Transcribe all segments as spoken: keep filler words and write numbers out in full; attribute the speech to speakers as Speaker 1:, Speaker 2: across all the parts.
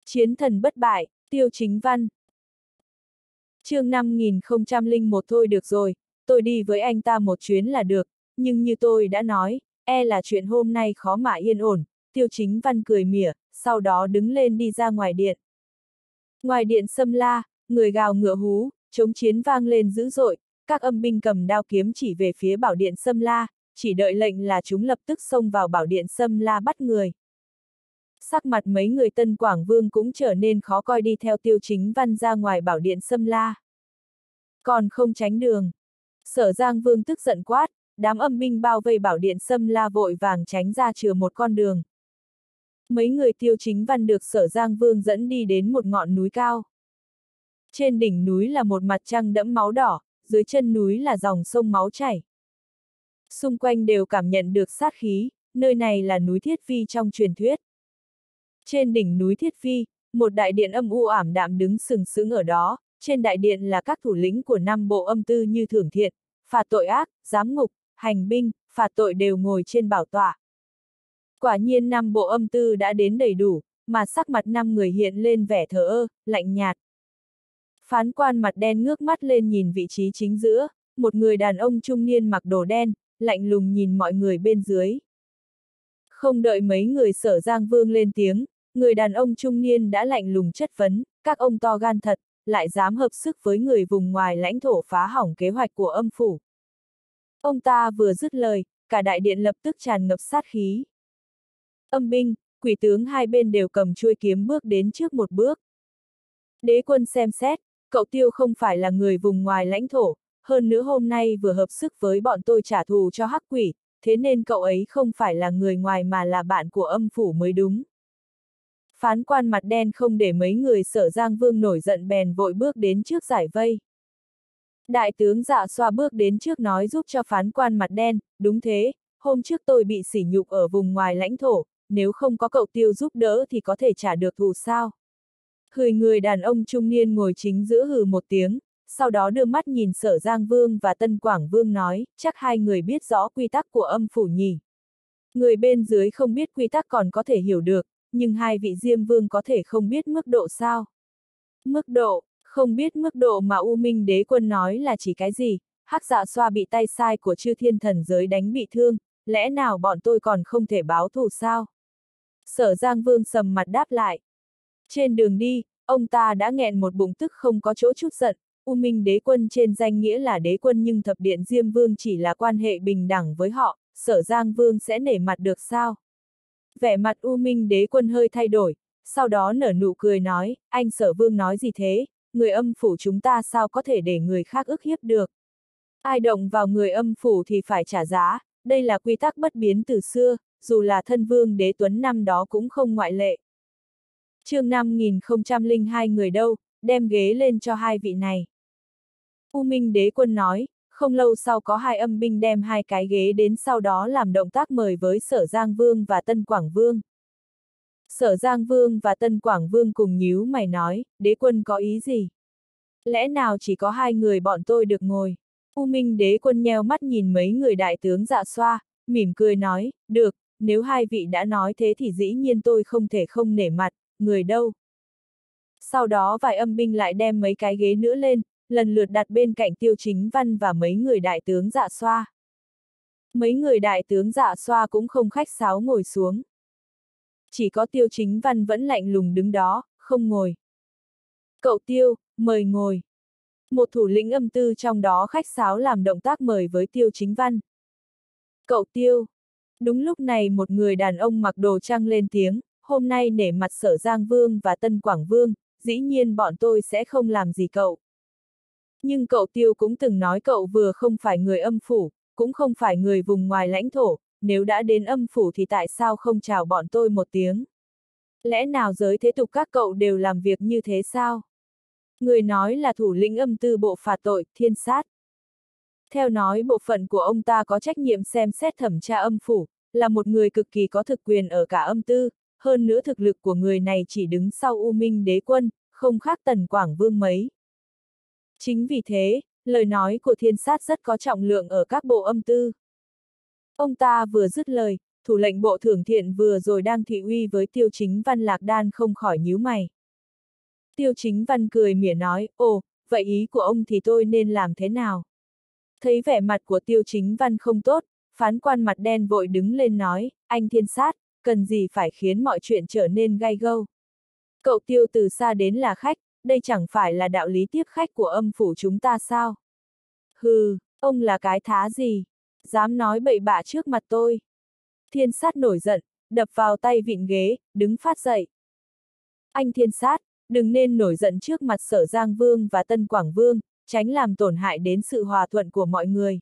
Speaker 1: Chiến thần bất bại, Tiêu Chính Văn. Chương năm nghìn không trăm lẻ một thôi được rồi, tôi đi với anh ta một chuyến là được, nhưng như tôi đã nói, e là chuyện hôm nay khó mà yên ổn. Tiêu Chính Văn cười mỉa, sau đó đứng lên đi ra ngoài điện. Ngoài điện Sâm La, người gào ngựa hú, trống chiến vang lên dữ dội, các âm binh cầm đao kiếm chỉ về phía bảo điện Sâm La, chỉ đợi lệnh là chúng lập tức xông vào bảo điện Sâm La bắt người. Sắc mặt mấy người Tân Quảng Vương cũng trở nên khó coi đi theo Tiêu Chính Văn ra ngoài bảo điện Sâm La. Còn không tránh đường. Sở Giang Vương tức giận quát, đám âm binh bao vây bảo điện Sâm La vội vàng tránh ra chừa một con đường. Mấy người Tiêu Chính Văn được Sở Giang Vương dẫn đi đến một ngọn núi cao. Trên đỉnh núi là một mặt trăng đẫm máu đỏ, dưới chân núi là dòng sông máu chảy. Xung quanh đều cảm nhận được sát khí, nơi này là núi Thiết Vi trong truyền thuyết. Trên đỉnh núi Thiết Vi, một đại điện âm u ảm đạm đứng sừng sững ở đó, trên đại điện là các thủ lĩnh của năm bộ âm tư như Thưởng Thiện, phạt tội ác, giám ngục, hành binh, phạt tội đều ngồi trên bảo tọa. Quả nhiên năm bộ âm tư đã đến đầy đủ, mà sắc mặt năm người hiện lên vẻ thờ ơ, lạnh nhạt. Phán quan mặt đen ngước mắt lên nhìn vị trí chính giữa, một người đàn ông trung niên mặc đồ đen, lạnh lùng nhìn mọi người bên dưới. Không đợi mấy người Sở Giang Vương lên tiếng, người đàn ông trung niên đã lạnh lùng chất vấn, các ông to gan thật, lại dám hợp sức với người vùng ngoài lãnh thổ phá hỏng kế hoạch của âm phủ. Ông ta vừa dứt lời, cả đại điện lập tức tràn ngập sát khí. Âm binh, quỷ tướng hai bên đều cầm chuôi kiếm bước đến trước một bước. Đế quân xem xét, cậu Tiêu không phải là người vùng ngoài lãnh thổ, hơn nữa hôm nay vừa hợp sức với bọn tôi trả thù cho hắc quỷ, thế nên cậu ấy không phải là người ngoài mà là bạn của âm phủ mới đúng. Phán quan mặt đen không để mấy người Sở Giang Vương nổi giận bèn vội bước đến trước giải vây. Đại tướng Dạ Xoa bước đến trước nói giúp cho phán quan mặt đen, đúng thế, hôm trước tôi bị sỉ nhục ở vùng ngoài lãnh thổ, nếu không có cậu Tiêu giúp đỡ thì có thể trả được thù sao. Hười người đàn ông trung niên ngồi chính giữa hừ một tiếng, sau đó đưa mắt nhìn Sở Giang Vương và Tân Quảng Vương nói, chắc hai người biết rõ quy tắc của âm phủ nhỉ. Người bên dưới không biết quy tắc còn có thể hiểu được, nhưng hai vị Diêm Vương có thể không biết mức độ sao. Mức độ, không biết mức độ mà U Minh Đế Quân nói là chỉ cái gì, Hắc Dạ Xoa bị tay sai của Chư Thiên Thần Giới đánh bị thương, lẽ nào bọn tôi còn không thể báo thù sao? Sở Giang Vương sầm mặt đáp lại. Trên đường đi, ông ta đã nghẹn một bụng tức không có chỗ chút giận, U Minh Đế Quân trên danh nghĩa là đế quân nhưng thập điện Diêm Vương chỉ là quan hệ bình đẳng với họ, Sở Giang Vương sẽ nể mặt được sao? Vẻ mặt U Minh Đế Quân hơi thay đổi, sau đó nở nụ cười nói, anh Sở Vương nói gì thế, người âm phủ chúng ta sao có thể để người khác ức hiếp được? Ai động vào người âm phủ thì phải trả giá, đây là quy tắc bất biến từ xưa, dù là thân vương đế tuấn năm đó cũng không ngoại lệ. Chương năm nghìn không trăm lẻ hai người đâu, đem ghế lên cho hai vị này. U Minh Đế Quân nói, không lâu sau có hai âm binh đem hai cái ghế đến sau đó làm động tác mời với Sở Giang Vương và Tân Quảng Vương. Sở Giang Vương và Tân Quảng Vương cùng nhíu mày nói, đế quân có ý gì? Lẽ nào chỉ có hai người bọn tôi được ngồi? U Minh Đế Quân nheo mắt nhìn mấy người đại tướng Dạ Xoa, mỉm cười nói, được, nếu hai vị đã nói thế thì dĩ nhiên tôi không thể không nể mặt, người đâu? Sau đó vài âm binh lại đem mấy cái ghế nữa lên, lần lượt đặt bên cạnh Tiêu Chính Văn và mấy người đại tướng Dạ Xoa. Mấy người đại tướng Dạ Xoa cũng không khách sáo ngồi xuống. Chỉ có Tiêu Chính Văn vẫn lạnh lùng đứng đó, không ngồi. Cậu Tiêu, mời ngồi. Một thủ lĩnh âm tư trong đó khách sáo làm động tác mời với Tiêu Chính Văn. Cậu Tiêu. Đúng lúc này một người đàn ông mặc đồ trăng lên tiếng, hôm nay nể mặt Sở Giang Vương và Tân Quảng Vương, dĩ nhiên bọn tôi sẽ không làm gì cậu. Nhưng cậu Tiêu cũng từng nói cậu vừa không phải người âm phủ, cũng không phải người vùng ngoài lãnh thổ, nếu đã đến âm phủ thì tại sao không chào bọn tôi một tiếng? Lẽ nào giới thế tục các cậu đều làm việc như thế sao? Người nói là thủ lĩnh âm tư bộ phạt tội, Thiên Sát. Theo nói bộ phận của ông ta có trách nhiệm xem xét thẩm tra âm phủ, là một người cực kỳ có thực quyền ở cả âm tư, hơn nữa thực lực của người này chỉ đứng sau U Minh Đế Quân, không khác Tần Quảng Vương mấy. Chính vì thế, lời nói của Thiên Sát rất có trọng lượng ở các bộ âm tư. Ông ta vừa dứt lời, thủ lệnh bộ Thưởng Thiện vừa rồi đang thị uy với Tiêu Chính Văn Lạc Đan không khỏi nhíu mày. Tiêu Chính Văn cười mỉa nói, ồ, vậy ý của ông thì tôi nên làm thế nào? Thấy vẻ mặt của Tiêu Chính Văn không tốt, phán quan mặt đen vội đứng lên nói, anh thiên sát, cần gì phải khiến mọi chuyện trở nên gay gâu. Cậu Tiêu từ xa đến là khách, đây chẳng phải là đạo lý tiếp khách của âm phủ chúng ta sao? Hừ, ông là cái thá gì? Dám nói bậy bạ trước mặt tôi. Thiên sát nổi giận, đập vào tay vịn ghế, đứng phát dậy. Anh thiên sát, đừng nên nổi giận trước mặt Sở Giang Vương và Tân Quảng Vương, tránh làm tổn hại đến sự hòa thuận của mọi người.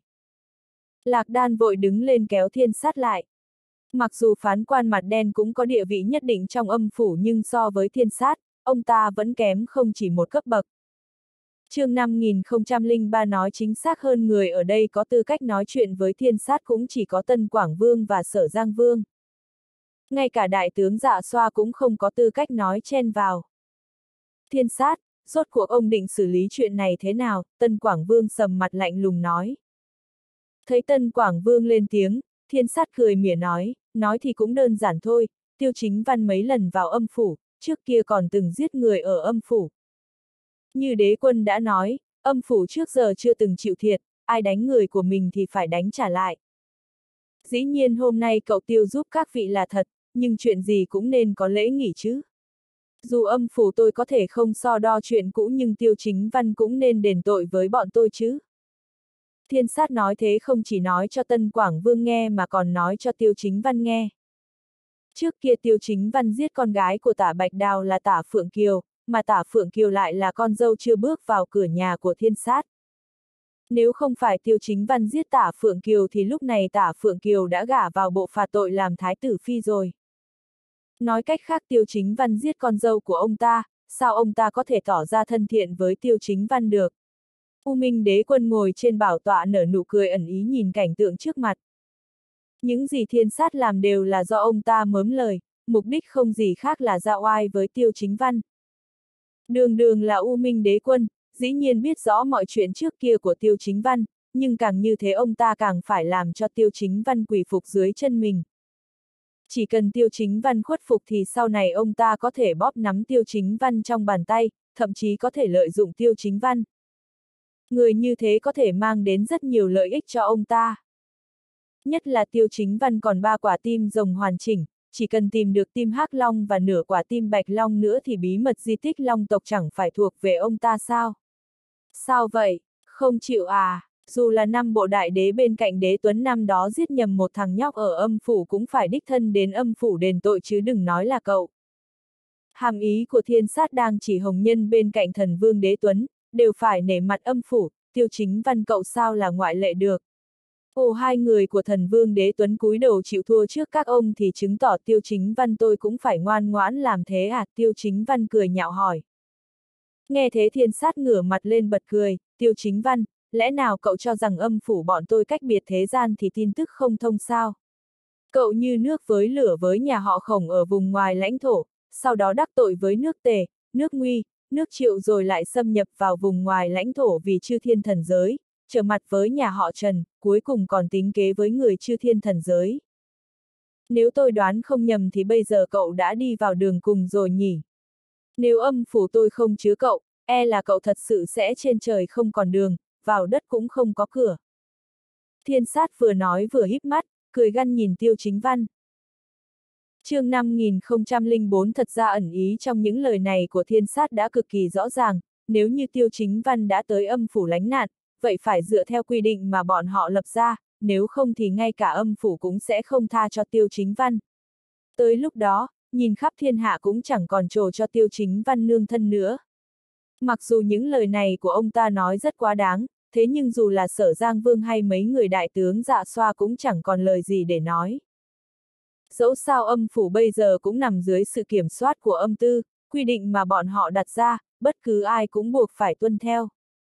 Speaker 1: Lạc Đan vội đứng lên kéo thiên sát lại. Mặc dù phán quan mặt đen cũng có địa vị nhất định trong âm phủ nhưng so với thiên sát, ông ta vẫn kém không chỉ một cấp bậc. Chương năm nghìn không trăm lẻ ba nói chính xác hơn, người ở đây có tư cách nói chuyện với thiên sát cũng chỉ có Tân Quảng Vương và Sở Giang Vương. Ngay cả đại tướng Dạ Xoa cũng không có tư cách nói chen vào. Thiên sát, rốt cuộc ông định xử lý chuyện này thế nào? Tân Quảng Vương sầm mặt lạnh lùng nói. Thấy Tân Quảng Vương lên tiếng, thiên sát cười mỉa nói, nói thì cũng đơn giản thôi, Tiêu Chính Văn mấy lần vào âm phủ, trước kia còn từng giết người ở âm phủ. Như đế quân đã nói, âm phủ trước giờ chưa từng chịu thiệt, ai đánh người của mình thì phải đánh trả lại. Dĩ nhiên hôm nay cậu Tiêu giúp các vị là thật, nhưng chuyện gì cũng nên có lễ nghỉ chứ. Dù âm phủ tôi có thể không so đo chuyện cũ nhưng Tiêu Chính Văn cũng nên đền tội với bọn tôi chứ. Thiên sát nói thế không chỉ nói cho Tân Quảng Vương nghe mà còn nói cho Tiêu Chính Văn nghe. Trước kia Tiêu Chính Văn giết con gái của Tả Bạch Đào là Tả Phượng Kiều, mà Tả Phượng Kiều lại là con dâu chưa bước vào cửa nhà của thiên sát. Nếu không phải Tiêu Chính Văn giết Tả Phượng Kiều thì lúc này Tả Phượng Kiều đã gả vào bộ phạt tội làm thái tử phi rồi. Nói cách khác Tiêu Chính Văn giết con dâu của ông ta, sao ông ta có thể tỏ ra thân thiện với Tiêu Chính Văn được? U Minh đế quân ngồi trên bảo tọa nở nụ cười ẩn ý nhìn cảnh tượng trước mặt. Những gì thiên sát làm đều là do ông ta mớm lời, mục đích không gì khác là ra oai với Tiêu Chính Văn. Đường đường là U Minh đế quân, dĩ nhiên biết rõ mọi chuyện trước kia của Tiêu Chính Văn, nhưng càng như thế ông ta càng phải làm cho Tiêu Chính Văn quỳ phục dưới chân mình. Chỉ cần Tiêu Chính Văn khuất phục thì sau này ông ta có thể bóp nắm Tiêu Chính Văn trong bàn tay, thậm chí có thể lợi dụng Tiêu Chính Văn. Người như thế có thể mang đến rất nhiều lợi ích cho ông ta. Nhất là Tiêu Chính Văn còn ba quả tim rồng hoàn chỉnh, chỉ cần tìm được tim Hắc Long và nửa quả tim Bạch Long nữa thì bí mật di tích Long tộc chẳng phải thuộc về ông ta sao? Sao vậy? Không chịu à? Dù là năm bộ đại đế bên cạnh đế Tuấn năm đó giết nhầm một thằng nhóc ở âm phủ cũng phải đích thân đến âm phủ đền tội chứ đừng nói là cậu. Hàm ý của thiên sát đang chỉ hồng nhân bên cạnh thần vương đế Tuấn, đều phải nể mặt âm phủ, Tiêu Chính Văn cậu sao là ngoại lệ được. Ồ, hai người của thần vương đế Tuấn cúi đầu chịu thua trước các ông thì chứng tỏ Tiêu Chính Văn tôi cũng phải ngoan ngoãn làm thế à? Tiêu Chính Văn cười nhạo hỏi. Nghe thế thiên sát ngửa mặt lên bật cười, Tiêu Chính Văn, lẽ nào cậu cho rằng âm phủ bọn tôi cách biệt thế gian thì tin tức không thông sao? Cậu như nước với lửa với nhà họ Khổng ở vùng ngoài lãnh thổ, sau đó đắc tội với nước Tề, nước Nguy, nước Triệu rồi lại xâm nhập vào vùng ngoài lãnh thổ vì chư thiên thần giới, trở mặt với nhà họ Trần, cuối cùng còn tính kế với người chư thiên thần giới. Nếu tôi đoán không nhầm thì bây giờ cậu đã đi vào đường cùng rồi nhỉ? Nếu âm phủ tôi không chứa cậu, e là cậu thật sự sẽ trên trời không còn đường, vào đất cũng không có cửa. Thiên sát vừa nói vừa híp mắt, cười gằn nhìn Tiêu Chính Văn. Chương năm nghìn không trăm lẻ bốn thật ra ẩn ý trong những lời này của thiên sát đã cực kỳ rõ ràng, nếu như Tiêu Chính Văn đã tới âm phủ lánh nạn, vậy phải dựa theo quy định mà bọn họ lập ra, nếu không thì ngay cả âm phủ cũng sẽ không tha cho Tiêu Chính Văn. Tới lúc đó, nhìn khắp thiên hạ cũng chẳng còn trồ cho Tiêu Chính Văn nương thân nữa. Mặc dù những lời này của ông ta nói rất quá đáng, thế nhưng dù là Sở Giang Vương hay mấy người đại tướng Dạ Xoa cũng chẳng còn lời gì để nói. Dẫu sao âm phủ bây giờ cũng nằm dưới sự kiểm soát của âm tư, quy định mà bọn họ đặt ra, bất cứ ai cũng buộc phải tuân theo.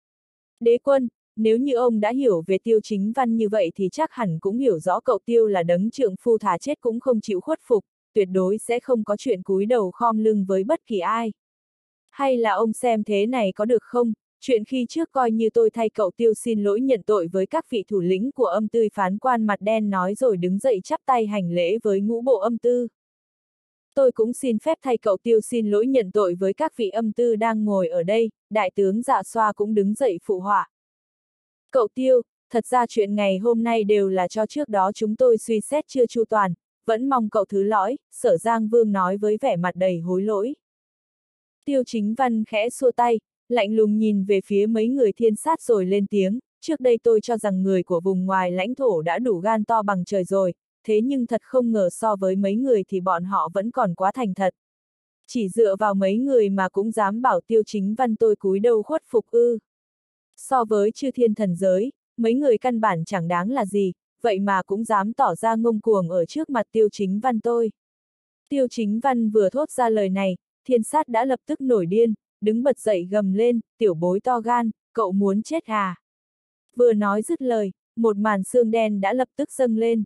Speaker 1: Đế quân, nếu như ông đã hiểu về Tiêu Chính Văn như vậy thì chắc hẳn cũng hiểu rõ cậu Tiêu là đấng trượng phu thà chết cũng không chịu khuất phục, tuyệt đối sẽ không có chuyện cúi đầu khom lưng với bất kỳ ai. Hay là ông xem thế này có được không, chuyện khi trước coi như tôi thay cậu Tiêu xin lỗi nhận tội với các vị thủ lĩnh của âm tư. Phán quan mặt đen nói rồi đứng dậy chắp tay hành lễ với ngũ bộ âm tư. Tôi cũng xin phép thay cậu Tiêu xin lỗi nhận tội với các vị âm tư đang ngồi ở đây, đại tướng Dạ Xoa cũng đứng dậy phụ họa. Cậu Tiêu, thật ra chuyện ngày hôm nay đều là cho trước đó chúng tôi suy xét chưa chu toàn, vẫn mong cậu thứ lỗi, Sở Giang Vương nói với vẻ mặt đầy hối lỗi. Tiêu Chính Văn khẽ xua tay, lạnh lùng nhìn về phía mấy người thiên sát rồi lên tiếng, trước đây tôi cho rằng người của vùng ngoài lãnh thổ đã đủ gan to bằng trời rồi, thế nhưng thật không ngờ so với mấy người thì bọn họ vẫn còn quá thành thật. Chỉ dựa vào mấy người mà cũng dám bảo Tiêu Chính Văn tôi cúi đầu khuất phục ư. So với chư thiên thần giới, mấy người căn bản chẳng đáng là gì, vậy mà cũng dám tỏ ra ngông cuồng ở trước mặt Tiêu Chính Văn tôi. Tiêu Chính Văn vừa thốt ra lời này, thiên sát đã lập tức nổi điên, đứng bật dậy gầm lên, tiểu bối to gan, cậu muốn chết à? Vừa nói dứt lời, một màn xương đen đã lập tức dâng lên.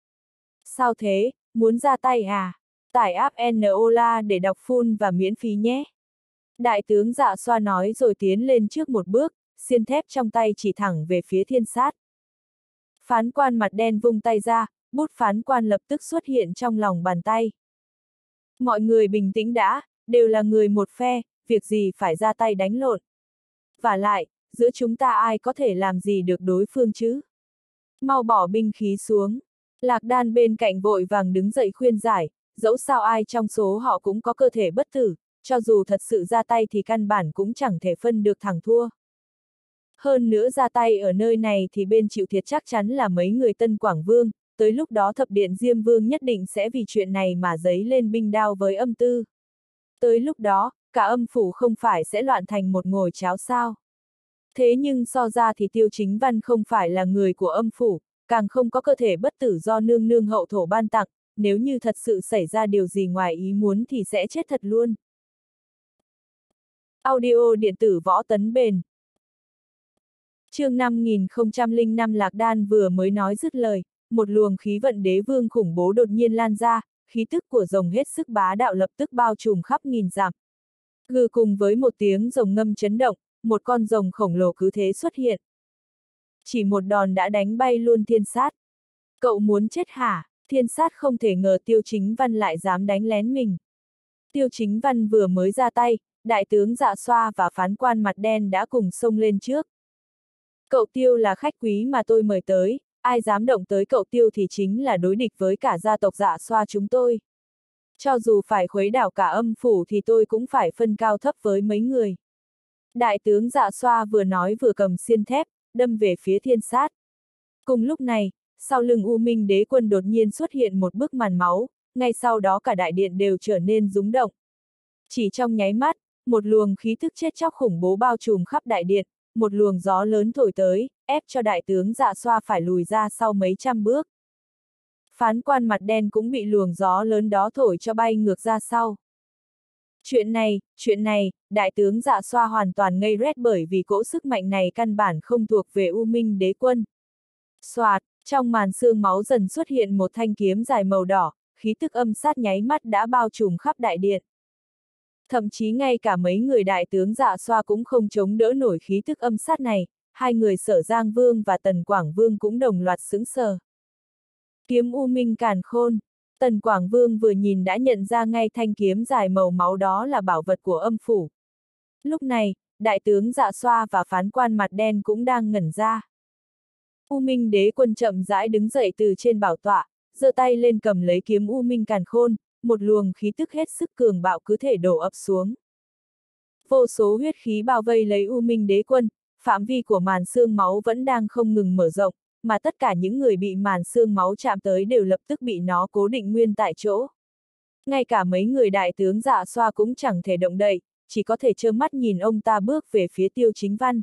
Speaker 1: Sao thế, muốn ra tay à? Tải app Enola để đọc full và miễn phí nhé. Đại tướng Dạ Xoa nói rồi tiến lên trước một bước, xiên thép trong tay chỉ thẳng về phía thiên sát. Phán quan mặt đen vung tay ra, bút phán quan lập tức xuất hiện trong lòng bàn tay. Mọi người bình tĩnh đã, đều là người một phe, việc gì phải ra tay đánh lộn. Vả lại, giữa chúng ta ai có thể làm gì được đối phương chứ? Mau bỏ binh khí xuống. Lạc Đan bên cạnh vội vàng đứng dậy khuyên giải, dẫu sao ai trong số họ cũng có cơ thể bất tử, cho dù thật sự ra tay thì căn bản cũng chẳng thể phân được thắng thua. Hơn nữa ra tay ở nơi này thì bên chịu thiệt chắc chắn là mấy người Tân Quảng Vương, tới lúc đó Thập Điện Diêm Vương nhất định sẽ vì chuyện này mà giấy lên binh đao với âm tư. Tới lúc đó, cả âm phủ không phải sẽ loạn thành một ngồi cháo sao. Thế nhưng so ra thì Tiêu Chính Văn không phải là người của âm phủ, càng không có cơ thể bất tử do nương nương hậu thổ ban tặng, nếu như thật sự xảy ra điều gì ngoài ý muốn thì sẽ chết thật luôn. Audio điện tử Võ Tấn Bền. Chương năm nghìn không trăm lẻ năm Lạc Đan vừa mới nói dứt lời, một luồng khí vận đế vương khủng bố đột nhiên lan ra, khí tức của rồng hết sức bá đạo lập tức bao trùm khắp nghìn dặm. Gừ cùng với một tiếng rồng ngâm chấn động, một con rồng khổng lồ cứ thế xuất hiện. Chỉ một đòn đã đánh bay luôn thiên sát. Cậu muốn chết hả? Thiên sát không thể ngờ Tiêu Chính Văn lại dám đánh lén mình. Tiêu Chính Văn vừa mới ra tay, đại tướng Dạ Xoa và phán quan mặt đen đã cùng xông lên trước. Cậu Tiêu là khách quý mà tôi mời tới, ai dám động tới cậu Tiêu thì chính là đối địch với cả gia tộc Dạ Xoa chúng tôi. Cho dù phải khuấy đảo cả âm phủ thì tôi cũng phải phân cao thấp với mấy người. Đại tướng Dạ Xoa vừa nói vừa cầm xiên thép, đâm về phía thiên sát. Cùng lúc này, sau lưng U Minh Đế Quân đột nhiên xuất hiện một bức màn máu, ngay sau đó cả đại điện đều trở nên rúng động. Chỉ trong nháy mắt, một luồng khí thức chết chóc khủng bố bao trùm khắp đại điện, một luồng gió lớn thổi tới, ép cho đại tướng Dạ Xoa phải lùi ra sau mấy trăm bước. Phán quan mặt đen cũng bị luồng gió lớn đó thổi cho bay ngược ra sau. Chuyện này, chuyện này, đại tướng Dạ Xoa hoàn toàn ngây rét bởi vì cỗ sức mạnh này căn bản không thuộc về U Minh Đế Quân. Soạt, trong màn sương máu dần xuất hiện một thanh kiếm dài màu đỏ, khí tức âm sát nháy mắt đã bao trùm khắp đại điện. Thậm chí ngay cả mấy người đại tướng Dạ Xoa cũng không chống đỡ nổi khí tức âm sát này, hai người Sở Giang Vương và Tần Quảng Vương cũng đồng loạt sững sờ. Kiếm U Minh Càn Khôn. Tần Quảng Vương vừa nhìn đã nhận ra ngay thanh kiếm dài màu máu đó là bảo vật của âm phủ. Lúc này, đại tướng Dạ Xoa và phán quan mặt đen cũng đang ngẩn ra. U Minh Đế Quân chậm rãi đứng dậy từ trên bảo tọa, giơ tay lên cầm lấy kiếm U Minh Càn Khôn, một luồng khí tức hết sức cường bạo cứ thể đổ ập xuống. Vô số huyết khí bao vây lấy U Minh Đế Quân, phạm vi của màn xương máu vẫn đang không ngừng mở rộng, mà tất cả những người bị màn xương máu chạm tới đều lập tức bị nó cố định nguyên tại chỗ. Ngay cả mấy người đại tướng Dạ Xoa cũng chẳng thể động đậy, chỉ có thể trơ mắt nhìn ông ta bước về phía Tiêu Chính Văn.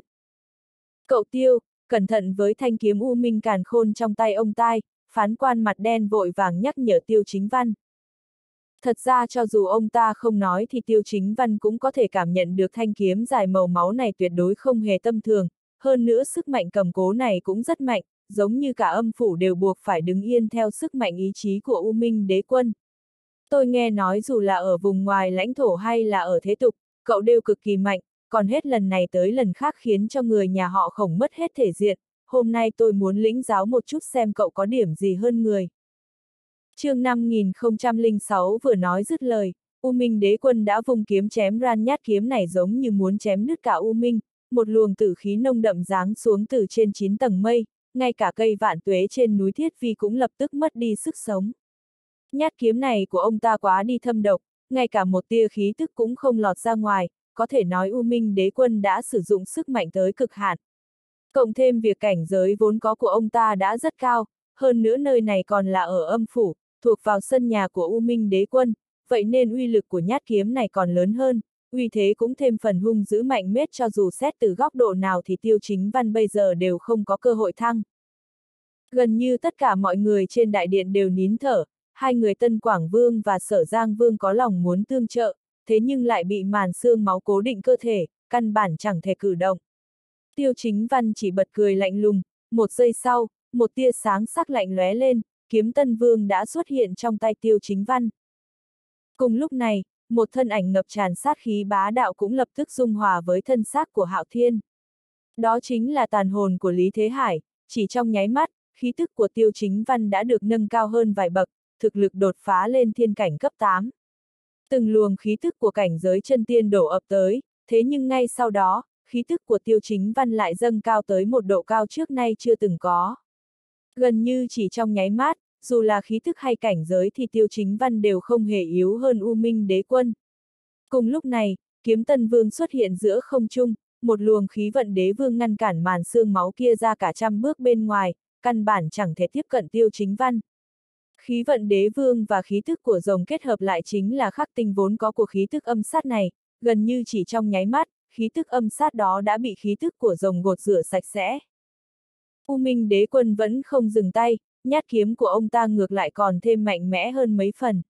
Speaker 1: Cậu Tiêu, cẩn thận với thanh kiếm U Minh Càn Khôn trong tay ông tai, phán quan mặt đen vội vàng nhắc nhở Tiêu Chính Văn. Thật ra cho dù ông ta không nói thì Tiêu Chính Văn cũng có thể cảm nhận được thanh kiếm dài màu máu này tuyệt đối không hề tâm thường, hơn nữa sức mạnh cầm cố này cũng rất mạnh, giống như cả âm phủ đều buộc phải đứng yên theo sức mạnh ý chí của U Minh Đế Quân. Tôi nghe nói dù là ở vùng ngoài lãnh thổ hay là ở thế tục, cậu đều cực kỳ mạnh, còn hết lần này tới lần khác khiến cho người nhà họ Khổng mất hết thể diện, hôm nay tôi muốn lĩnh giáo một chút xem cậu có điểm gì hơn người. Chương năm nghìn không trăm lẻ sáu vừa nói dứt lời, U Minh Đế Quân đã vung kiếm chém ra, nhát kiếm này giống như muốn chém nứt cả U Minh, một luồng tử khí nông đậm giáng xuống từ trên chín tầng mây, ngay cả cây vạn tuế trên núi Thiết Vi cũng lập tức mất đi sức sống. Nhát kiếm này của ông ta quá đi thâm độc, ngay cả một tia khí tức cũng không lọt ra ngoài, có thể nói U Minh Đế Quân đã sử dụng sức mạnh tới cực hạn. Cộng thêm việc cảnh giới vốn có của ông ta đã rất cao, hơn nữa nơi này còn là ở âm phủ, thuộc vào sân nhà của U Minh Đế Quân, vậy nên uy lực của nhát kiếm này còn lớn hơn, uy thế cũng thêm phần hung dữ mạnh mết, cho dù xét từ góc độ nào thì Tiêu Chính Văn bây giờ đều không có cơ hội thăng. Gần như tất cả mọi người trên đại điện đều nín thở, hai người Tân Quảng Vương và Sở Giang Vương có lòng muốn tương trợ, thế nhưng lại bị màn xương máu cố định cơ thể, căn bản chẳng thể cử động. Tiêu Chính Văn chỉ bật cười lạnh lùng, một giây sau, một tia sáng sắc lạnh lóe lên, kiếm Tân Vương đã xuất hiện trong tay Tiêu Chính Văn. Cùng lúc này, một thân ảnh ngập tràn sát khí bá đạo cũng lập tức dung hòa với thân xác của Hạo Thiên. Đó chính là tàn hồn của Lý Thế Hải, chỉ trong nháy mắt, khí tức của Tiêu Chính Văn đã được nâng cao hơn vài bậc, thực lực đột phá lên thiên cảnh cấp tám. Từng luồng khí tức của cảnh giới chân tiên đổ ập tới, thế nhưng ngay sau đó, khí tức của Tiêu Chính Văn lại dâng cao tới một độ cao trước nay chưa từng có. Gần như chỉ trong nháy mắt, dù là khí tức hay cảnh giới thì Tiêu Chính Văn đều không hề yếu hơn U Minh Đế Quân. Cùng lúc này, kiếm Tân Vương xuất hiện giữa không trung, một luồng khí vận đế vương ngăn cản màn xương máu kia ra cả trăm bước bên ngoài, căn bản chẳng thể tiếp cận Tiêu Chính Văn. Khí vận đế vương và khí tức của rồng kết hợp lại chính là khắc tinh vốn có của khí tức âm sát này, gần như chỉ trong nháy mắt, khí tức âm sát đó đã bị khí tức của rồng gột rửa sạch sẽ. U Minh Đế Quân vẫn không dừng tay, nhát kiếm của ông ta ngược lại còn thêm mạnh mẽ hơn mấy phần.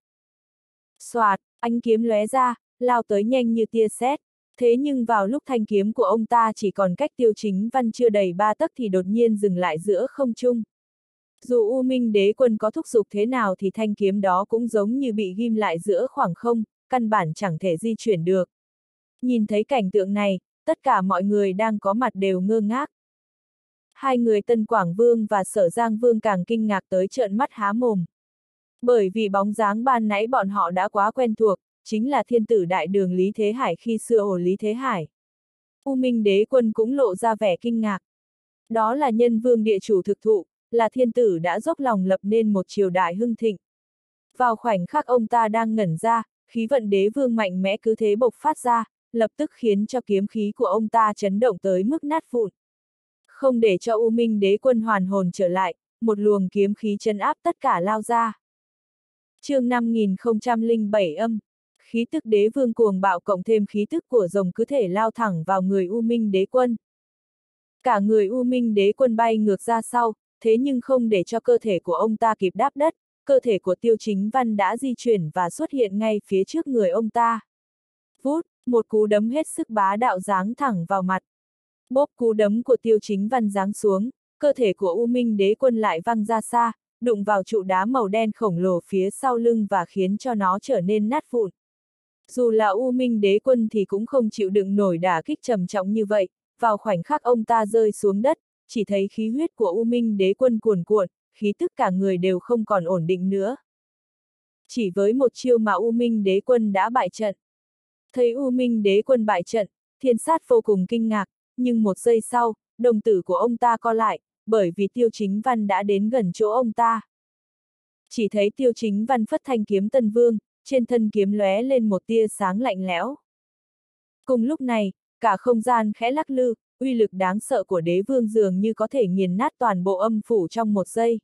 Speaker 1: Soạt, ánh kiếm lóe ra, lao tới nhanh như tia sét. Thế nhưng vào lúc thanh kiếm của ông ta chỉ còn cách Tiêu Chính Văn chưa đầy ba tấc thì đột nhiên dừng lại giữa không trung. Dù U Minh Đế Quân có thúc giục thế nào thì thanh kiếm đó cũng giống như bị ghim lại giữa khoảng không, căn bản chẳng thể di chuyển được. Nhìn thấy cảnh tượng này, tất cả mọi người đang có mặt đều ngơ ngác. Hai người Tân Quảng Vương và Sở Giang Vương càng kinh ngạc tới trợn mắt há mồm. Bởi vì bóng dáng ban nãy bọn họ đã quá quen thuộc, chính là thiên tử đại đường Lý Thế Hải khi xưa ổ Lý Thế Hải. U Minh Đế Quân cũng lộ ra vẻ kinh ngạc. Đó là nhân vương địa chủ thực thụ, là thiên tử đã dốc lòng lập nên một triều đại hưng thịnh. Vào khoảnh khắc ông ta đang ngẩn ra, khí vận đế vương mạnh mẽ cứ thế bộc phát ra, lập tức khiến cho kiếm khí của ông ta chấn động tới mức nát vụn. Không để cho U Minh Đế Quân hoàn hồn trở lại, một luồng kiếm khí trấn áp tất cả lao ra. Chương năm nghìn không trăm lẻ bảy âm, khí tức đế vương cuồng bạo cộng thêm khí tức của rồng cứ thể lao thẳng vào người U Minh Đế Quân. Cả người U Minh Đế Quân bay ngược ra sau, thế nhưng không để cho cơ thể của ông ta kịp đáp đất, cơ thể của Tiêu Chính Văn đã di chuyển và xuất hiện ngay phía trước người ông ta. Vút, một cú đấm hết sức bá đạo giáng thẳng vào mặt. Bốp, cú đấm của Tiêu Chính Văn giáng xuống, cơ thể của U Minh Đế Quân lại văng ra xa, đụng vào trụ đá màu đen khổng lồ phía sau lưng và khiến cho nó trở nên nát vụn. Dù là U Minh Đế Quân thì cũng không chịu đựng nổi đả kích trầm trọng như vậy, vào khoảnh khắc ông ta rơi xuống đất, chỉ thấy khí huyết của U Minh Đế Quân cuồn cuộn, khí tức cả người đều không còn ổn định nữa. Chỉ với một chiêu mà U Minh Đế Quân đã bại trận. Thấy U Minh Đế Quân bại trận, Thiên Sát vô cùng kinh ngạc, nhưng một giây sau, đồng tử của ông ta co lại, bởi vì Tiêu Chính Văn đã đến gần chỗ ông ta. Chỉ thấy Tiêu Chính Văn phất thanh kiếm Tân Vương, trên thân kiếm lóe lên một tia sáng lạnh lẽo. Cùng lúc này, cả không gian khẽ lắc lư, uy lực đáng sợ của đế vương dường như có thể nghiền nát toàn bộ âm phủ trong một giây.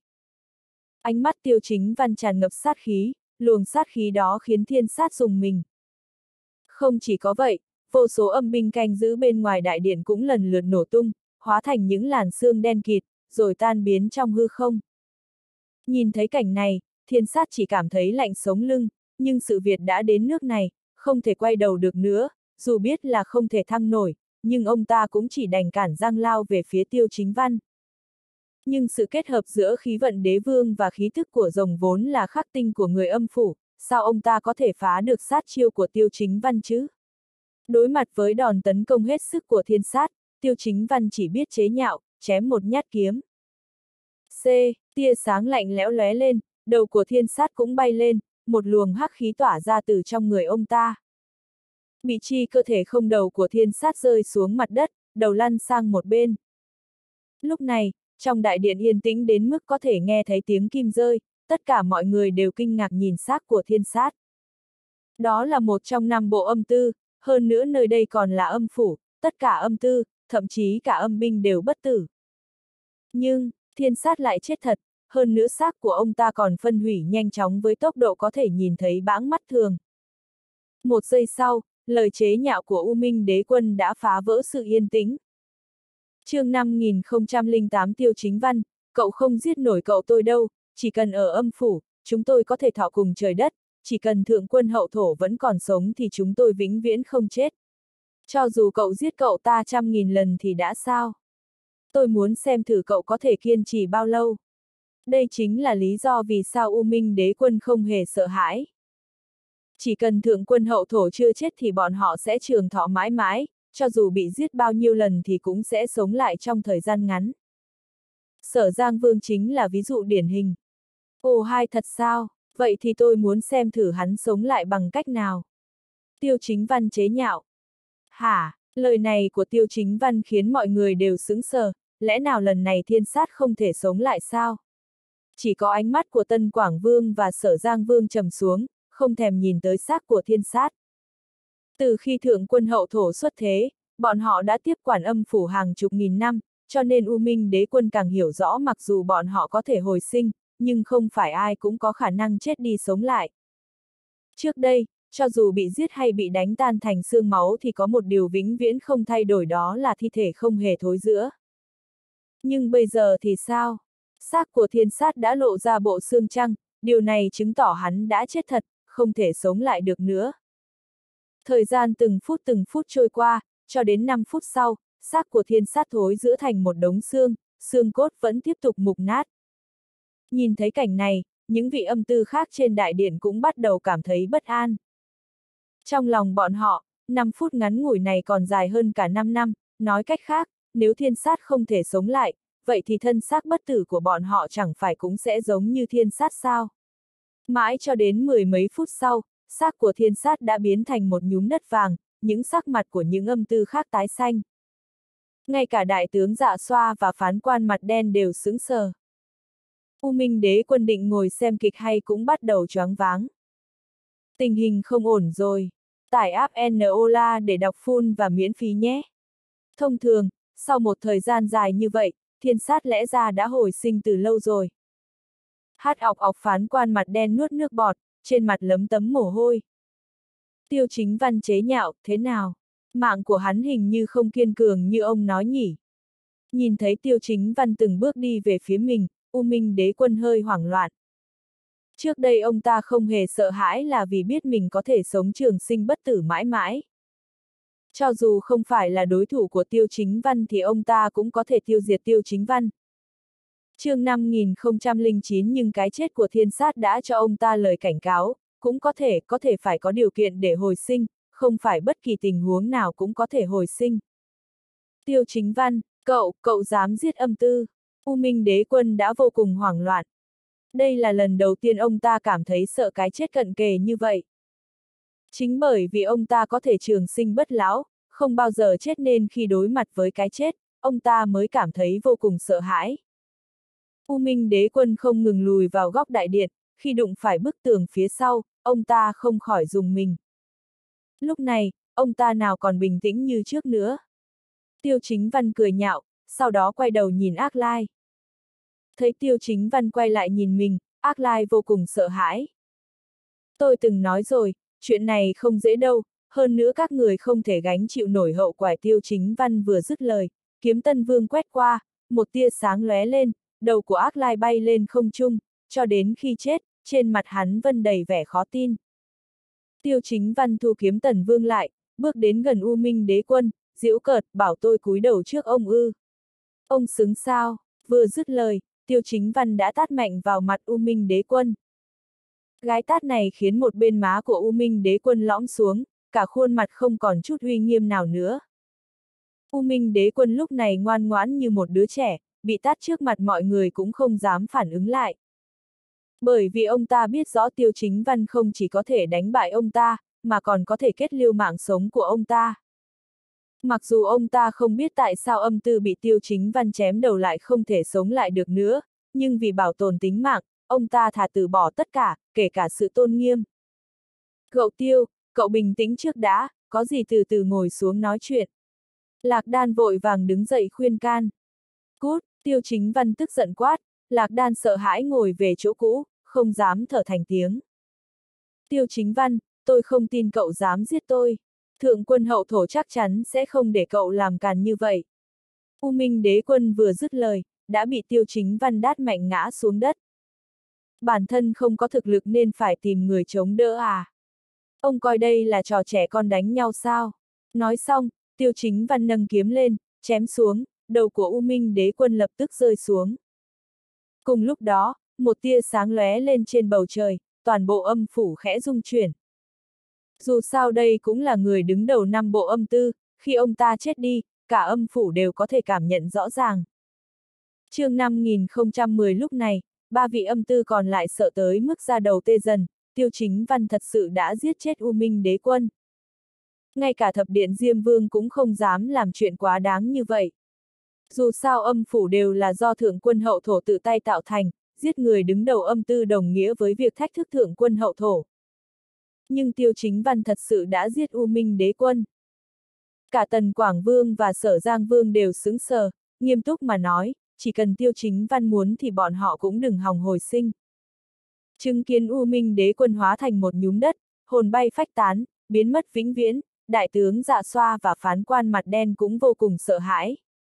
Speaker 1: Ánh mắt Tiêu Chính Văn tràn ngập sát khí, luồng sát khí đó khiến thiên sát rùng mình. Không chỉ có vậy, vô số âm binh canh giữ bên ngoài đại điện cũng lần lượt nổ tung, hóa thành những làn sương đen kịt, rồi tan biến trong hư không. Nhìn thấy cảnh này, thiên sát chỉ cảm thấy lạnh sống lưng, nhưng sự việc đã đến nước này, không thể quay đầu được nữa, dù biết là không thể thăng nổi, nhưng ông ta cũng chỉ đành cản răng lao về phía Tiêu Chính Văn. Nhưng sự kết hợp giữa khí vận đế vương và khí thức của rồng vốn là khắc tinh của người âm phủ, sao ông ta có thể phá được sát chiêu của Tiêu Chính Văn chứ? Đối mặt với đòn tấn công hết sức của thiên sát, Tiêu Chính Văn chỉ biết chế nhạo, chém một nhát kiếm. C, tia sáng lạnh lẽo lóe lên, đầu của thiên sát cũng bay lên, một luồng hắc khí tỏa ra từ trong người ông ta. Bị chi cơ thể không đầu của thiên sát rơi xuống mặt đất, đầu lăn sang một bên. Lúc này, trong đại điện yên tĩnh đến mức có thể nghe thấy tiếng kim rơi, tất cả mọi người đều kinh ngạc nhìn xác của thiên sát. Đó là một trong năm bộ âm tư, hơn nữa nơi đây còn là âm phủ, tất cả âm tư, thậm chí cả âm binh đều bất tử. Nhưng, thiên sát lại chết thật, hơn nữa xác của ông ta còn phân hủy nhanh chóng với tốc độ có thể nhìn thấy bãng mắt thường. Một giây sau, lời chế nhạo của U Minh Đế Quân đã phá vỡ sự yên tĩnh. Chương năm nghìn không trăm lẻ tám Tiêu Chính Văn, cậu không giết nổi cậu tôi đâu, chỉ cần ở âm phủ, chúng tôi có thể thọ cùng trời đất, chỉ cần thượng quân hậu thổ vẫn còn sống thì chúng tôi vĩnh viễn không chết. Cho dù cậu giết cậu ta trăm nghìn lần thì đã sao? Tôi muốn xem thử cậu có thể kiên trì bao lâu. Đây chính là lý do vì sao U Minh Đế Quân không hề sợ hãi. Chỉ cần thượng quân hậu thổ chưa chết thì bọn họ sẽ trường thọ mãi mãi, cho dù bị giết bao nhiêu lần thì cũng sẽ sống lại trong thời gian ngắn. Sở Giang Vương chính là ví dụ điển hình. Ồ hai thật sao, vậy thì tôi muốn xem thử hắn sống lại bằng cách nào. Tiêu Chính Văn chế nhạo. Hả, lời này của Tiêu Chính Văn khiến mọi người đều sững sờ, lẽ nào lần này thiên sát không thể sống lại sao? Chỉ có ánh mắt của Tân Quảng Vương và Sở Giang Vương trầm xuống, không thèm nhìn tới xác của thiên sát. Từ khi thượng quân hậu thổ xuất thế, bọn họ đã tiếp quản âm phủ hàng chục nghìn năm, cho nên U Minh Đế Quân càng hiểu rõ mặc dù bọn họ có thể hồi sinh, nhưng không phải ai cũng có khả năng chết đi sống lại. Trước đây, cho dù bị giết hay bị đánh tan thành xương máu thì có một điều vĩnh viễn không thay đổi, đó là thi thể không hề thối rữa. Nhưng bây giờ thì sao? Xác của thiên sát đã lộ ra bộ xương trăng, điều này chứng tỏ hắn đã chết thật, không thể sống lại được nữa. Thời gian từng phút từng phút trôi qua, cho đến năm phút sau, xác của thiên sát thối rữa thành một đống xương, xương cốt vẫn tiếp tục mục nát. Nhìn thấy cảnh này, những vị âm tư khác trên đại điện cũng bắt đầu cảm thấy bất an. Trong lòng bọn họ, năm phút ngắn ngủi này còn dài hơn cả năm năm, nói cách khác, nếu thiên sát không thể sống lại, vậy thì thân xác bất tử của bọn họ chẳng phải cũng sẽ giống như thiên sát sao? Mãi cho đến mười mấy phút sau, xác của thiên sát đã biến thành một nhúm đất vàng, những sắc mặt của những âm tư khác tái xanh. Ngay cả đại tướng Dạ Xoa và phán quan mặt đen đều sững sờ. U Minh Đế Quân định ngồi xem kịch hay cũng bắt đầu choáng váng. Tình hình không ổn rồi. Tải app Enola để đọc full và miễn phí nhé. Thông thường, sau một thời gian dài như vậy, thiên sát lẽ ra đã hồi sinh từ lâu rồi. Hát ọc ọc phán quan mặt đen nuốt nước bọt, trên mặt lấm tấm mồ hôi. Tiêu Chính Văn chế nhạo, thế nào? Mạng của hắn hình như không kiên cường như ông nói nhỉ. Nhìn thấy Tiêu Chính Văn từng bước đi về phía mình, U Minh Đế Quân hơi hoảng loạn. Trước đây ông ta không hề sợ hãi là vì biết mình có thể sống trường sinh bất tử mãi mãi. Cho dù không phải là đối thủ của Tiêu Chính Văn thì ông ta cũng có thể tiêu diệt Tiêu Chính Văn. Chương năm nghìn không trăm lẻ chín Nhưng cái chết của thiên sát đã cho ông ta lời cảnh cáo, cũng có thể, có thể phải có điều kiện để hồi sinh, không phải bất kỳ tình huống nào cũng có thể hồi sinh. Tiêu Chính Văn, cậu, cậu dám giết âm tư. U Minh Đế Quân đã vô cùng hoảng loạn. Đây là lần đầu tiên ông ta cảm thấy sợ cái chết cận kề như vậy. Chính bởi vì ông ta có thể trường sinh bất lão, không bao giờ chết nên khi đối mặt với cái chết, ông ta mới cảm thấy vô cùng sợ hãi. U Minh Đế Quân không ngừng lùi vào góc đại điện, khi đụng phải bức tường phía sau, ông ta không khỏi rùng mình. Lúc này, ông ta nào còn bình tĩnh như trước nữa. Tiêu Chính Văn cười nhạo, sau đó quay đầu nhìn Ác Lai. Thấy Tiêu Chính Văn quay lại nhìn mình, Ác Lai vô cùng sợ hãi. Tôi từng nói rồi, chuyện này không dễ đâu, hơn nữa các người không thể gánh chịu nổi hậu quả. Tiêu Chính Văn vừa dứt lời, kiếm Tân Vương quét qua, một tia sáng lóe lên, đầu của Ác Lai bay lên không trung, cho đến khi chết, trên mặt hắn vân đầy vẻ khó tin. Tiêu Chính Văn thu kiếm Tần Vương lại, bước đến gần U Minh Đế Quân, giễu cợt, bảo tôi cúi đầu trước ông ư. Ông xứng sao? Vừa dứt lời, Tiêu Chính Văn đã tát mạnh vào mặt U Minh Đế Quân. Gái tát này khiến một bên má của U Minh Đế Quân lõm xuống, cả khuôn mặt không còn chút uy nghiêm nào nữa. U Minh Đế Quân lúc này ngoan ngoãn như một đứa trẻ, bị tát trước mặt mọi người cũng không dám phản ứng lại. Bởi vì ông ta biết rõ Tiêu Chính Văn không chỉ có thể đánh bại ông ta, mà còn có thể kết liêu mạng sống của ông ta. Mặc dù ông ta không biết tại sao âm tư bị Tiêu Chính Văn chém đầu lại không thể sống lại được nữa, nhưng vì bảo tồn tính mạng, ông ta thà từ bỏ tất cả, kể cả sự tôn nghiêm. Cậu Tiêu, cậu bình tĩnh trước đã, có gì từ từ ngồi xuống nói chuyện. Lạc Đan vội vàng đứng dậy khuyên can. Cút, Tiêu Chính Văn tức giận quát, Lạc Đan sợ hãi ngồi về chỗ cũ, không dám thở thành tiếng. Tiêu Chính Văn, tôi không tin cậu dám giết tôi. Thượng quân hậu thổ chắc chắn sẽ không để cậu làm càn như vậy. U Minh Đế Quân vừa dứt lời, đã bị Tiêu Chính Văn đát mạnh ngã xuống đất. Bản thân không có thực lực nên phải tìm người chống đỡ à? Ông coi đây là trò trẻ con đánh nhau sao? Nói xong, Tiêu Chính Văn nâng kiếm lên, chém xuống, đầu của U Minh Đế Quân lập tức rơi xuống. Cùng lúc đó, một tia sáng lóe lên trên bầu trời, toàn bộ âm phủ khẽ rung chuyển. Dù sao đây cũng là người đứng đầu năm bộ âm tư, khi ông ta chết đi, cả âm phủ đều có thể cảm nhận rõ ràng. Chương năm nghìn không trăm mười lúc này, ba vị âm tư còn lại sợ tới mức da đầu tê dần, Tiêu Chính Văn thật sự đã giết chết U Minh Đế Quân. Ngay cả thập điện Diêm Vương cũng không dám làm chuyện quá đáng như vậy. Dù sao âm phủ đều là do thượng quân hậu thổ tự tay tạo thành, giết người đứng đầu âm tư đồng nghĩa với việc thách thức thượng quân hậu thổ. Nhưng Tiêu Chính Văn thật sự đã giết U Minh Đế Quân. Cả Tần Quảng Vương và Sở Giang Vương đều sững sờ, nghiêm túc mà nói, chỉ cần Tiêu Chính Văn muốn thì bọn họ cũng đừng hòng hồi sinh. Chứng kiến U Minh Đế Quân hóa thành một nhúm đất, hồn bay phách tán, biến mất vĩnh viễn, đại tướng Dạ Xoa và phán quan mặt đen cũng vô cùng sợ hãi.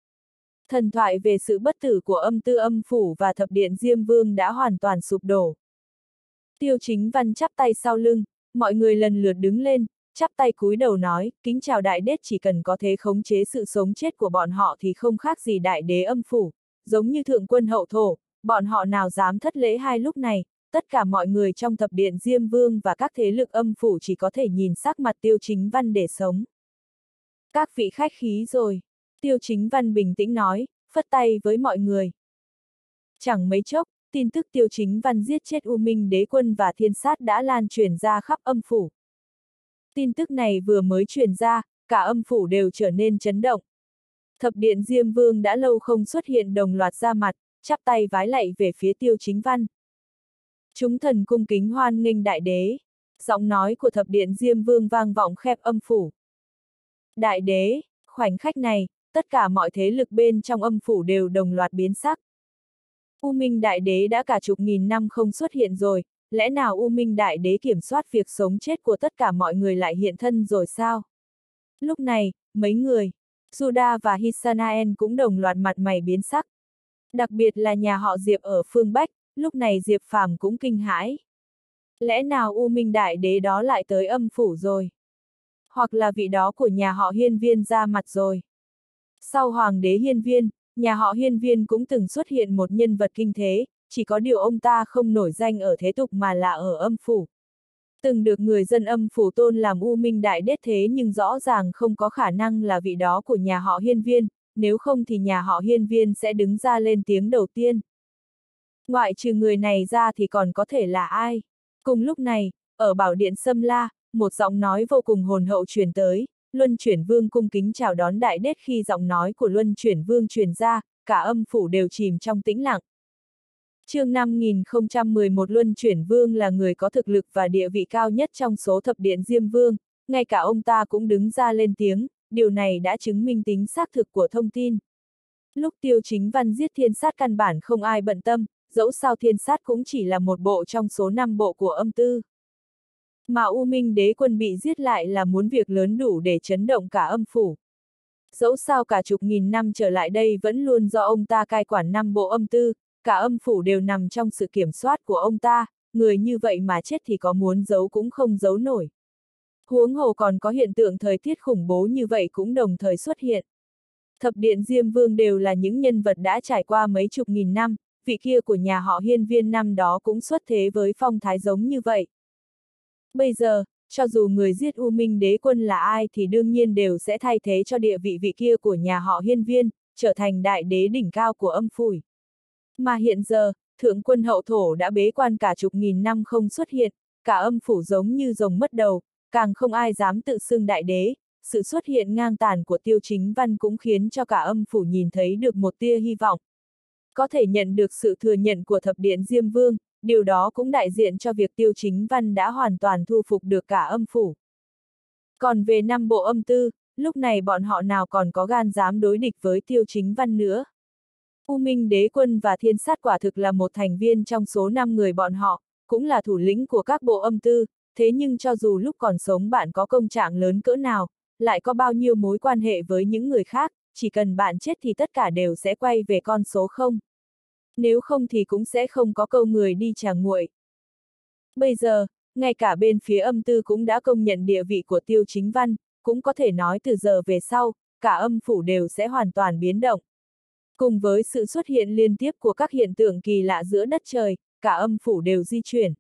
Speaker 1: Thần thoại về sự bất tử của âm tư âm phủ và thập điện Diêm Vương đã hoàn toàn sụp đổ. Tiêu Chính Văn chắp tay sau lưng, mọi người lần lượt đứng lên, chắp tay cúi đầu nói, kính chào đại đế, chỉ cần có thể khống chế sự sống chết của bọn họ thì không khác gì đại đế âm phủ, giống như thượng quân hậu thổ, bọn họ nào dám thất lễ hai lúc này, tất cả mọi người trong thập điện Diêm Vương và các thế lực âm phủ chỉ có thể nhìn sắc mặt Tiêu Chính Văn để sống. Các vị khách khí rồi, Tiêu Chính Văn bình tĩnh nói, phất tay với mọi người. Chẳng mấy chốc, tin tức Tiêu Chính Văn giết chết U Minh Đế Quân và Thiên Sát đã lan truyền ra khắp âm phủ. Tin tức này vừa mới truyền ra, cả âm phủ đều trở nên chấn động. Thập điện Diêm Vương đã lâu không xuất hiện đồng loạt ra mặt, chắp tay vái lạy về phía Tiêu Chính Văn. Chúng thần cung kính hoan nghênh đại đế. Giọng nói của thập điện Diêm Vương vang vọng khép âm phủ. Đại đế, khoảnh khắc này, tất cả mọi thế lực bên trong âm phủ đều đồng loạt biến sắc. U Minh Đại Đế đã cả chục nghìn năm không xuất hiện rồi, lẽ nào U Minh Đại Đế kiểm soát việc sống chết của tất cả mọi người lại hiện thân rồi sao? Lúc này, mấy người, Juda và Hisanael cũng đồng loạt mặt mày biến sắc. Đặc biệt là nhà họ Diệp ở phương Bắc, lúc này Diệp Phàm cũng kinh hãi. Lẽ nào U Minh Đại Đế đó lại tới âm phủ rồi? Hoặc là vị đó của nhà họ Hiên Viên ra mặt rồi? Sau Hoàng đế Hiên Viên, nhà họ Hiên Viên cũng từng xuất hiện một nhân vật kinh thế, chỉ có điều ông ta không nổi danh ở thế tục mà là ở âm phủ. Từng được người dân âm phủ tôn làm U Minh Đại Đế thế nhưng rõ ràng không có khả năng là vị đó của nhà họ Hiên Viên, nếu không thì nhà họ Hiên Viên sẽ đứng ra lên tiếng đầu tiên. Ngoại trừ người này ra thì còn có thể là ai? Cùng lúc này, ở Bảo Điện Sâm La, một giọng nói vô cùng hồn hậu truyền tới. Luân Chuyển Vương cung kính chào đón đại đế. Khi giọng nói của Luân Chuyển Vương truyền ra, cả âm phủ đều chìm trong tĩnh lặng. Chương năm nghìn không trăm mười một Luân Chuyển Vương là người có thực lực và địa vị cao nhất trong số thập điện Diêm Vương, ngay cả ông ta cũng đứng ra lên tiếng, điều này đã chứng minh tính xác thực của thông tin. Lúc Tiêu Chính Văn giết Thiên Sát căn bản không ai bận tâm, dẫu sao Thiên Sát cũng chỉ là một bộ trong số năm bộ của âm tư. Mà U Minh Đế Quân bị giết lại là muốn việc lớn đủ để chấn động cả âm phủ. Dẫu sao cả chục nghìn năm trở lại đây vẫn luôn do ông ta cai quản năm bộ âm tư, cả âm phủ đều nằm trong sự kiểm soát của ông ta, người như vậy mà chết thì có muốn giấu cũng không giấu nổi. Huống hồ còn có hiện tượng thời tiết khủng bố như vậy cũng đồng thời xuất hiện. Thập điện Diêm Vương đều là những nhân vật đã trải qua mấy chục nghìn năm, vị kia của nhà họ Hiên Viên năm đó cũng xuất thế với phong thái giống như vậy. Bây giờ, cho dù người giết U Minh Đế Quân là ai thì đương nhiên đều sẽ thay thế cho địa vị vị kia của nhà họ Hiên Viên, trở thành đại đế đỉnh cao của âm phủ. Mà hiện giờ, thượng quân hậu thổ đã bế quan cả chục nghìn năm không xuất hiện, cả âm phủ giống như rồng mất đầu, càng không ai dám tự xưng đại đế, sự xuất hiện ngang tàn của Tiêu Chính Văn cũng khiến cho cả âm phủ nhìn thấy được một tia hy vọng. Có thể nhận được sự thừa nhận của thập điện Diêm Vương, điều đó cũng đại diện cho việc Tiêu Chính Văn đã hoàn toàn thu phục được cả âm phủ. Còn về năm bộ âm tư, lúc này bọn họ nào còn có gan dám đối địch với Tiêu Chính Văn nữa. U Minh Đế Quân và Thiên Sát quả thực là một thành viên trong số năm người bọn họ, cũng là thủ lĩnh của các bộ âm tư, thế nhưng cho dù lúc còn sống bạn có công trạng lớn cỡ nào, lại có bao nhiêu mối quan hệ với những người khác, chỉ cần bạn chết thì tất cả đều sẽ quay về con số không. Nếu không thì cũng sẽ không có câu người đi trà nguội. Bây giờ, ngay cả bên phía âm tư cũng đã công nhận địa vị của Tiêu Chính Văn, cũng có thể nói từ giờ về sau, cả âm phủ đều sẽ hoàn toàn biến động. Cùng với sự xuất hiện liên tiếp của các hiện tượng kỳ lạ giữa đất trời, cả âm phủ đều di chuyển.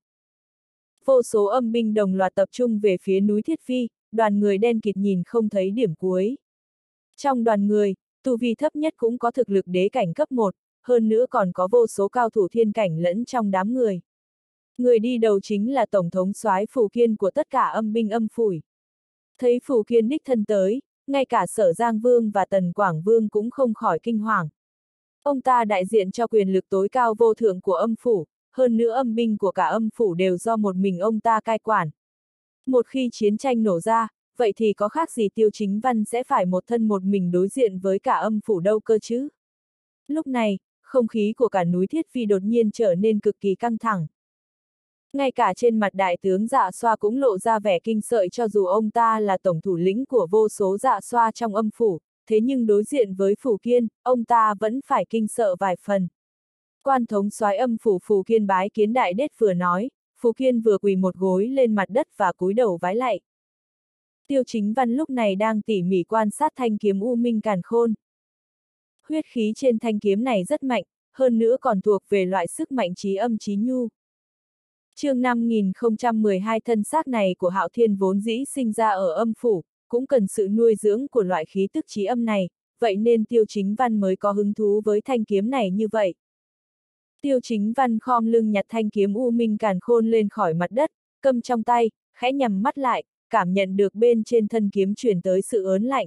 Speaker 1: Vô số âm binh đồng loạt tập trung về phía núi Thiết Phi, đoàn người đen kịt nhìn không thấy điểm cuối. Trong đoàn người, tu vi thấp nhất cũng có thực lực đế cảnh cấp một, hơn nữa còn có vô số cao thủ thiên cảnh lẫn trong đám người. Người đi đầu chính là Tổng thống soái Phù Kiên của tất cả âm binh âm phủi. Thấy Phù Kiên đích thân tới, ngay cả Sở Giang Vương và Tần Quảng Vương cũng không khỏi kinh hoàng. Ông ta đại diện cho quyền lực tối cao vô thượng của âm phủ, hơn nữa âm binh của cả âm phủ đều do một mình ông ta cai quản. Một khi chiến tranh nổ ra, vậy thì có khác gì Tiêu Chính Văn sẽ phải một thân một mình đối diện với cả âm phủ đâu cơ chứ? Lúc này, không khí của cả núi Thiết Phi đột nhiên trở nên cực kỳ căng thẳng. Ngay cả trên mặt đại tướng Dạ Xoa cũng lộ ra vẻ kinh sợi, cho dù ông ta là tổng thủ lĩnh của vô số Dạ Xoa trong âm phủ, thế nhưng đối diện với Phù Kiên, ông ta vẫn phải kinh sợ vài phần. Quan thống soái âm phủ Phù Kiên bái kiến đại đế vừa nói, Phù Kiên vừa quỳ một gối lên mặt đất và cúi đầu vái lạy. Tiêu Chính Văn lúc này đang tỉ mỉ quan sát thanh kiếm U Minh Càn Khôn. Huyết khí trên thanh kiếm này rất mạnh, hơn nữa còn thuộc về loại sức mạnh trí âm trí nhu. Chương năm nghìn không trăm mười hai thân xác này của Hạo Thiên vốn dĩ sinh ra ở âm phủ, cũng cần sự nuôi dưỡng của loại khí tức trí âm này, vậy nên Tiêu Chính Văn mới có hứng thú với thanh kiếm này như vậy. Tiêu Chính Văn khom lưng nhặt thanh kiếm U Minh Càn Khôn lên khỏi mặt đất, cầm trong tay, khẽ nhắm mắt lại, cảm nhận được bên trên thân kiếm truyền tới sự ớn lạnh.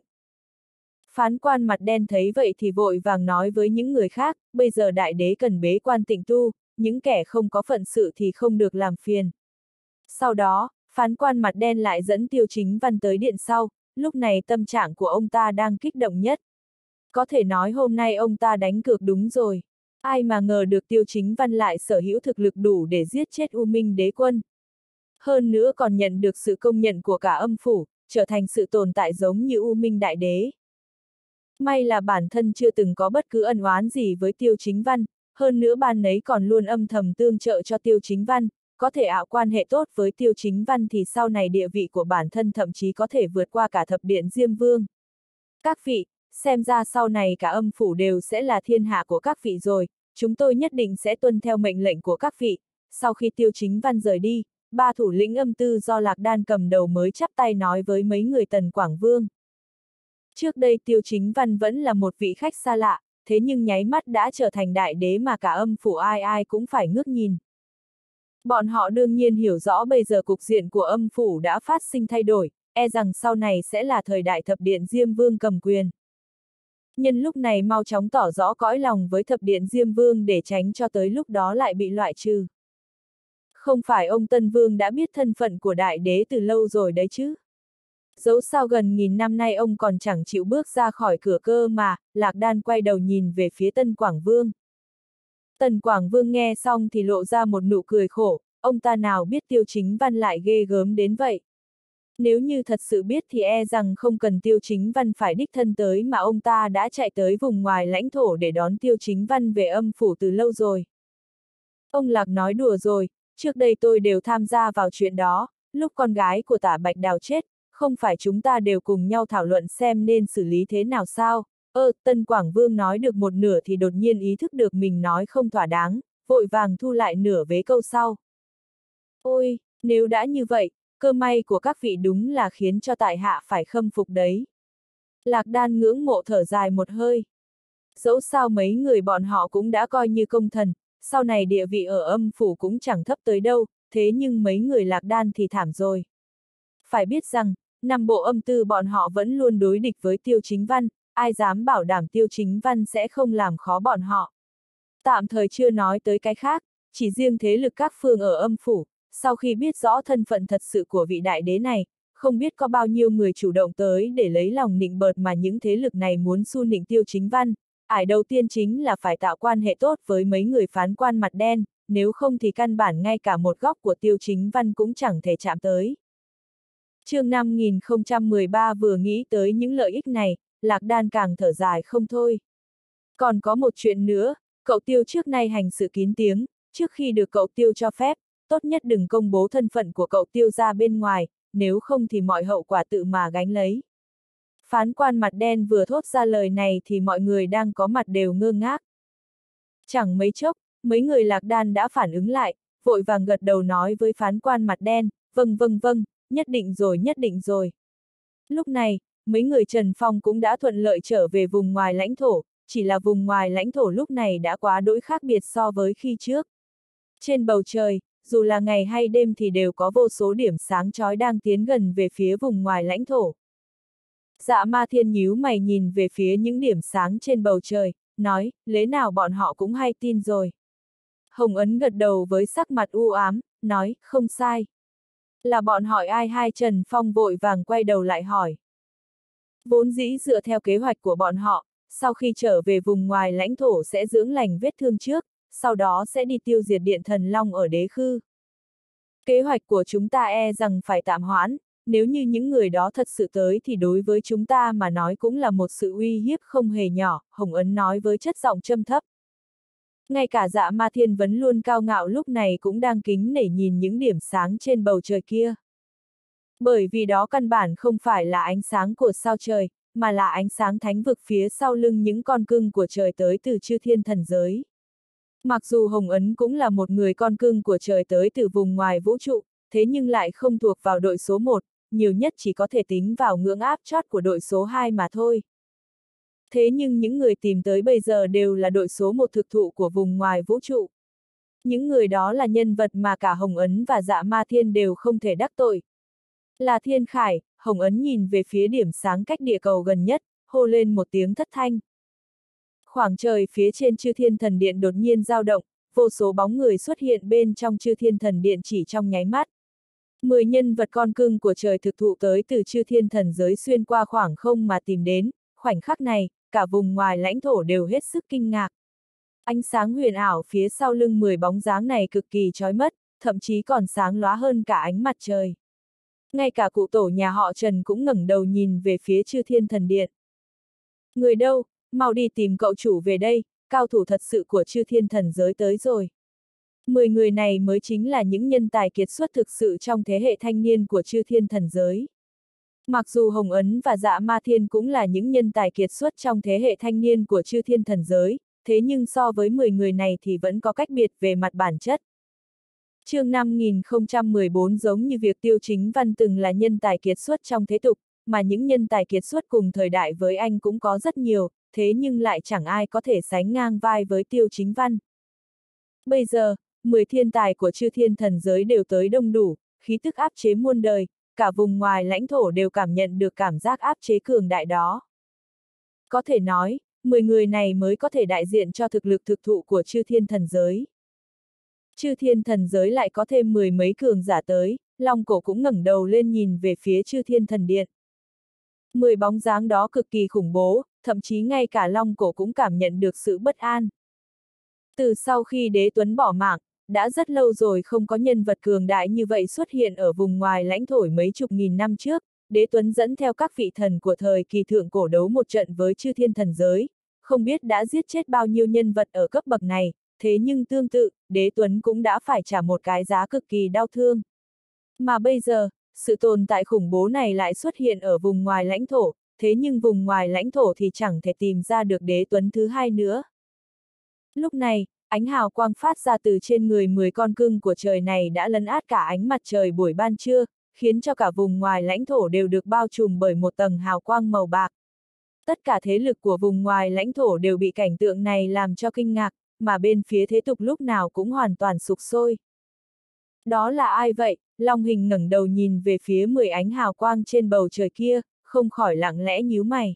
Speaker 1: Phán quan mặt đen thấy vậy thì vội vàng nói với những người khác, bây giờ đại đế cần bế quan tịnh tu, những kẻ không có phận sự thì không được làm phiền. Sau đó, phán quan mặt đen lại dẫn Tiêu Chính Văn tới điện sau, lúc này tâm trạng của ông ta đang kích động nhất. Có thể nói hôm nay ông ta đánh cược đúng rồi. Ai mà ngờ được Tiêu Chính Văn lại sở hữu thực lực đủ để giết chết U Minh Đế Quân. Hơn nữa còn nhận được sự công nhận của cả âm phủ, trở thành sự tồn tại giống như U Minh Đại Đế. May là bản thân chưa từng có bất cứ ân oán gì với Tiêu Chính Văn, hơn nữa ban nấy còn luôn âm thầm tương trợ cho Tiêu Chính Văn, có thể ảo quan hệ tốt với Tiêu Chính Văn thì sau này địa vị của bản thân thậm chí có thể vượt qua cả thập điện Diêm Vương. Các vị, xem ra sau này cả âm phủ đều sẽ là thiên hạ của các vị rồi, chúng tôi nhất định sẽ tuân theo mệnh lệnh của các vị. Sau khi Tiêu Chính Văn rời đi, ba thủ lĩnh âm tư do Lạc Đan cầm đầu mới chắp tay nói với mấy người Tần Quảng Vương. Trước đây Tiêu Chính Văn vẫn là một vị khách xa lạ, thế nhưng nháy mắt đã trở thành đại đế mà cả âm phủ ai ai cũng phải ngước nhìn. Bọn họ đương nhiên hiểu rõ bây giờ cục diện của âm phủ đã phát sinh thay đổi, e rằng sau này sẽ là thời đại thập điện Diêm Vương cầm quyền. Nhân lúc này mau chóng tỏ rõ cõi lòng với thập điện Diêm Vương để tránh cho tới lúc đó lại bị loại trừ. Không phải ông Tân Vương đã biết thân phận của đại đế từ lâu rồi đấy chứ? Dẫu sao gần nghìn năm nay ông còn chẳng chịu bước ra khỏi cửa cơ mà, Lạc Đan quay đầu nhìn về phía Tân Quảng Vương. Tần Quảng Vương nghe xong thì lộ ra một nụ cười khổ, ông ta nào biết Tiêu Chính Văn lại ghê gớm đến vậy. Nếu như thật sự biết thì e rằng không cần Tiêu Chính Văn phải đích thân tới mà ông ta đã chạy tới vùng ngoài lãnh thổ để đón Tiêu Chính Văn về âm phủ từ lâu rồi. Ông Lạc nói đùa rồi, trước đây tôi đều tham gia vào chuyện đó, lúc con gái của Tả Bạch Đào chết, không phải chúng ta đều cùng nhau thảo luận xem nên xử lý thế nào sao? Ơ, Tân Quảng Vương nói được một nửa thì đột nhiên ý thức được mình nói không thỏa đáng, vội vàng thu lại nửa vế câu sau. Ôi, nếu đã như vậy, cơ may của các vị đúng là khiến cho tại hạ phải khâm phục đấy. Lạc Đan ngưỡng mộ thở dài một hơi. Dẫu sao mấy người bọn họ cũng đã coi như công thần, sau này địa vị ở âm phủ cũng chẳng thấp tới đâu, thế nhưng mấy người Lạc Đan thì thảm rồi. Phải biết rằng, năm bộ âm tư bọn họ vẫn luôn đối địch với Tiêu Chính Văn, ai dám bảo đảm Tiêu Chính Văn sẽ không làm khó bọn họ. Tạm thời chưa nói tới cái khác, chỉ riêng thế lực các phương ở âm phủ, sau khi biết rõ thân phận thật sự của vị đại đế này, không biết có bao nhiêu người chủ động tới để lấy lòng nịnh bợt mà những thế lực này muốn xu nịnh Tiêu Chính Văn. Ải đầu tiên chính là phải tạo quan hệ tốt với mấy người phán quan mặt đen, nếu không thì căn bản ngay cả một góc của Tiêu Chính Văn cũng chẳng thể chạm tới. Chương năm nghìn không trăm mười ba vừa nghĩ tới những lợi ích này, Lạc Đan càng thở dài không thôi. Còn có một chuyện nữa, cậu Tiêu trước nay hành sự kín tiếng, trước khi được cậu Tiêu cho phép, tốt nhất đừng công bố thân phận của cậu Tiêu ra bên ngoài, nếu không thì mọi hậu quả tự mà gánh lấy. Phán quan mặt đen vừa thốt ra lời này thì mọi người đang có mặt đều ngơ ngác. Chẳng mấy chốc, mấy người Lạc Đan đã phản ứng lại, vội vàng gật đầu nói với phán quan mặt đen, vâng vâng vâng, nhất định rồi nhất định rồi. Lúc này, mấy người Trần Phong cũng đã thuận lợi trở về vùng ngoài lãnh thổ, chỉ là vùng ngoài lãnh thổ lúc này đã quá đỗi khác biệt so với khi trước. Trên bầu trời, dù là ngày hay đêm thì đều có vô số điểm sáng chói đang tiến gần về phía vùng ngoài lãnh thổ. Dạ Ma Thiên nhíu mày nhìn về phía những điểm sáng trên bầu trời, nói, lẽ nào bọn họ cũng hay tin rồi. Hồng Ấn gật đầu với sắc mặt u ám, nói, không sai. Là bọn hỏi ai hai Trần Phong vội vàng quay đầu lại hỏi. Vốn dĩ dựa theo kế hoạch của bọn họ, sau khi trở về vùng ngoài lãnh thổ sẽ dưỡng lành vết thương trước, sau đó sẽ đi tiêu diệt Điện Thần Long ở Đế Khư. Kế hoạch của chúng ta e rằng phải tạm hoãn, nếu như những người đó thật sự tới thì đối với chúng ta mà nói cũng là một sự uy hiếp không hề nhỏ, Hồng Ấn nói với chất giọng trầm thấp. Ngay cả Dạ Ma Thiên vẫn luôn cao ngạo lúc này cũng đang kính nể nhìn những điểm sáng trên bầu trời kia. Bởi vì đó căn bản không phải là ánh sáng của sao trời, mà là ánh sáng thánh vực phía sau lưng những con cưng của trời tới từ chư thiên thần giới. Mặc dù Hồng Ấn cũng là một người con cưng của trời tới từ vùng ngoài vũ trụ, thế nhưng lại không thuộc vào đội số một, nhiều nhất chỉ có thể tính vào ngưỡng áp chót của đội số hai mà thôi. Thế nhưng những người tìm tới bây giờ đều là đội số một thực thụ của vùng ngoài vũ trụ. Những người đó là nhân vật mà cả Hồng Ấn và Dạ Ma Thiên đều không thể đắc tội. Là Thiên Khải, Hồng Ấn nhìn về phía điểm sáng cách địa cầu gần nhất, hô lên một tiếng thất thanh. Khoảng trời phía trên Chư Thiên Thần Điện đột nhiên dao động, vô số bóng người xuất hiện bên trong Chư Thiên Thần Điện chỉ trong nháy mắt. Mười nhân vật con cưng của trời thực thụ tới từ Chư Thiên Thần giới xuyên qua khoảng không mà tìm đến, khoảnh khắc này, cả vùng ngoài lãnh thổ đều hết sức kinh ngạc. Ánh sáng huyền ảo phía sau lưng mười bóng dáng này cực kỳ chói mắt, thậm chí còn sáng lóa hơn cả ánh mặt trời. Ngay cả cụ tổ nhà họ Trần cũng ngẩng đầu nhìn về phía Chư Thiên Thần Điện. Người đâu, mau đi tìm cậu chủ về đây, cao thủ thật sự của Chư Thiên Thần giới tới rồi. Mười người này mới chính là những nhân tài kiệt xuất thực sự trong thế hệ thanh niên của Chư Thiên Thần giới. Mặc dù Hồng Ấn và Dạ Ma Thiên cũng là những nhân tài kiệt xuất trong thế hệ thanh niên của Chư Thiên Thần giới, thế nhưng so với mười người này thì vẫn có cách biệt về mặt bản chất. Chương năm nghìn không trăm mười bốn giống như việc Tiêu Chính Văn từng là nhân tài kiệt xuất trong thế tục, mà những nhân tài kiệt xuất cùng thời đại với anh cũng có rất nhiều, thế nhưng lại chẳng ai có thể sánh ngang vai với Tiêu Chính Văn. Bây giờ, mười thiên tài của Chư Thiên Thần giới đều tới đông đủ, khí tức áp chế muôn đời, cả vùng ngoài lãnh thổ đều cảm nhận được cảm giác áp chế cường đại đó. Có thể nói, mười người này mới có thể đại diện cho thực lực thực thụ của Chư Thiên Thần giới. Chư Thiên Thần giới lại có thêm mười mấy cường giả tới, Long Cổ cũng ngẩng đầu lên nhìn về phía Chư Thiên Thần Điện. Mười bóng dáng đó cực kỳ khủng bố, thậm chí ngay cả Long Cổ cũng cảm nhận được sự bất an. Từ sau khi Đế Tuấn bỏ mạng, đã rất lâu rồi không có nhân vật cường đại như vậy xuất hiện ở vùng ngoài lãnh thổ mấy chục nghìn năm trước. Đế Tuấn dẫn theo các vị thần của thời kỳ thượng cổ đấu một trận với Chư Thiên Thần giới, không biết đã giết chết bao nhiêu nhân vật ở cấp bậc này, thế nhưng tương tự, Đế Tuấn cũng đã phải trả một cái giá cực kỳ đau thương. Mà bây giờ, sự tồn tại khủng bố này lại xuất hiện ở vùng ngoài lãnh thổ, thế nhưng vùng ngoài lãnh thổ thì chẳng thể tìm ra được Đế Tuấn thứ hai nữa. Lúc này, ánh hào quang phát ra từ trên người mười con cưng của trời này đã lấn át cả ánh mặt trời buổi ban trưa, khiến cho cả vùng ngoài lãnh thổ đều được bao trùm bởi một tầng hào quang màu bạc. Tất cả thế lực của vùng ngoài lãnh thổ đều bị cảnh tượng này làm cho kinh ngạc, mà bên phía thế tục lúc nào cũng hoàn toàn sục sôi. Đó là ai vậy? Long Hình ngẩng đầu nhìn về phía mười ánh hào quang trên bầu trời kia, không khỏi lặng lẽ nhíu mày.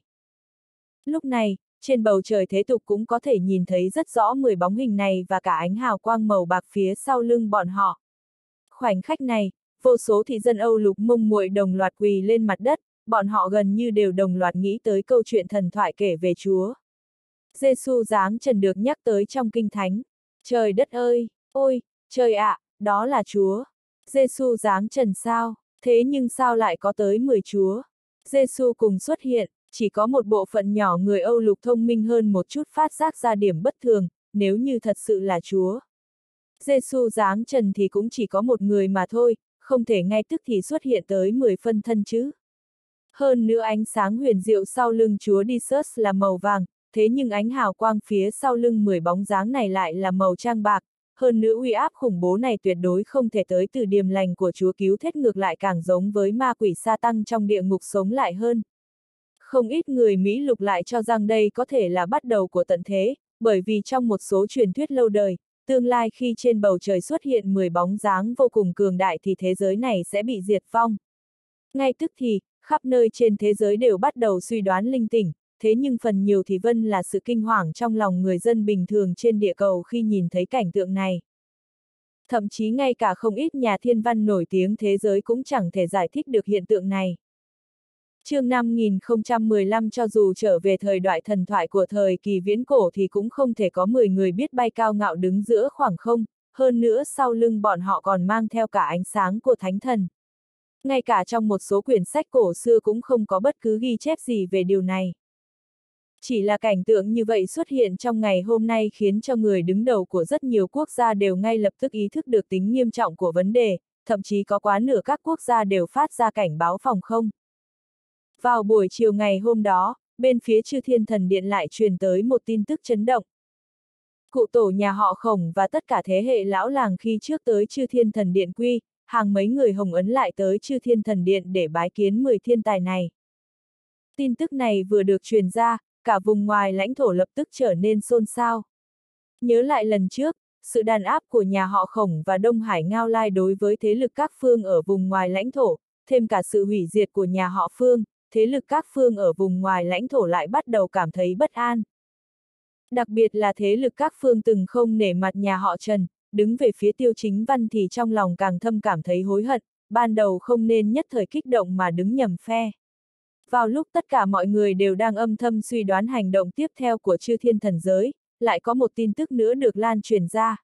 Speaker 1: Lúc này, trên bầu trời thế tục cũng có thể nhìn thấy rất rõ mười bóng hình này và cả ánh hào quang màu bạc phía sau lưng bọn họ. Khoảnh khắc này, vô số thị dân Âu Lục mông muội đồng loạt quỳ lên mặt đất, bọn họ gần như đều đồng loạt nghĩ tới câu chuyện thần thoại kể về Chúa Giêsu giáng trần được nhắc tới trong Kinh Thánh. Trời đất ơi, ôi, trời ạ, à, đó là Chúa Giêsu giáng trần sao? Thế nhưng sao lại có tới mười Chúa Giêsu cùng xuất hiện? Chỉ có một bộ phận nhỏ người Âu Lục thông minh hơn một chút phát giác ra điểm bất thường, nếu như thật sự là Chúa Giêsu giáng trần thì cũng chỉ có một người mà thôi, không thể ngay tức thì xuất hiện tới mười phân thân chứ. Hơn nữa ánh sáng huyền diệu sau lưng Chúa Jesus là màu vàng, thế nhưng ánh hào quang phía sau lưng mười bóng dáng này lại là màu trang bạc, hơn nữa uy áp khủng bố này tuyệt đối không thể tới từ điềm lành của Chúa cứu thết, ngược lại càng giống với ma quỷ sa tăng trong địa ngục sống lại hơn. Không ít người Mỹ lục lại cho rằng đây có thể là bắt đầu của tận thế, bởi vì trong một số truyền thuyết lâu đời, tương lai khi trên bầu trời xuất hiện mười bóng dáng vô cùng cường đại thì thế giới này sẽ bị diệt vong. Ngay tức thì, khắp nơi trên thế giới đều bắt đầu suy đoán linh tinh, thế nhưng phần nhiều thì vẫn là sự kinh hoàng trong lòng người dân bình thường trên địa cầu khi nhìn thấy cảnh tượng này. Thậm chí ngay cả không ít nhà thiên văn nổi tiếng thế giới cũng chẳng thể giải thích được hiện tượng này. Chương năm nghìn không trăm mười lăm cho dù trở về thời đại thần thoại của thời kỳ viễn cổ thì cũng không thể có mười người biết bay cao ngạo đứng giữa khoảng không, hơn nữa sau lưng bọn họ còn mang theo cả ánh sáng của thánh thần. Ngay cả trong một số quyển sách cổ xưa cũng không có bất cứ ghi chép gì về điều này. Chỉ là cảnh tượng như vậy xuất hiện trong ngày hôm nay khiến cho người đứng đầu của rất nhiều quốc gia đều ngay lập tức ý thức được tính nghiêm trọng của vấn đề, thậm chí có quá nửa các quốc gia đều phát ra cảnh báo phòng không. Vào buổi chiều ngày hôm đó, bên phía Chư Thiên Thần Điện lại truyền tới một tin tức chấn động. Cụ tổ nhà họ Khổng và tất cả thế hệ lão làng khi trước tới Chư Thiên Thần Điện quy, hàng mấy người Hồng Ấn lại tới Chư Thiên Thần Điện để bái kiến mười thiên tài này. Tin tức này vừa được truyền ra, cả vùng ngoài lãnh thổ lập tức trở nên xôn xao. Nhớ lại lần trước, sự đàn áp của nhà họ Khổng và Đông Hải Ngao Lai đối với thế lực các phương ở vùng ngoài lãnh thổ, thêm cả sự hủy diệt của nhà họ Phương, thế lực các phương ở vùng ngoài lãnh thổ lại bắt đầu cảm thấy bất an. Đặc biệt là thế lực các phương từng không nể mặt nhà họ Trần, đứng về phía Tiêu Chính Văn thì trong lòng càng thâm cảm thấy hối hận, ban đầu không nên nhất thời kích động mà đứng nhầm phe. Vào lúc tất cả mọi người đều đang âm thầm suy đoán hành động tiếp theo của Chư Thiên Thần Giới, lại có một tin tức nữa được lan truyền ra.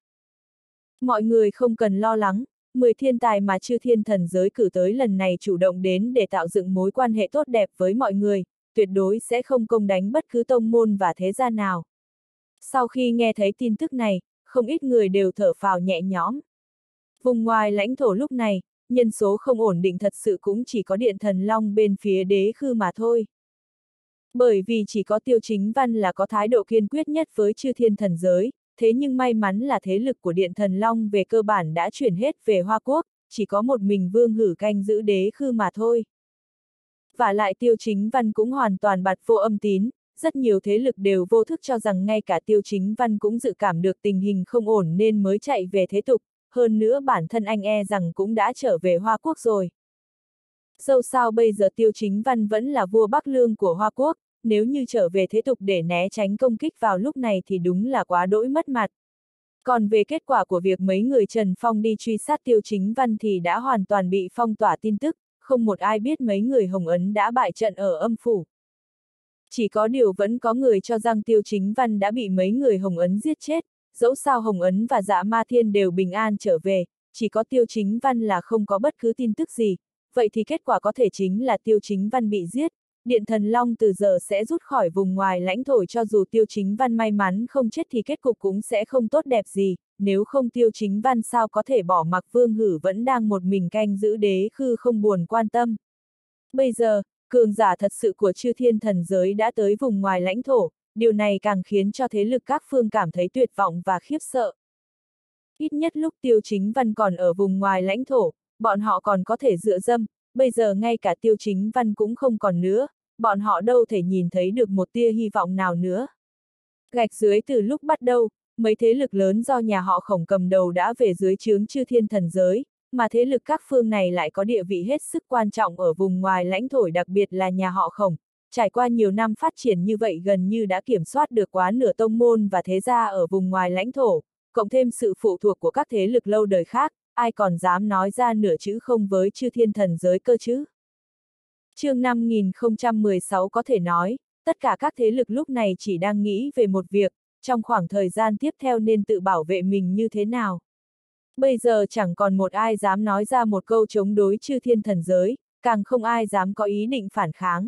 Speaker 1: Mọi người không cần lo lắng, mười thiên tài mà Chư Thiên Thần Giới cử tới lần này chủ động đến để tạo dựng mối quan hệ tốt đẹp với mọi người, tuyệt đối sẽ không công đánh bất cứ tông môn và thế gia nào. Sau khi nghe thấy tin tức này, không ít người đều thở phào nhẹ nhõm. Vùng ngoài lãnh thổ lúc này, nhân số không ổn định thật sự cũng chỉ có Điện Thần Long bên phía Đế Khư mà thôi. Bởi vì chỉ có Tiêu Chính Văn là có thái độ kiên quyết nhất với Chư Thiên Thần Giới, thế nhưng may mắn là thế lực của Điện Thần Long về cơ bản đã chuyển hết về Hoa Quốc, chỉ có một mình Vương Hử canh giữ Đế Khư mà thôi. Vả lại Tiêu Chính Văn cũng hoàn toàn bặt vô âm tín, rất nhiều thế lực đều vô thức cho rằng ngay cả Tiêu Chính Văn cũng dự cảm được tình hình không ổn nên mới chạy về thế tục, hơn nữa bản thân anh e rằng cũng đã trở về Hoa Quốc rồi. Dẫu sao bây giờ Tiêu Chính Văn vẫn là vua Bắc Lương của Hoa Quốc, nếu như trở về thế tục để né tránh công kích vào lúc này thì đúng là quá đỗi mất mặt. Còn về kết quả của việc mấy người Trần Phong đi truy sát Tiêu Chính Văn thì đã hoàn toàn bị phong tỏa tin tức, không một ai biết mấy người Hồng Ấn đã bại trận ở âm phủ. Chỉ có điều vẫn có người cho rằng Tiêu Chính Văn đã bị mấy người Hồng Ấn giết chết, dẫu sao Hồng Ấn và Dạ Ma Thiên đều bình an trở về, chỉ có Tiêu Chính Văn là không có bất cứ tin tức gì, vậy thì kết quả có thể chính là Tiêu Chính Văn bị giết, Điện Thần Long từ giờ sẽ rút khỏi vùng ngoài lãnh thổ, cho dù Tiêu Chính Văn may mắn không chết thì kết cục cũng sẽ không tốt đẹp gì, nếu không Tiêu Chính Văn sao có thể bỏ mặc Vương Hử vẫn đang một mình canh giữ Đế Khư không buồn quan tâm. Bây giờ, cường giả thật sự của Chư Thiên Thần Giới đã tới vùng ngoài lãnh thổ, điều này càng khiến cho thế lực các phương cảm thấy tuyệt vọng và khiếp sợ. Ít nhất lúc Tiêu Chính Văn còn ở vùng ngoài lãnh thổ, bọn họ còn có thể dựa dẫm, bây giờ ngay cả Tiêu Chính Văn cũng không còn nữa, bọn họ đâu thể nhìn thấy được một tia hy vọng nào nữa. Gạch dưới từ lúc bắt đầu, mấy thế lực lớn do nhà họ Khổng cầm đầu đã về dưới trướng chư thiên thần giới, mà thế lực các phương này lại có địa vị hết sức quan trọng ở vùng ngoài lãnh thổ, đặc biệt là nhà họ Khổng. Trải qua nhiều năm phát triển như vậy gần như đã kiểm soát được quá nửa tông môn và thế gia ở vùng ngoài lãnh thổ, cộng thêm sự phụ thuộc của các thế lực lâu đời khác, ai còn dám nói ra nửa chữ không với chư thiên thần giới cơ chứ? Chương năm nghìn không trăm mười sáu có thể nói, tất cả các thế lực lúc này chỉ đang nghĩ về một việc, trong khoảng thời gian tiếp theo nên tự bảo vệ mình như thế nào. Bây giờ chẳng còn một ai dám nói ra một câu chống đối chư thiên thần giới, càng không ai dám có ý định phản kháng.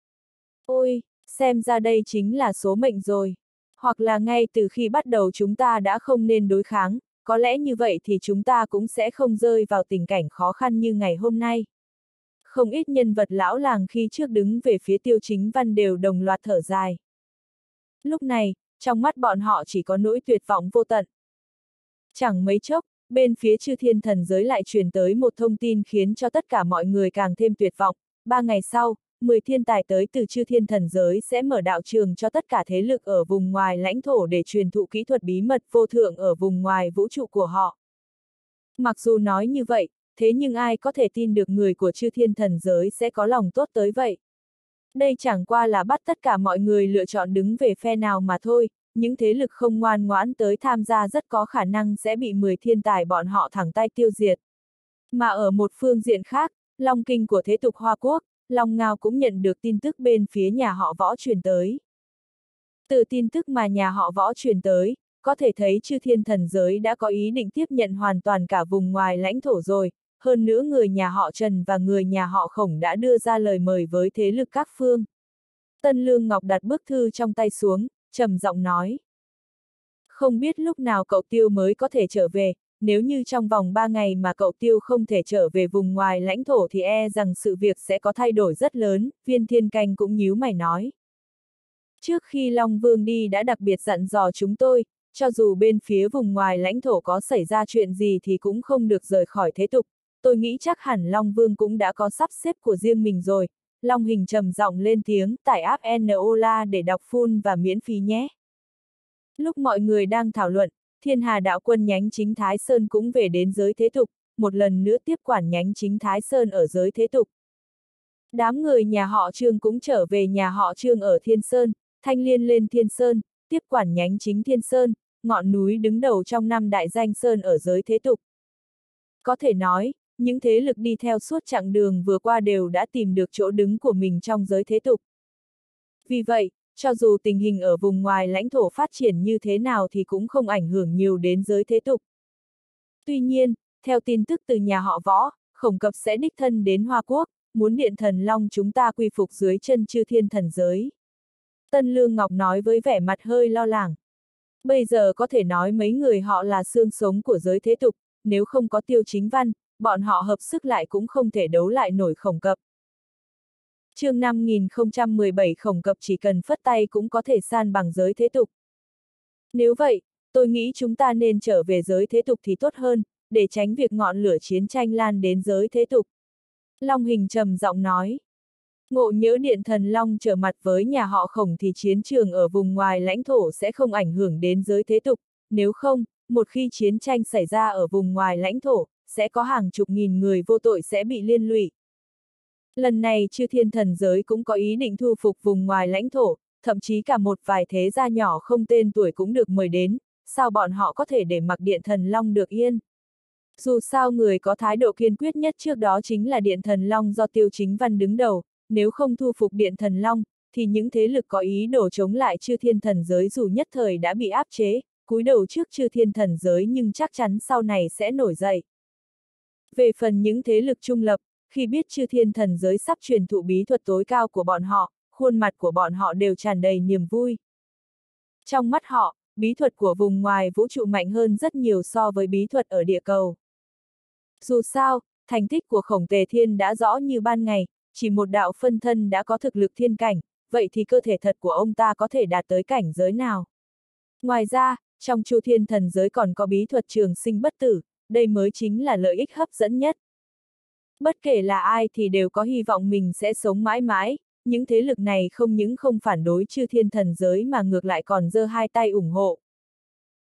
Speaker 1: Ôi, xem ra đây chính là số mệnh rồi. Hoặc là ngay từ khi bắt đầu chúng ta đã không nên đối kháng, có lẽ như vậy thì chúng ta cũng sẽ không rơi vào tình cảnh khó khăn như ngày hôm nay. Không ít nhân vật lão làng khi trước đứng về phía Tiêu Chính Văn đều đồng loạt thở dài. Lúc này, trong mắt bọn họ chỉ có nỗi tuyệt vọng vô tận. Chẳng mấy chốc, bên phía chư thiên thần giới lại truyền tới một thông tin khiến cho tất cả mọi người càng thêm tuyệt vọng. Ba ngày sau, mười thiên tài tới từ chư thiên thần giới sẽ mở đạo trường cho tất cả thế lực ở vùng ngoài lãnh thổ để truyền thụ kỹ thuật bí mật vô thượng ở vùng ngoài vũ trụ của họ. Mặc dù nói như vậy, thế nhưng ai có thể tin được người của chư thiên thần giới sẽ có lòng tốt tới vậy? Đây chẳng qua là bắt tất cả mọi người lựa chọn đứng về phe nào mà thôi, những thế lực không ngoan ngoãn tới tham gia rất có khả năng sẽ bị mười thiên tài bọn họ thẳng tay tiêu diệt. Mà ở một phương diện khác, Long Kinh của thế tục Hoa Quốc, Long Ngao cũng nhận được tin tức bên phía nhà họ Võ truyền tới. Từ tin tức mà nhà họ Võ truyền tới, có thể thấy chư thiên thần giới đã có ý định tiếp nhận hoàn toàn cả vùng ngoài lãnh thổ rồi, hơn nữa người nhà họ Trần và người nhà họ Khổng đã đưa ra lời mời với thế lực các phương. Tân Lương Ngọc đặt bức thư trong tay xuống, trầm giọng nói. Không biết lúc nào cậu Tiêu mới có thể trở về, nếu như trong vòng ba ngày mà cậu Tiêu không thể trở về vùng ngoài lãnh thổ thì e rằng sự việc sẽ có thay đổi rất lớn, Viên Thiên Canh cũng nhíu mày nói. Trước khi Long Vương đi đã đặc biệt dặn dò chúng tôi, cho dù bên phía vùng ngoài lãnh thổ có xảy ra chuyện gì thì cũng không được rời khỏi thế tục, tôi nghĩ chắc hẳn Long Vương cũng đã có sắp xếp của riêng mình rồi. Long Hình trầm giọng lên tiếng, tải app Enola để đọc full và miễn phí nhé. Lúc mọi người đang thảo luận, Thiên Hà đạo quân nhánh chính Thái Sơn cũng về đến giới thế tục, một lần nữa tiếp quản nhánh chính Thái Sơn ở giới thế tục. Đám người nhà họ Trương cũng trở về nhà họ Trương ở Thiên Sơn, Thanh Liên lên Thiên Sơn, tiếp quản nhánh chính Thiên Sơn, ngọn núi đứng đầu trong năm đại danh Sơn ở giới thế tục. Có thể nói, những thế lực đi theo suốt chặng đường vừa qua đều đã tìm được chỗ đứng của mình trong giới thế tục. Vì vậy, cho dù tình hình ở vùng ngoài lãnh thổ phát triển như thế nào thì cũng không ảnh hưởng nhiều đến giới thế tục. Tuy nhiên, theo tin tức từ nhà họ Võ, Khổng Cập sẽ đích thân đến Hoa Quốc, muốn Điện Thần Long chúng ta quy phục dưới chân chư thiên thần giới. Tân Lương Ngọc nói với vẻ mặt hơi lo lắng. Bây giờ có thể nói mấy người họ là xương sống của giới thế tục, nếu không có Tiêu Chính Văn, bọn họ hợp sức lại cũng không thể đấu lại nổi Khổng Cập. Chương năm nghìn không trăm mười bảy Khổng Cập chỉ cần phất tay cũng có thể san bằng giới thế tục. Nếu vậy, tôi nghĩ chúng ta nên trở về giới thế tục thì tốt hơn, để tránh việc ngọn lửa chiến tranh lan đến giới thế tục. Long Hình trầm giọng nói. Ngộ nhỡ Điện Thần Long trở mặt với nhà họ Khổng thì chiến trường ở vùng ngoài lãnh thổ sẽ không ảnh hưởng đến giới thế tục, nếu không, một khi chiến tranh xảy ra ở vùng ngoài lãnh thổ, sẽ có hàng chục nghìn người vô tội sẽ bị liên lụy. Lần này chư thiên thần giới cũng có ý định thu phục vùng ngoài lãnh thổ, thậm chí cả một vài thế gia nhỏ không tên tuổi cũng được mời đến, sao bọn họ có thể để mặc Điện Thần Long được yên? Dù sao người có thái độ kiên quyết nhất trước đó chính là Điện Thần Long do Tiêu Chính Văn đứng đầu, nếu không thu phục Điện Thần Long, thì những thế lực có ý đồ chống lại chư thiên thần giới dù nhất thời đã bị áp chế, cúi đầu trước chư thiên thần giới nhưng chắc chắn sau này sẽ nổi dậy. Về phần những thế lực trung lập, khi biết chư thiên thần giới sắp truyền thụ bí thuật tối cao của bọn họ, khuôn mặt của bọn họ đều tràn đầy niềm vui. Trong mắt họ, bí thuật của vùng ngoài vũ trụ mạnh hơn rất nhiều so với bí thuật ở địa cầu. Dù sao, thành tích của Khổng Tề Thiên đã rõ như ban ngày, chỉ một đạo phân thân đã có thực lực thiên cảnh, vậy thì cơ thể thật của ông ta có thể đạt tới cảnh giới nào? Ngoài ra, trong Chu Thiên thần giới còn có bí thuật trường sinh bất tử, đây mới chính là lợi ích hấp dẫn nhất. Bất kể là ai thì đều có hy vọng mình sẽ sống mãi mãi, những thế lực này không những không phản đối chư thiên thần giới mà ngược lại còn giơ hai tay ủng hộ.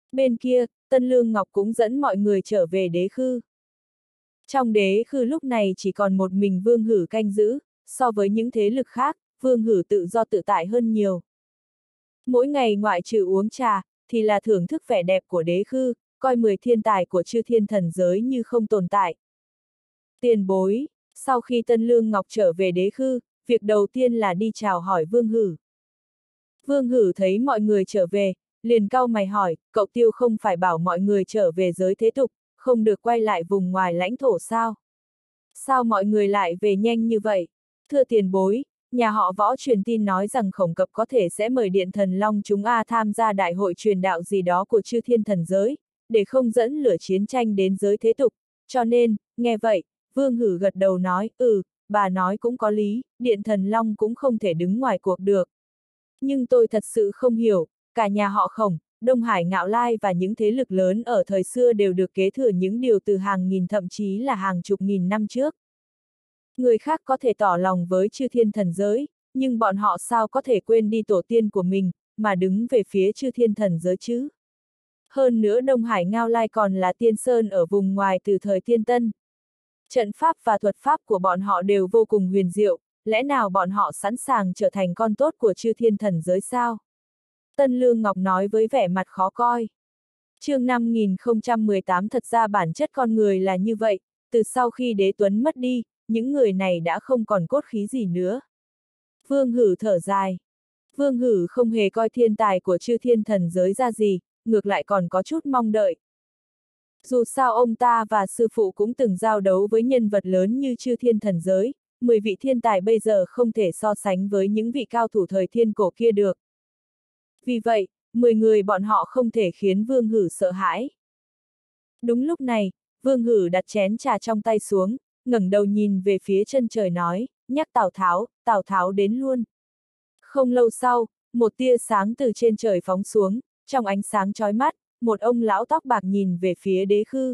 Speaker 1: Bên kia, Tân Lương Ngọc cũng dẫn mọi người trở về đế khư. Trong đế khư lúc này chỉ còn một mình Vương Hử canh giữ, so với những thế lực khác, Vương Hử tự do tự tại hơn nhiều. Mỗi ngày ngoại trừ uống trà, thì là thưởng thức vẻ đẹp của đế khư, coi mười thiên tài của chư thiên thần giới như không tồn tại. Tiền bối, sau khi Tân Lương Ngọc trở về đế khư, việc đầu tiên là đi chào hỏi Vương Hử. Vương Hử thấy mọi người trở về, liền cau mày hỏi, cậu Tiêu không phải bảo mọi người trở về giới thế tục, không được quay lại vùng ngoài lãnh thổ sao? Sao mọi người lại về nhanh như vậy? Thưa tiền bối, nhà họ Võ truyền tin nói rằng Khổng Cập có thể sẽ mời Điện Thần Long chúng A tham gia đại hội truyền đạo gì đó của chư thiên thần giới, để không dẫn lửa chiến tranh đến giới thế tục, cho nên, nghe vậy, Vương Hử gật đầu nói, ừ, bà nói cũng có lý, Điện Thần Long cũng không thể đứng ngoài cuộc được. Nhưng tôi thật sự không hiểu, cả nhà họ Khổng, Đông Hải Ngạo Lai và những thế lực lớn ở thời xưa đều được kế thừa những điều từ hàng nghìn thậm chí là hàng chục nghìn năm trước. Người khác có thể tỏ lòng với chư thiên thần giới, nhưng bọn họ sao có thể quên đi tổ tiên của mình, mà đứng về phía chư thiên thần giới chứ? Hơn nữa Đông Hải Ngao Lai còn là tiên sơn ở vùng ngoài từ thời tiên tân. Trận pháp và thuật pháp của bọn họ đều vô cùng huyền diệu, lẽ nào bọn họ sẵn sàng trở thành con tốt của chư thiên thần giới sao? Tân Lương Ngọc nói với vẻ mặt khó coi. Chương năm nghìn không trăm mười tám thật ra bản chất con người là như vậy, từ sau khi Đế Tuấn mất đi, những người này đã không còn cốt khí gì nữa. Vương Hử thở dài. Vương Hử không hề coi thiên tài của chư thiên thần giới ra gì, ngược lại còn có chút mong đợi. Dù sao ông ta và sư phụ cũng từng giao đấu với nhân vật lớn như chư thiên thần giới, mười vị thiên tài bây giờ không thể so sánh với những vị cao thủ thời thiên cổ kia được. Vì vậy, mười người bọn họ không thể khiến Vương Hử sợ hãi. Đúng lúc này, Vương Hử đặt chén trà trong tay xuống, ngẩng đầu nhìn về phía chân trời nói, nhắc Tào Tháo, Tào Tháo đến luôn. Không lâu sau, một tia sáng từ trên trời phóng xuống, trong ánh sáng chói mắt, một ông lão tóc bạc nhìn về phía đế khư.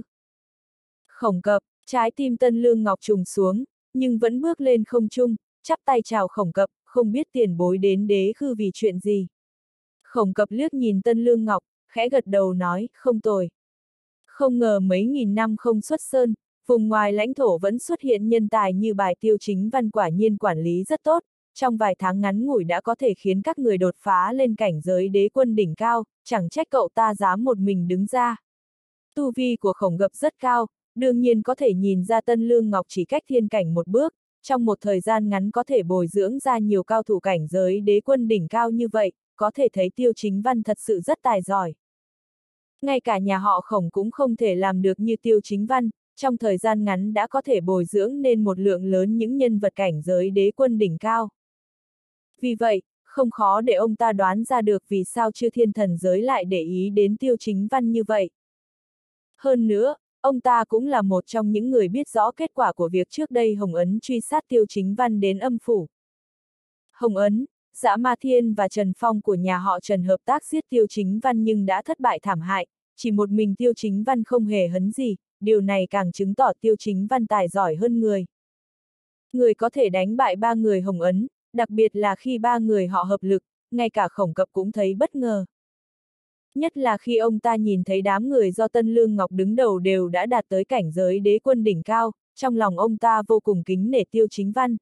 Speaker 1: Khổng Cập, trái tim Tân Lương Ngọc trùng xuống, nhưng vẫn bước lên không trung, chắp tay chào Khổng Cập, không biết tiền bối đến đế khư vì chuyện gì. Khổng Cập liếc nhìn Tân Lương Ngọc, khẽ gật đầu nói, không tồi. Không ngờ mấy nghìn năm không xuất sơn, vùng ngoài lãnh thổ vẫn xuất hiện nhân tài như bài Tiêu Chính Văn, quả nhiên quản lý rất tốt, trong vài tháng ngắn ngủi đã có thể khiến các người đột phá lên cảnh giới đế quân đỉnh cao, chẳng trách cậu ta dám một mình đứng ra. Tu vi của Khổng Cập rất cao, đương nhiên có thể nhìn ra Tân Lương Ngọc chỉ cách thiên cảnh một bước, trong một thời gian ngắn có thể bồi dưỡng ra nhiều cao thủ cảnh giới đế quân đỉnh cao như vậy, có thể thấy Tiêu Chính Văn thật sự rất tài giỏi. Ngay cả nhà họ Khổng cũng không thể làm được như Tiêu Chính Văn, trong thời gian ngắn đã có thể bồi dưỡng nên một lượng lớn những nhân vật cảnh giới đế quân đỉnh cao. Vì vậy, không khó để ông ta đoán ra được vì sao chư thiên thần giới lại để ý đến Tiêu Chính Văn như vậy. Hơn nữa, ông ta cũng là một trong những người biết rõ kết quả của việc trước đây Hồng Ấn truy sát Tiêu Chính Văn đến âm phủ. Hồng Ấn, Dã Ma Thiên và Trần Phong của nhà họ Trần hợp tác giết Tiêu Chính Văn nhưng đã thất bại thảm hại, chỉ một mình Tiêu Chính Văn không hề hấn gì, điều này càng chứng tỏ Tiêu Chính Văn tài giỏi hơn người. Người có thể đánh bại ba người Hồng Ấn, đặc biệt là khi ba người họ hợp lực, ngay cả Khổng Cập cũng thấy bất ngờ. Nhất là khi ông ta nhìn thấy đám người do Tân Lương Ngọc đứng đầu đều đã đạt tới cảnh giới đế quân đỉnh cao, trong lòng ông ta vô cùng kính nể Tiêu Chính Văn.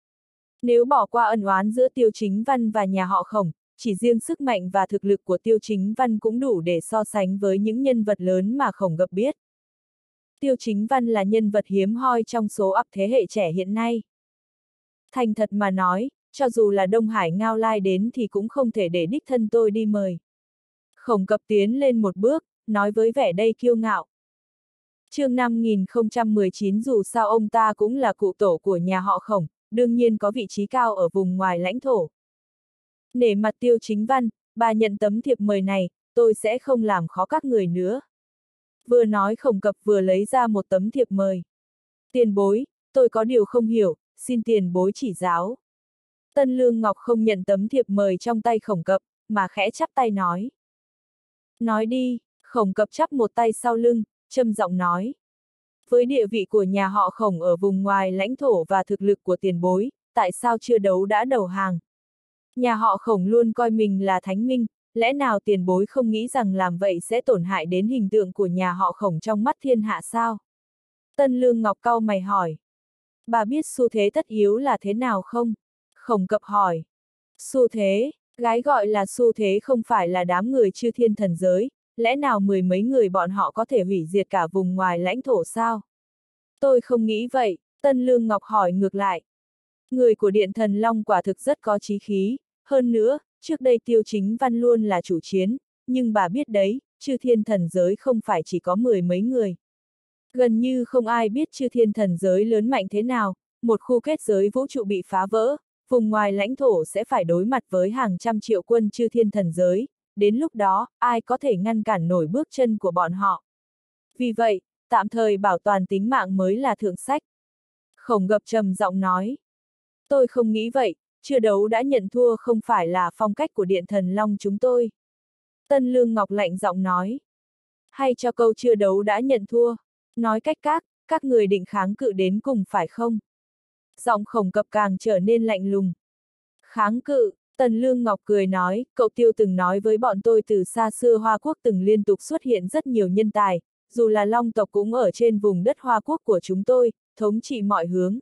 Speaker 1: Nếu bỏ qua ân oán giữa Tiêu Chính Văn và nhà họ Khổng, chỉ riêng sức mạnh và thực lực của Tiêu Chính Văn cũng đủ để so sánh với những nhân vật lớn mà Khổng Cập biết. Tiêu Chính Văn là nhân vật hiếm hoi trong số ắp thế hệ trẻ hiện nay. Thành thật mà nói, cho dù là Đông Hải Ngao Lai đến thì cũng không thể để đích thân tôi đi mời. Khổng Cập tiến lên một bước, nói với vẻ đầy kiêu ngạo. Chương năm nghìn không trăm mười chín dù sao ông ta cũng là cụ tổ của nhà họ Khổng, đương nhiên có vị trí cao ở vùng ngoài lãnh thổ. Nể mặt Tiêu Chính Văn, bà nhận tấm thiệp mời này, tôi sẽ không làm khó các người nữa. Vừa nói Khổng Cập vừa lấy ra một tấm thiệp mời. Tiền bối, tôi có điều không hiểu, xin tiền bối chỉ giáo. Tân Lương Ngọc không nhận tấm thiệp mời trong tay Khổng Cập, mà khẽ chắp tay nói. Nói đi, Khổng Cập chắp một tay sau lưng, trầm giọng nói. Với địa vị của nhà họ Khổng ở vùng ngoài lãnh thổ và thực lực của tiền bối, tại sao chưa đấu đã đầu hàng? Nhà họ Khổng luôn coi mình là thánh minh, lẽ nào tiền bối không nghĩ rằng làm vậy sẽ tổn hại đến hình tượng của nhà họ Khổng trong mắt thiên hạ sao? Tân Lương Ngọc cau mày hỏi. Bà biết xu thế tất yếu là thế nào không? Khổng Cập hỏi. Xu thế, gái gọi là xu thế không phải là đám người chư thiên thần giới, lẽ nào mười mấy người bọn họ có thể hủy diệt cả vùng ngoài lãnh thổ sao? Tôi không nghĩ vậy, Tân Lương Ngọc hỏi ngược lại. Người của Điện Thần Long quả thực rất có chí khí, hơn nữa, trước đây Tiêu Chính Văn luôn là chủ chiến, nhưng bà biết đấy, chư thiên thần giới không phải chỉ có mười mấy người. Gần như không ai biết chư thiên thần giới lớn mạnh thế nào, một khu kết giới vũ trụ bị phá vỡ, vùng ngoài lãnh thổ sẽ phải đối mặt với hàng trăm triệu quân chư thiên thần giới, đến lúc đó, ai có thể ngăn cản nổi bước chân của bọn họ. Vì vậy, tạm thời bảo toàn tính mạng mới là thượng sách. Khổng Gập trầm giọng nói. Tôi không nghĩ vậy, chưa đấu đã nhận thua không phải là phong cách của Điện Thần Long chúng tôi. Tân Lương Ngọc lạnh giọng nói. Hay cho câu chưa đấu đã nhận thua. Nói cách khác, các người định kháng cự đến cùng phải không? Giọng Khổng Cập càng trở nên lạnh lùng. Kháng cự, Tần Lương Ngọc cười nói, cậu Tiêu từng nói với bọn tôi từ xa xưa Hoa Quốc từng liên tục xuất hiện rất nhiều nhân tài, dù là Long tộc cũng ở trên vùng đất Hoa Quốc của chúng tôi, thống trị mọi hướng.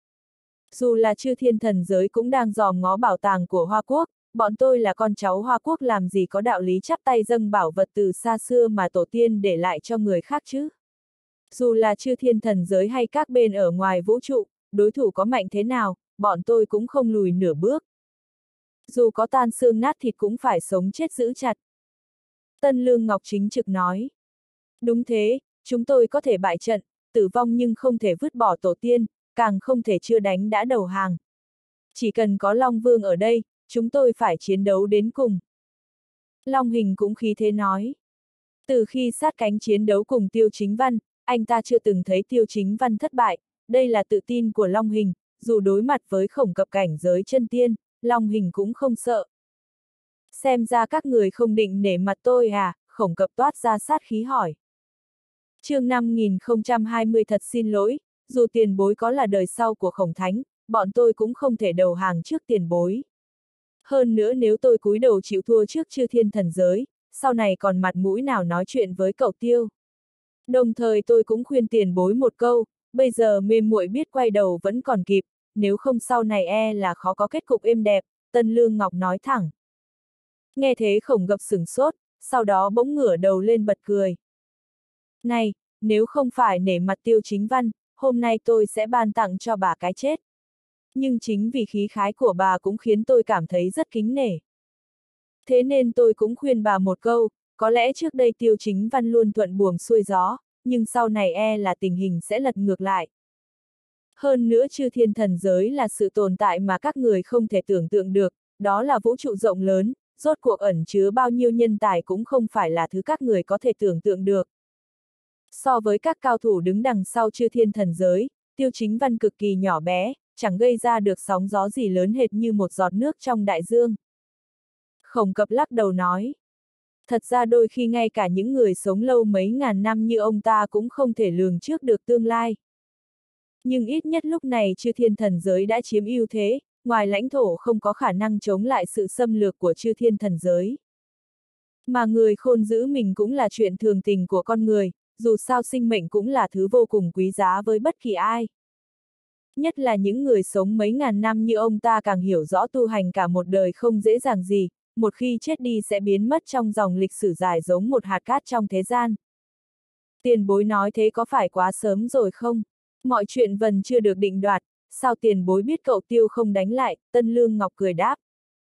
Speaker 1: Dù là chư thiên thần giới cũng đang dòm ngó bảo tàng của Hoa Quốc, bọn tôi là con cháu Hoa Quốc làm gì có đạo lý chắp tay dâng bảo vật từ xa xưa mà tổ tiên để lại cho người khác chứ. Dù là chư thiên thần giới hay các bên ở ngoài vũ trụ, đối thủ có mạnh thế nào, bọn tôi cũng không lùi nửa bước. Dù có tan xương nát thịt cũng phải sống chết giữ chặt. Tân Lương Ngọc chính trực nói. Đúng thế, chúng tôi có thể bại trận, tử vong nhưng không thể vứt bỏ tổ tiên, càng không thể chưa đánh đã đầu hàng. Chỉ cần có Long Vương ở đây, chúng tôi phải chiến đấu đến cùng. Long Hình cũng khí thế nói. Từ khi sát cánh chiến đấu cùng Tiêu Chính Văn, anh ta chưa từng thấy Tiêu Chính Văn thất bại, đây là tự tin của Long Hình, dù đối mặt với Khổng Cập cảnh giới chân tiên, Long Hình cũng không sợ. Xem ra các người không định nể mặt tôi à, Khổng Cập toát ra sát khí hỏi. Chương năm nghìn không trăm hai mươi thật xin lỗi, dù tiền bối có là đời sau của Khổng Thánh, bọn tôi cũng không thể đầu hàng trước tiền bối. Hơn nữa nếu tôi cúi đầu chịu thua trước chư thiên thần giới, sau này còn mặt mũi nào nói chuyện với cậu Tiêu. Đồng thời tôi cũng khuyên tiền bối một câu, bây giờ mê muội biết quay đầu vẫn còn kịp, nếu không sau này e là khó có kết cục êm đẹp, Tân Lương Ngọc nói thẳng. Nghe thế Khổng Gập sửng sốt, sau đó bỗng ngửa đầu lên bật cười. Này, nếu không phải nể mặt Tiêu Chính Văn, hôm nay tôi sẽ ban tặng cho bà cái chết. Nhưng chính vì khí khái của bà cũng khiến tôi cảm thấy rất kính nể. Thế nên tôi cũng khuyên bà một câu, có lẽ trước đây Tiêu Chính Văn luôn thuận buồm xuôi gió, nhưng sau này e là tình hình sẽ lật ngược lại. Hơn nữa chư thiên thần giới là sự tồn tại mà các người không thể tưởng tượng được, đó là vũ trụ rộng lớn, rốt cuộc ẩn chứa bao nhiêu nhân tài cũng không phải là thứ các người có thể tưởng tượng được. So với các cao thủ đứng đằng sau chư thiên thần giới, Tiêu Chính Văn cực kỳ nhỏ bé, chẳng gây ra được sóng gió gì lớn hệt như một giọt nước trong đại dương. Khổng Cập lắc đầu nói. Thật ra đôi khi ngay cả những người sống lâu mấy ngàn năm như ông ta cũng không thể lường trước được tương lai. Nhưng ít nhất lúc này chư thiên thần giới đã chiếm ưu thế, ngoài lãnh thổ không có khả năng chống lại sự xâm lược của chư thiên thần giới. Mà người khôn giữ mình cũng là chuyện thường tình của con người, dù sao sinh mệnh cũng là thứ vô cùng quý giá với bất kỳ ai. Nhất là những người sống mấy ngàn năm như ông ta càng hiểu rõ tu hành cả một đời không dễ dàng gì, một khi chết đi sẽ biến mất trong dòng lịch sử dài giống một hạt cát trong thế gian. Tiền bối nói thế có phải quá sớm rồi không? Mọi chuyện vẫn chưa được định đoạt, sao tiền bối biết cậu Tiêu không đánh lại, Tân Lương Ngọc cười đáp.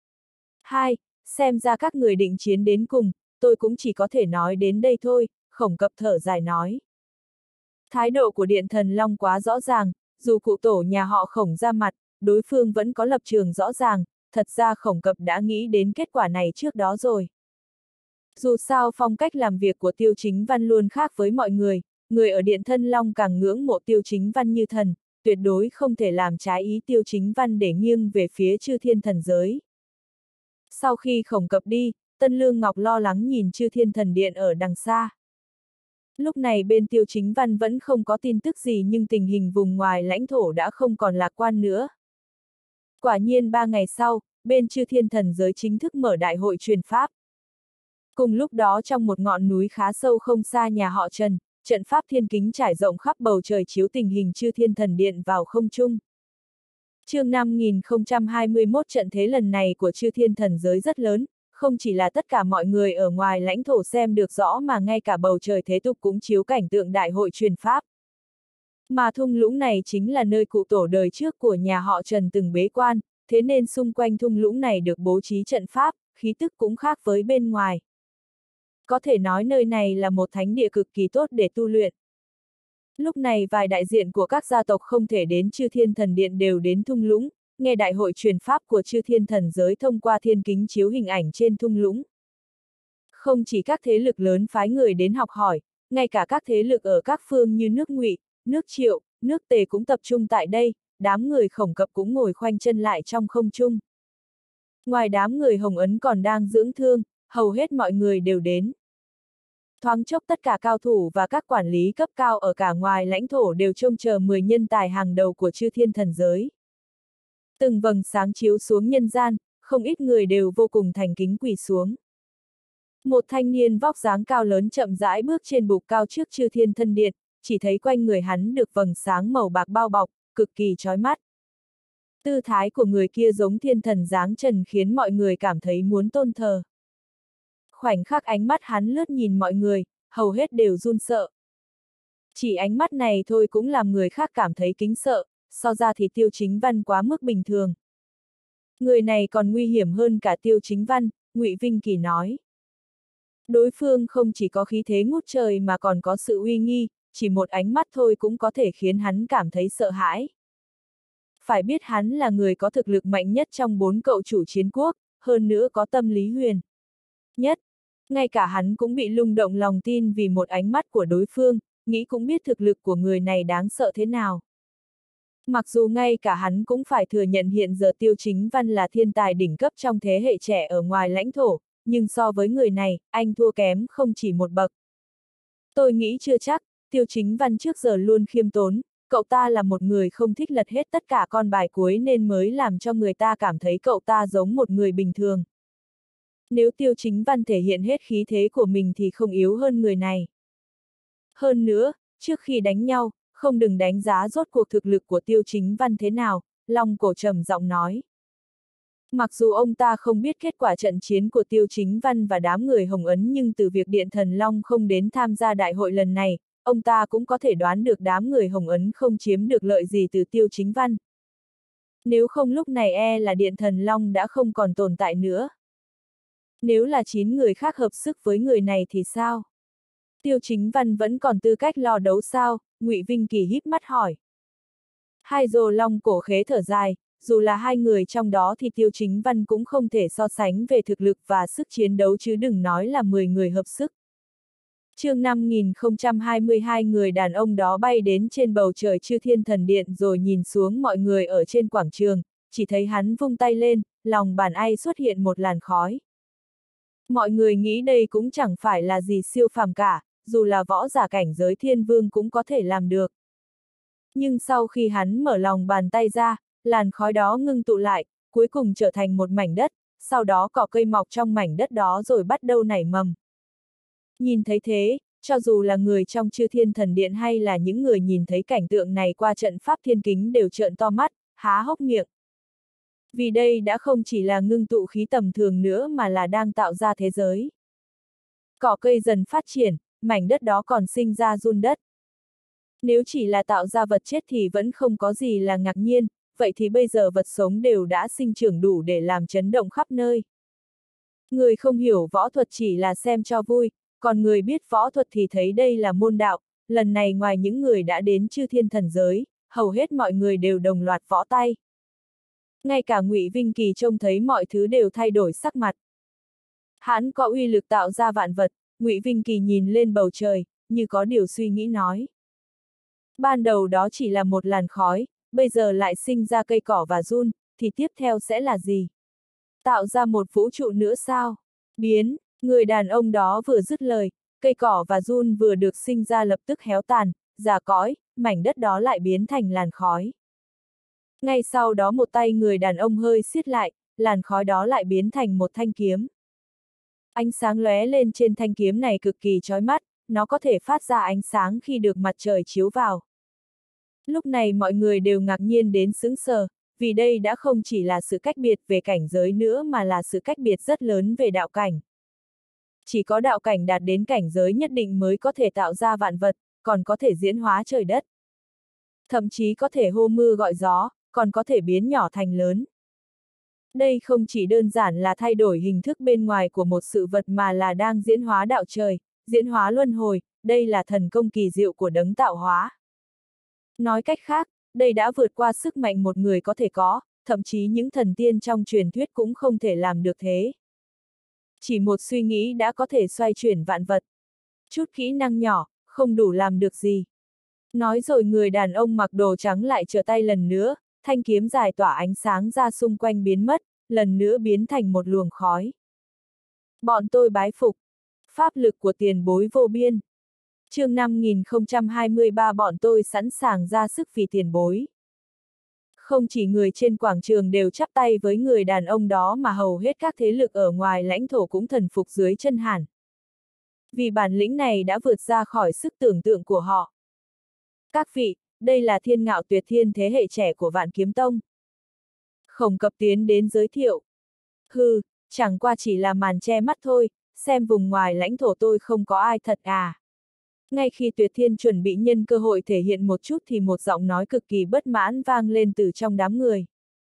Speaker 1: Hai, xem ra các người định chiến đến cùng, tôi cũng chỉ có thể nói đến đây thôi, Khổng Cập thở dài nói. Thái độ của Điện Thần Long quá rõ ràng, dù cụ tổ nhà họ Khổng ra mặt, đối phương vẫn có lập trường rõ ràng, thật ra Khổng Cập đã nghĩ đến kết quả này trước đó rồi. Dù sao phong cách làm việc của Tiêu Chính Văn luôn khác với mọi người, người ở Điện Thần Long càng ngưỡng mộ Tiêu Chính Văn như thần, tuyệt đối không thể làm trái ý Tiêu Chính Văn để nghiêng về phía chư thiên thần giới. Sau khi Khổng Cập đi, Tân Lương Ngọc lo lắng nhìn chư thiên thần điện ở đằng xa. Lúc này bên Tiêu Chính Văn vẫn không có tin tức gì nhưng tình hình vùng ngoài lãnh thổ đã không còn lạc quan nữa. Quả nhiên ba ngày sau, bên chư thiên thần giới chính thức mở đại hội truyền pháp. Cùng lúc đó trong một ngọn núi khá sâu không xa nhà họ Trần, trận pháp thiên kính trải rộng khắp bầu trời chiếu tình hình chư thiên thần điện vào không trung. Chương năm nghìn không trăm hai mươi mốt trận thế lần này của chư thiên thần giới rất lớn, không chỉ là tất cả mọi người ở ngoài lãnh thổ xem được rõ mà ngay cả bầu trời thế tục cũng chiếu cảnh tượng đại hội truyền pháp. Mà thung lũng này chính là nơi cụ tổ đời trước của nhà họ Trần từng bế quan, thế nên xung quanh thung lũng này được bố trí trận pháp, khí tức cũng khác với bên ngoài. Có thể nói nơi này là một thánh địa cực kỳ tốt để tu luyện. Lúc này vài đại diện của các gia tộc không thể đến chư thiên thần điện đều đến thung lũng, nghe đại hội truyền pháp của chư thiên thần giới thông qua thiên kính chiếu hình ảnh trên thung lũng. Không chỉ các thế lực lớn phái người đến học hỏi, ngay cả các thế lực ở các phương như nước Ngụy, nước Triệu, nước Tề cũng tập trung tại đây, đám người Khổng Cập cũng ngồi khoanh chân lại trong không trung. Ngoài đám người Hồng Ấn còn đang dưỡng thương, hầu hết mọi người đều đến. Thoáng chốc tất cả cao thủ và các quản lý cấp cao ở cả ngoài lãnh thổ đều trông chờ mười nhân tài hàng đầu của chư thiên thần giới. Từng vầng sáng chiếu xuống nhân gian, không ít người đều vô cùng thành kính quỳ xuống. Một thanh niên vóc dáng cao lớn chậm rãi bước trên bục cao trước chư thiên thần điện, chỉ thấy quanh người hắn được vầng sáng màu bạc bao bọc, cực kỳ chói mắt. Tư thái của người kia giống thiên thần dáng trần khiến mọi người cảm thấy muốn tôn thờ. Khoảnh khắc ánh mắt hắn lướt nhìn mọi người, hầu hết đều run sợ. Chỉ ánh mắt này thôi cũng làm người khác cảm thấy kính sợ, so ra thì Tiêu Chính Văn quá mức bình thường. Người này còn nguy hiểm hơn cả Tiêu Chính Văn, Ngụy Vinh Kỳ nói. Đối phương không chỉ có khí thế ngút trời mà còn có sự uy nghi, chỉ một ánh mắt thôi cũng có thể khiến hắn cảm thấy sợ hãi. Phải biết hắn là người có thực lực mạnh nhất trong bốn cậu chủ chiến quốc, hơn nữa có tâm lý huyền nhất. Ngay cả hắn cũng bị lung động lòng tin vì một ánh mắt của đối phương, nghĩ cũng biết thực lực của người này đáng sợ thế nào. Mặc dù ngay cả hắn cũng phải thừa nhận hiện giờ Tiêu Chính Văn là thiên tài đỉnh cấp trong thế hệ trẻ ở ngoài lãnh thổ, nhưng so với người này, anh thua kém không chỉ một bậc. Tôi nghĩ chưa chắc, Tiêu Chính Văn trước giờ luôn khiêm tốn, cậu ta là một người không thích lật hết tất cả con bài cuối nên mới làm cho người ta cảm thấy cậu ta giống một người bình thường. Nếu Tiêu Chính Văn thể hiện hết khí thế của mình thì không yếu hơn người này. Hơn nữa, trước khi đánh nhau, không đừng đánh giá rốt cuộc thực lực của Tiêu Chính Văn thế nào, Long Cổ trầm giọng nói. Mặc dù ông ta không biết kết quả trận chiến của Tiêu Chính Văn và đám người Hồng Ấn nhưng từ việc Điện Thần Long không đến tham gia đại hội lần này, ông ta cũng có thể đoán được đám người Hồng Ấn không chiếm được lợi gì từ Tiêu Chính Văn. Nếu không lúc này e là Điện Thần Long đã không còn tồn tại nữa. Nếu là chín người khác hợp sức với người này thì sao? Tiêu Chính Văn vẫn còn tư cách lo đấu sao? Ngụy Vinh Kỳ híp mắt hỏi. Hai Dồ Long Cổ khế thở dài, dù là hai người trong đó thì Tiêu Chính Văn cũng không thể so sánh về thực lực và sức chiến đấu chứ đừng nói là mười người hợp sức. Chương năm nghìn không trăm hai mươi hai người đàn ông đó bay đến trên bầu trời chư thiên thần điện rồi nhìn xuống mọi người ở trên quảng trường, chỉ thấy hắn vung tay lên, lòng bàn tay xuất hiện một làn khói. Mọi người nghĩ đây cũng chẳng phải là gì siêu phàm cả, dù là võ giả cảnh giới thiên vương cũng có thể làm được. Nhưng sau khi hắn mở lòng bàn tay ra, làn khói đó ngưng tụ lại, cuối cùng trở thành một mảnh đất, sau đó cỏ cây mọc trong mảnh đất đó rồi bắt đầu nảy mầm. Nhìn thấy thế, cho dù là người trong chư thiên thần điện hay là những người nhìn thấy cảnh tượng này qua trận pháp thiên kính đều trợn to mắt, há hốc miệng. Vì đây đã không chỉ là ngưng tụ khí tầm thường nữa mà là đang tạo ra thế giới. Cỏ cây dần phát triển, mảnh đất đó còn sinh ra giun đất. Nếu chỉ là tạo ra vật chết thì vẫn không có gì là ngạc nhiên, vậy thì bây giờ vật sống đều đã sinh trưởng đủ để làm chấn động khắp nơi. Người không hiểu võ thuật chỉ là xem cho vui, còn người biết võ thuật thì thấy đây là môn đạo, lần này ngoài những người đã đến chư thiên thần giới, hầu hết mọi người đều đồng loạt võ tay. Ngay cả Ngụy Vinh Kỳ trông thấy mọi thứ đều thay đổi sắc mặt. Hắn có uy lực tạo ra vạn vật, Ngụy Vinh Kỳ nhìn lên bầu trời, như có điều suy nghĩ nói. Ban đầu đó chỉ là một làn khói, bây giờ lại sinh ra cây cỏ và giun, thì tiếp theo sẽ là gì? Tạo ra một vũ trụ nữa sao? Biến, người đàn ông đó vừa dứt lời, cây cỏ và giun vừa được sinh ra lập tức héo tàn, già cõi, mảnh đất đó lại biến thành làn khói. Ngay sau đó một tay người đàn ông hơi siết lại, làn khói đó lại biến thành một thanh kiếm. Ánh sáng lóe lên trên thanh kiếm này cực kỳ chói mắt, nó có thể phát ra ánh sáng khi được mặt trời chiếu vào. Lúc này mọi người đều ngạc nhiên đến sững sờ, vì đây đã không chỉ là sự cách biệt về cảnh giới nữa mà là sự cách biệt rất lớn về đạo cảnh. Chỉ có đạo cảnh đạt đến cảnh giới nhất định mới có thể tạo ra vạn vật, còn có thể diễn hóa trời đất. Thậm chí có thể hô mưa gọi gió, còn có thể biến nhỏ thành lớn. Đây không chỉ đơn giản là thay đổi hình thức bên ngoài của một sự vật mà là đang diễn hóa đạo trời, diễn hóa luân hồi, đây là thần công kỳ diệu của đấng tạo hóa. Nói cách khác, đây đã vượt qua sức mạnh một người có thể có, thậm chí những thần tiên trong truyền thuyết cũng không thể làm được thế. Chỉ một suy nghĩ đã có thể xoay chuyển vạn vật. Chút kỹ năng nhỏ, không đủ làm được gì. Nói rồi người đàn ông mặc đồ trắng lại trở tay lần nữa, thanh kiếm dài tỏa ánh sáng ra xung quanh biến mất, lần nữa biến thành một luồng khói. Bọn tôi bái phục. Pháp lực của tiền bối vô biên. Chương năm nghìn không trăm hai mươi ba bọn tôi sẵn sàng ra sức vì tiền bối. Không chỉ người trên quảng trường đều chắp tay với người đàn ông đó mà hầu hết các thế lực ở ngoài lãnh thổ cũng thần phục dưới chân Hàn. Vì bản lĩnh này đã vượt ra khỏi sức tưởng tượng của họ. Các vị, đây là Thiên Ngạo Tuyệt Thiên thế hệ trẻ của Vạn Kiếm Tông. Khổng Cập tiến đến giới thiệu. Hừ, chẳng qua chỉ là màn che mắt thôi, xem vùng ngoài lãnh thổ tôi không có ai thật à. Ngay khi Tuyệt Thiên chuẩn bị nhân cơ hội thể hiện một chút thì một giọng nói cực kỳ bất mãn vang lên từ trong đám người.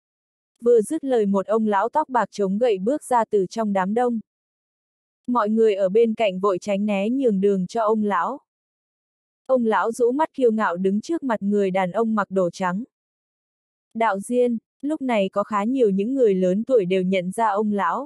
Speaker 1: Vừa dứt lời một ông lão tóc bạc chống gậy bước ra từ trong đám đông. Mọi người ở bên cạnh vội tránh né nhường đường cho ông lão. Ông lão rũ mắt kiêu ngạo đứng trước mặt người đàn ông mặc đồ trắng. Đạo Diên, lúc này có khá nhiều những người lớn tuổi đều nhận ra ông lão.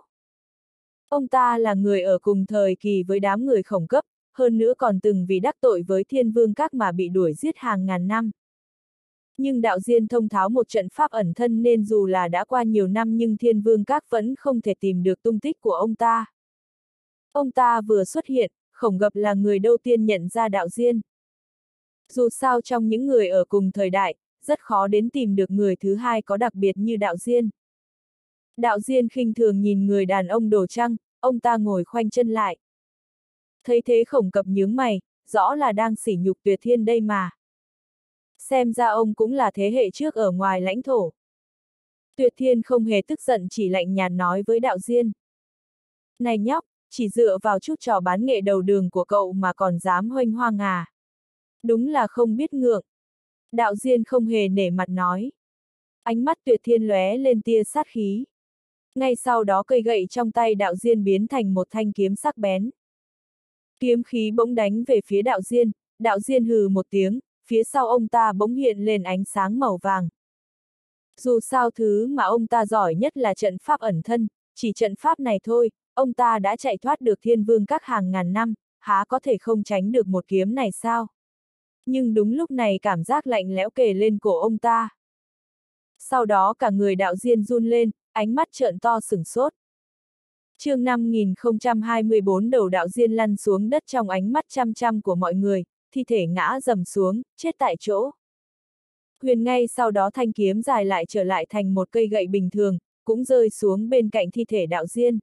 Speaker 1: Ông ta là người ở cùng thời kỳ với đám người Khổng Cấp, hơn nữa còn từng vì đắc tội với Thiên Vương Các mà bị đuổi giết hàng ngàn năm. Nhưng đạo Diên thông tháo một trận pháp ẩn thân nên dù là đã qua nhiều năm nhưng Thiên Vương Các vẫn không thể tìm được tung tích của ông ta. Ông ta vừa xuất hiện, Khổng Gập là người đầu tiên nhận ra đạo Diên. Dù sao trong những người ở cùng thời đại, rất khó đến tìm được người thứ hai có đặc biệt như đạo Diên. Đạo Diên khinh thường nhìn người đàn ông đồ trăng, ông ta ngồi khoanh chân lại. Thấy thế Khổng Cập nhướng mày, rõ là đang sỉ nhục Tuyệt Thiên đây mà. Xem ra ông cũng là thế hệ trước ở ngoài lãnh thổ. Tuyệt Thiên không hề tức giận chỉ lạnh nhạt nói với đạo Diên. Này nhóc, chỉ dựa vào chút trò bán nghệ đầu đường của cậu mà còn dám huênh hoang à. Đúng là không biết ngượng. Đạo Diên không hề nể mặt nói. Ánh mắt Tuyệt Thiên lóe lên tia sát khí. Ngay sau đó cây gậy trong tay đạo Diên biến thành một thanh kiếm sắc bén. Kiếm khí bỗng đánh về phía đạo Diên, đạo Diên hừ một tiếng, phía sau ông ta bỗng hiện lên ánh sáng màu vàng. Dù sao thứ mà ông ta giỏi nhất là trận pháp ẩn thân, chỉ trận pháp này thôi, ông ta đã chạy thoát được Thiên Vương Các hàng ngàn năm, há có thể không tránh được một kiếm này sao? Nhưng đúng lúc này cảm giác lạnh lẽo kề lên cổ ông ta. Sau đó cả người đạo Diên run lên, ánh mắt trợn to sửng sốt. Chương năm nghìn không trăm hai mươi bốn đầu đạo Diên lăn xuống đất trong ánh mắt chăm chăm của mọi người, thi thể ngã rầm xuống, chết tại chỗ. Huyền ngay sau đó thanh kiếm dài lại trở lại thành một cây gậy bình thường, cũng rơi xuống bên cạnh thi thể đạo Diên.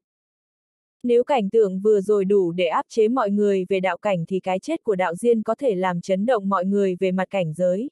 Speaker 1: Nếu cảnh tượng vừa rồi đủ để áp chế mọi người về đạo cảnh thì cái chết của đạo Diên có thể làm chấn động mọi người về mặt cảnh giới.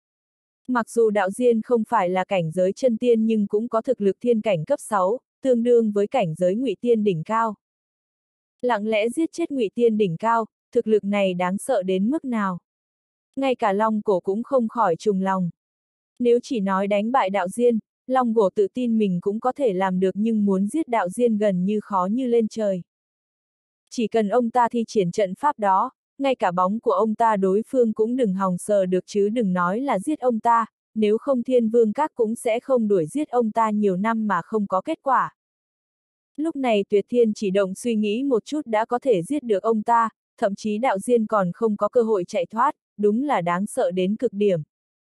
Speaker 1: Mặc dù đạo Diên không phải là cảnh giới chân tiên nhưng cũng có thực lực thiên cảnh cấp sáu, tương đương với cảnh giới ngụy tiên đỉnh cao. Lặng lẽ giết chết ngụy tiên đỉnh cao, thực lực này đáng sợ đến mức nào. Ngay cả Long Cổ cũng không khỏi trùng lòng. Nếu chỉ nói đánh bại đạo Diên, Long Cổ tự tin mình cũng có thể làm được nhưng muốn giết đạo Diên gần như khó như lên trời. Chỉ cần ông ta thi triển trận pháp đó, ngay cả bóng của ông ta đối phương cũng đừng hòng sờ được chứ đừng nói là giết ông ta, nếu không Thiên Vương Các cũng sẽ không đuổi giết ông ta nhiều năm mà không có kết quả. Lúc này Tuyệt Thiên chỉ động suy nghĩ một chút đã có thể giết được ông ta, thậm chí đạo Diên còn không có cơ hội chạy thoát, đúng là đáng sợ đến cực điểm.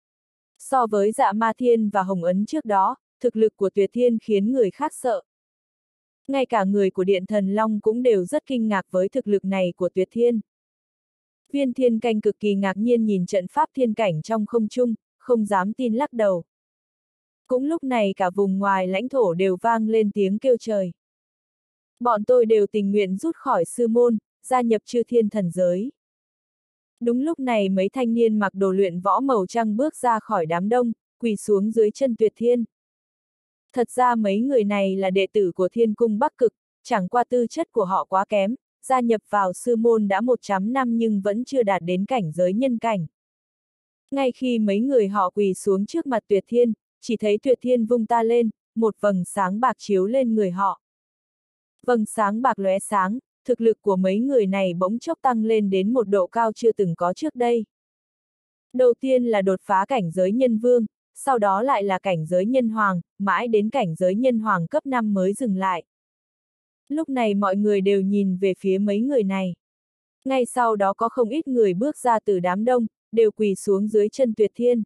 Speaker 1: So với Dạ Ma Thiên và Hồng Ấn trước đó, thực lực của Tuyệt Thiên khiến người khác sợ. Ngay cả người của Điện Thần Long cũng đều rất kinh ngạc với thực lực này của Tuyệt Thiên. Viên Thiên Canh cực kỳ ngạc nhiên nhìn trận pháp thiên cảnh trong không trung, không dám tin lắc đầu. Cũng lúc này cả vùng ngoài lãnh thổ đều vang lên tiếng kêu trời. Bọn tôi đều tình nguyện rút khỏi sư môn, gia nhập chư thiên thần giới. Đúng lúc này mấy thanh niên mặc đồ luyện võ màu trắng bước ra khỏi đám đông, quỳ xuống dưới chân Tuyệt Thiên. Thật ra mấy người này là đệ tử của Thiên Cung Bắc Cực, chẳng qua tư chất của họ quá kém, gia nhập vào sư môn đã một trăm năm nhưng vẫn chưa đạt đến cảnh giới nhân cảnh. Ngay khi mấy người họ quỳ xuống trước mặt Tuyệt Thiên, chỉ thấy Tuyệt Thiên vung ta lên, một vầng sáng bạc chiếu lên người họ. Vầng sáng bạc lóe sáng, thực lực của mấy người này bỗng chốc tăng lên đến một độ cao chưa từng có trước đây. Đầu tiên là đột phá cảnh giới nhân vương, sau đó lại là cảnh giới nhân hoàng, mãi đến cảnh giới nhân hoàng cấp năm mới dừng lại. Lúc này mọi người đều nhìn về phía mấy người này. Ngay sau đó có không ít người bước ra từ đám đông, đều quỳ xuống dưới chân Tuyệt Thiên.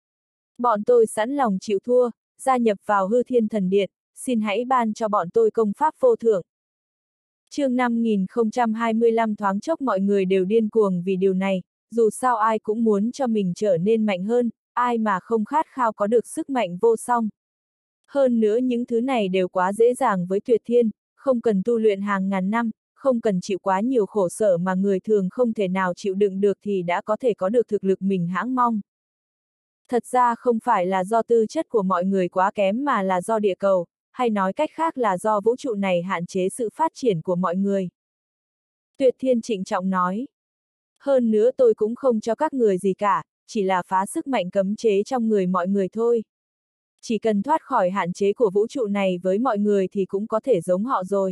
Speaker 1: Bọn tôi sẵn lòng chịu thua, gia nhập vào Hư Thiên Thần Điện, xin hãy ban cho bọn tôi công pháp vô thượng. Chương năm nghìn không trăm hai mươi lăm thoáng chốc mọi người đều điên cuồng vì điều này, dù sao ai cũng muốn cho mình trở nên mạnh hơn, ai mà không khát khao có được sức mạnh vô song. Hơn nữa những thứ này đều quá dễ dàng với Tuyệt Thiên, không cần tu luyện hàng ngàn năm, không cần chịu quá nhiều khổ sở mà người thường không thể nào chịu đựng được thì đã có thể có được thực lực mình hãng mong. Thật ra không phải là do tư chất của mọi người quá kém mà là do địa cầu, hay nói cách khác là do vũ trụ này hạn chế sự phát triển của mọi người. Tuyệt Thiên trịnh trọng nói. Hơn nữa tôi cũng không cho các người gì cả, chỉ là phá sức mạnh cấm chế trong người mọi người thôi. Chỉ cần thoát khỏi hạn chế của vũ trụ này với mọi người thì cũng có thể giống họ rồi.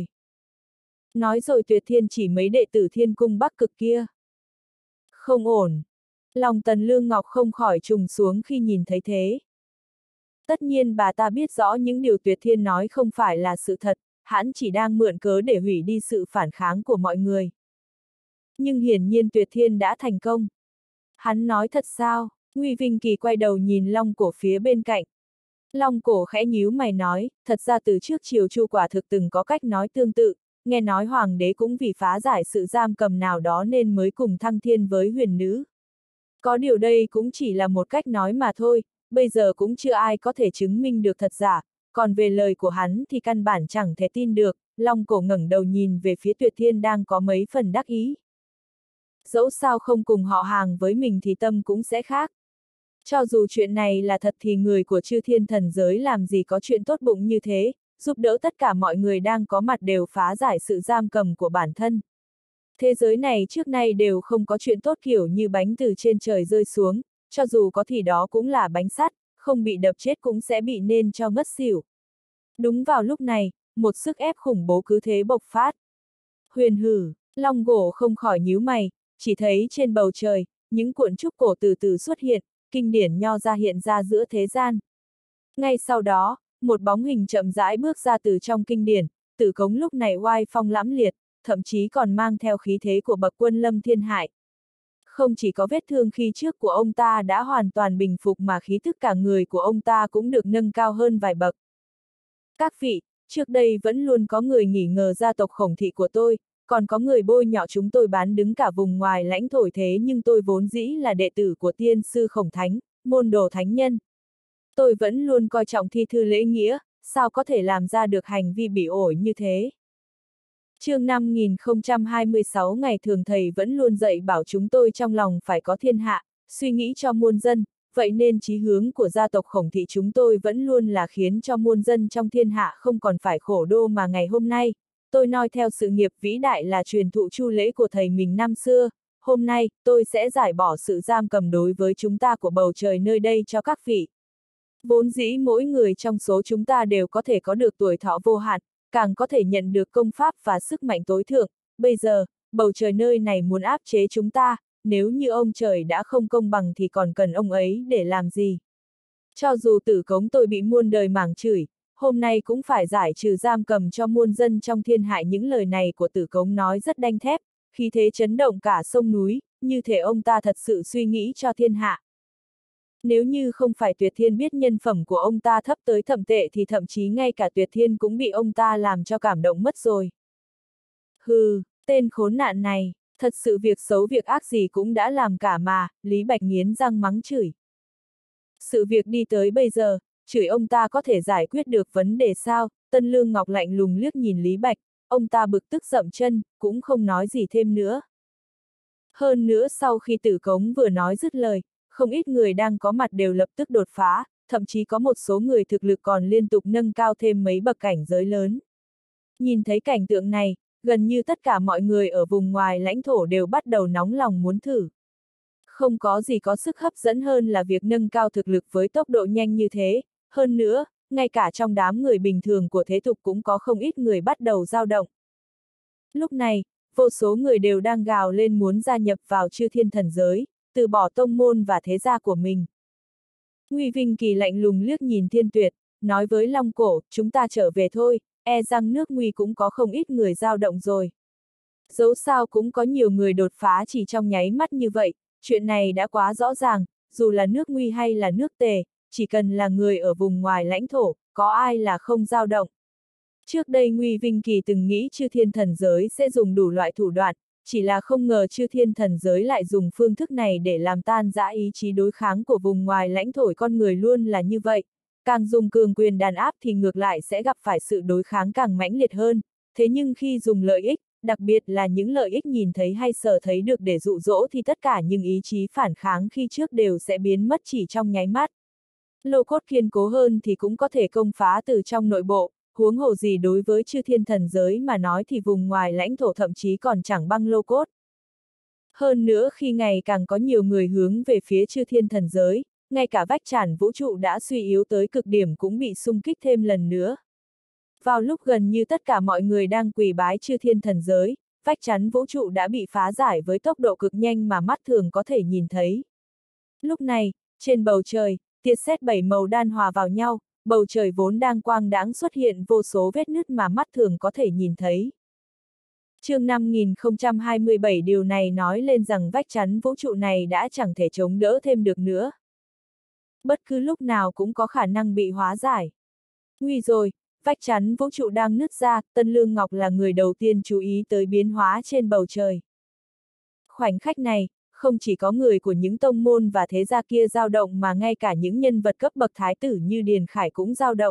Speaker 1: Nói rồi Tuyệt Thiên chỉ mấy đệ tử Thiên Cung Bắc Cực kia. Không ổn. Lòng Tần Lương Ngọc không khỏi trùng xuống khi nhìn thấy thế. Tất nhiên bà ta biết rõ những điều Tuyệt Thiên nói không phải là sự thật, hắn chỉ đang mượn cớ để hủy đi sự phản kháng của mọi người. Nhưng hiển nhiên Tuyệt Thiên đã thành công. Hắn nói thật sao? Nguy Vinh Kỳ quay đầu nhìn Long Cổ phía bên cạnh. Long Cổ khẽ nhíu mày nói, thật ra từ trước Triều Chu quả thực từng có cách nói tương tự, nghe nói Hoàng đế cũng vì phá giải sự giam cầm nào đó nên mới cùng thăng thiên với huyền nữ. Có điều đây cũng chỉ là một cách nói mà thôi, bây giờ cũng chưa ai có thể chứng minh được thật giả, còn về lời của hắn thì căn bản chẳng thể tin được. Long Cổ ngẩng đầu nhìn về phía Tuyệt Thiên đang có mấy phần đắc ý. Dẫu sao không cùng họ hàng với mình thì tâm cũng sẽ khác. Cho dù chuyện này là thật thì người của chư thiên thần giới làm gì có chuyện tốt bụng như thế, giúp đỡ tất cả mọi người đang có mặt đều phá giải sự giam cầm của bản thân. Thế giới này trước nay đều không có chuyện tốt kiểu như bánh từ trên trời rơi xuống, cho dù có thì đó cũng là bánh sắt, không bị đập chết cũng sẽ bị nên cho ngất xỉu. Đúng vào lúc này, một sức ép khủng bố cứ thế bộc phát. Huyền hử, Long Cổ không khỏi nhíu mày, chỉ thấy trên bầu trời, những cuộn trúc cổ từ từ xuất hiện, kinh điển nho ra hiện ra giữa thế gian. Ngay sau đó, một bóng hình chậm rãi bước ra từ trong kinh điển, Tử Cống lúc này oai phong lẫm liệt, thậm chí còn mang theo khí thế của bậc quân lâm thiên hải. Không chỉ có vết thương khi trước của ông ta đã hoàn toàn bình phục mà khí thức cả người của ông ta cũng được nâng cao hơn vài bậc. Các vị, trước đây vẫn luôn có người nghi ngờ gia tộc Khổng Thị của tôi, còn có người bôi nhọ chúng tôi bán đứng cả vùng ngoài lãnh thổ thế nhưng tôi vốn dĩ là đệ tử của tiên sư Khổng Thánh, môn đồ thánh nhân. Tôi vẫn luôn coi trọng thi thư lễ nghĩa, sao có thể làm ra được hành vi bỉ ổi như thế. Chương năm nghìn không trăm hai mươi sáu ngày thường thầy vẫn luôn dạy bảo chúng tôi trong lòng phải có thiên hạ, suy nghĩ cho muôn dân, vậy nên chí hướng của gia tộc Khổng Thị chúng tôi vẫn luôn là khiến cho muôn dân trong thiên hạ không còn phải khổ đô mà ngày hôm nay. Tôi noi theo sự nghiệp vĩ đại là truyền thụ chu lễ của thầy mình năm xưa, hôm nay, tôi sẽ giải bỏ sự giam cầm đối với chúng ta của bầu trời nơi đây cho các vị. Vốn dĩ mỗi người trong số chúng ta đều có thể có được tuổi thọ vô hạn, càng có thể nhận được công pháp và sức mạnh tối thượng, bây giờ, bầu trời nơi này muốn áp chế chúng ta, nếu như ông trời đã không công bằng thì còn cần ông ấy để làm gì. Cho dù Tử Cống tôi bị muôn đời mảng chửi, hôm nay cũng phải giải trừ giam cầm cho muôn dân trong thiên hạ. Những lời này của Tử Cống nói rất đanh thép, khí thế chấn động cả sông núi, như thể ông ta thật sự suy nghĩ cho thiên hạ. Nếu như không phải Tuyệt Thiên biết nhân phẩm của ông ta thấp tới thậm tệ thì thậm chí ngay cả Tuyệt Thiên cũng bị ông ta làm cho cảm động mất rồi. Hừ, tên khốn nạn này, thật sự việc xấu việc ác gì cũng đã làm cả mà, Lý Bạch nghiến răng mắng chửi. Sự việc đi tới bây giờ, chửi ông ta có thể giải quyết được vấn đề sao? Tân Lương Ngọc lạnh lùng liếc nhìn Lý Bạch, ông ta bực tức dậm chân, cũng không nói gì thêm nữa. Hơn nữa sau khi Tử Cống vừa nói dứt lời, không ít người đang có mặt đều lập tức đột phá, thậm chí có một số người thực lực còn liên tục nâng cao thêm mấy bậc cảnh giới lớn. Nhìn thấy cảnh tượng này, gần như tất cả mọi người ở vùng ngoài lãnh thổ đều bắt đầu nóng lòng muốn thử. Không có gì có sức hấp dẫn hơn là việc nâng cao thực lực với tốc độ nhanh như thế, hơn nữa, ngay cả trong đám người bình thường của thế tục cũng có không ít người bắt đầu dao động. Lúc này, vô số người đều đang gào lên muốn gia nhập vào Chư Thiên Thần Giới, từ bỏ tông môn và thế gia của mình. Nguy Vinh Kỳ lạnh lùng liếc nhìn Thiên Tuyệt, nói với Long Cổ, chúng ta trở về thôi, e rằng nước Nguy cũng có không ít người dao động rồi. Dẫu sao cũng có nhiều người đột phá chỉ trong nháy mắt như vậy, chuyện này đã quá rõ ràng, dù là nước Nguy hay là nước Tề, chỉ cần là người ở vùng ngoài lãnh thổ, có ai là không dao động. Trước đây Nguy Vinh Kỳ từng nghĩ Chư Thiên Thần Giới sẽ dùng đủ loại thủ đoạn, chỉ là không ngờ Chư Thiên Thần Giới lại dùng phương thức này để làm tan rã ý chí đối kháng của vùng ngoài lãnh thổ con người luôn là như vậy. Càng dùng cường quyền đàn áp thì ngược lại sẽ gặp phải sự đối kháng càng mãnh liệt hơn, thế nhưng khi dùng lợi ích, đặc biệt là những lợi ích nhìn thấy hay sở thấy được để dụ dỗ thì tất cả những ý chí phản kháng khi trước đều sẽ biến mất chỉ trong nháy mắt. Lô cốt kiên cố hơn thì cũng có thể công phá từ trong nội bộ, huống hồ gì đối với Chư Thiên Thần Giới mà nói thì vùng ngoài lãnh thổ thậm chí còn chẳng băng lô cốt. Hơn nữa khi ngày càng có nhiều người hướng về phía Chư Thiên Thần Giới, ngay cả vách tràn vũ trụ đã suy yếu tới cực điểm cũng bị xung kích thêm lần nữa. Vào lúc gần như tất cả mọi người đang quỳ bái Chư Thiên Thần Giới, vách chắn vũ trụ đã bị phá giải với tốc độ cực nhanh mà mắt thường có thể nhìn thấy. Lúc này, trên bầu trời, tia sét bảy màu đan hòa vào nhau, bầu trời vốn đang quang đãng xuất hiện vô số vết nứt mà mắt thường có thể nhìn thấy. Chương năm nghìn không trăm hai mươi bảy điều này nói lên rằng vách chắn vũ trụ này đã chẳng thể chống đỡ thêm được nữa. Bất cứ lúc nào cũng có khả năng bị hóa giải. Nguy rồi, vách chắn vũ trụ đang nứt ra, Tân Lương Ngọc là người đầu tiên chú ý tới biến hóa trên bầu trời. Khoảnh khắc này, không chỉ có người của những tông môn và thế gia kia dao động mà ngay cả những nhân vật cấp bậc thái tử như Điền Khải cũng dao động.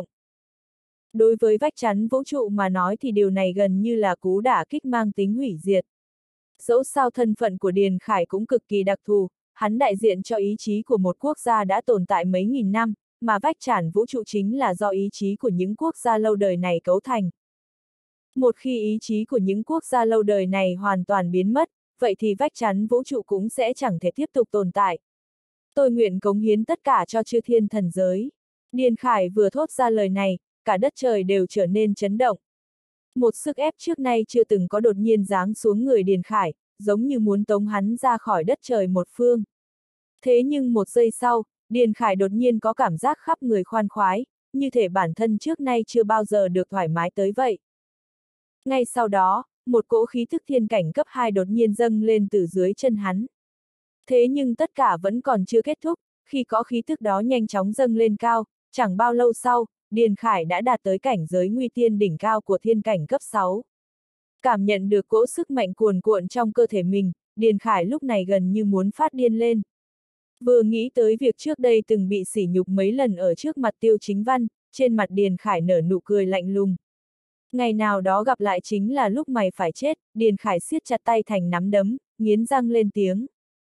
Speaker 1: Đối với vách chắn vũ trụ mà nói thì điều này gần như là cú đả kích mang tính hủy diệt. Dẫu sao thân phận của Điền Khải cũng cực kỳ đặc thù, hắn đại diện cho ý chí của một quốc gia đã tồn tại mấy nghìn năm, mà vách chắn vũ trụ chính là do ý chí của những quốc gia lâu đời này cấu thành. Một khi ý chí của những quốc gia lâu đời này hoàn toàn biến mất, vậy thì vách chắn vũ trụ cũng sẽ chẳng thể tiếp tục tồn tại. Tôi nguyện cống hiến tất cả cho Chư Thiên Thần Giới. Điền Khải vừa thốt ra lời này, cả đất trời đều trở nên chấn động. Một sức ép trước nay chưa từng có đột nhiên giáng xuống người Điền Khải, giống như muốn tống hắn ra khỏi đất trời một phương. Thế nhưng một giây sau, Điền Khải đột nhiên có cảm giác khắp người khoan khoái, như thể bản thân trước nay chưa bao giờ được thoải mái tới vậy. Ngay sau đó, một cỗ khí thức thiên cảnh cấp hai đột nhiên dâng lên từ dưới chân hắn. Thế nhưng tất cả vẫn còn chưa kết thúc, khi có khí thức đó nhanh chóng dâng lên cao, chẳng bao lâu sau, Điền Khải đã đạt tới cảnh giới nguy tiên đỉnh cao của thiên cảnh cấp sáu. Cảm nhận được cỗ sức mạnh cuồn cuộn trong cơ thể mình, Điền Khải lúc này gần như muốn phát điên lên. Vừa nghĩ tới việc trước đây từng bị sỉ nhục mấy lần ở trước mặt Tiêu Chính Văn, trên mặt Điền Khải nở nụ cười lạnh lùng. Ngày nào đó gặp lại chính là lúc mày phải chết, Điền Khải siết chặt tay thành nắm đấm, nghiến răng lên tiếng.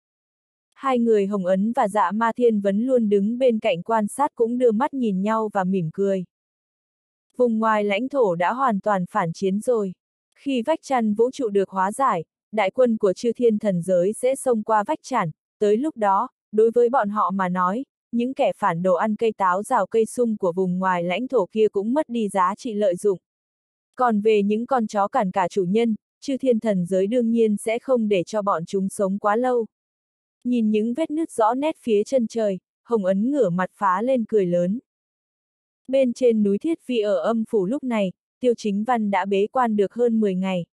Speaker 1: Hai người Hồng Ấn và Dạ Ma Thiên Vấn luôn đứng bên cạnh quan sát cũng đưa mắt nhìn nhau và mỉm cười. Vùng ngoài lãnh thổ đã hoàn toàn phản chiến rồi. Khi vách chắn vũ trụ được hóa giải, đại quân của Chư Thiên Thần Giới sẽ xông qua vách chắn, tới lúc đó, đối với bọn họ mà nói, những kẻ phản đồ ăn cây táo rào cây sung của vùng ngoài lãnh thổ kia cũng mất đi giá trị lợi dụng. Còn về những con chó cản cả chủ nhân, Chư Thiên Thần Giới đương nhiên sẽ không để cho bọn chúng sống quá lâu. Nhìn những vết nứt rõ nét phía chân trời, Hồng Ấn ngửa mặt phá lên cười lớn. Bên trên núi Thiết Vi ở âm phủ lúc này, Tiêu Chính Văn đã bế quan được hơn mười ngày.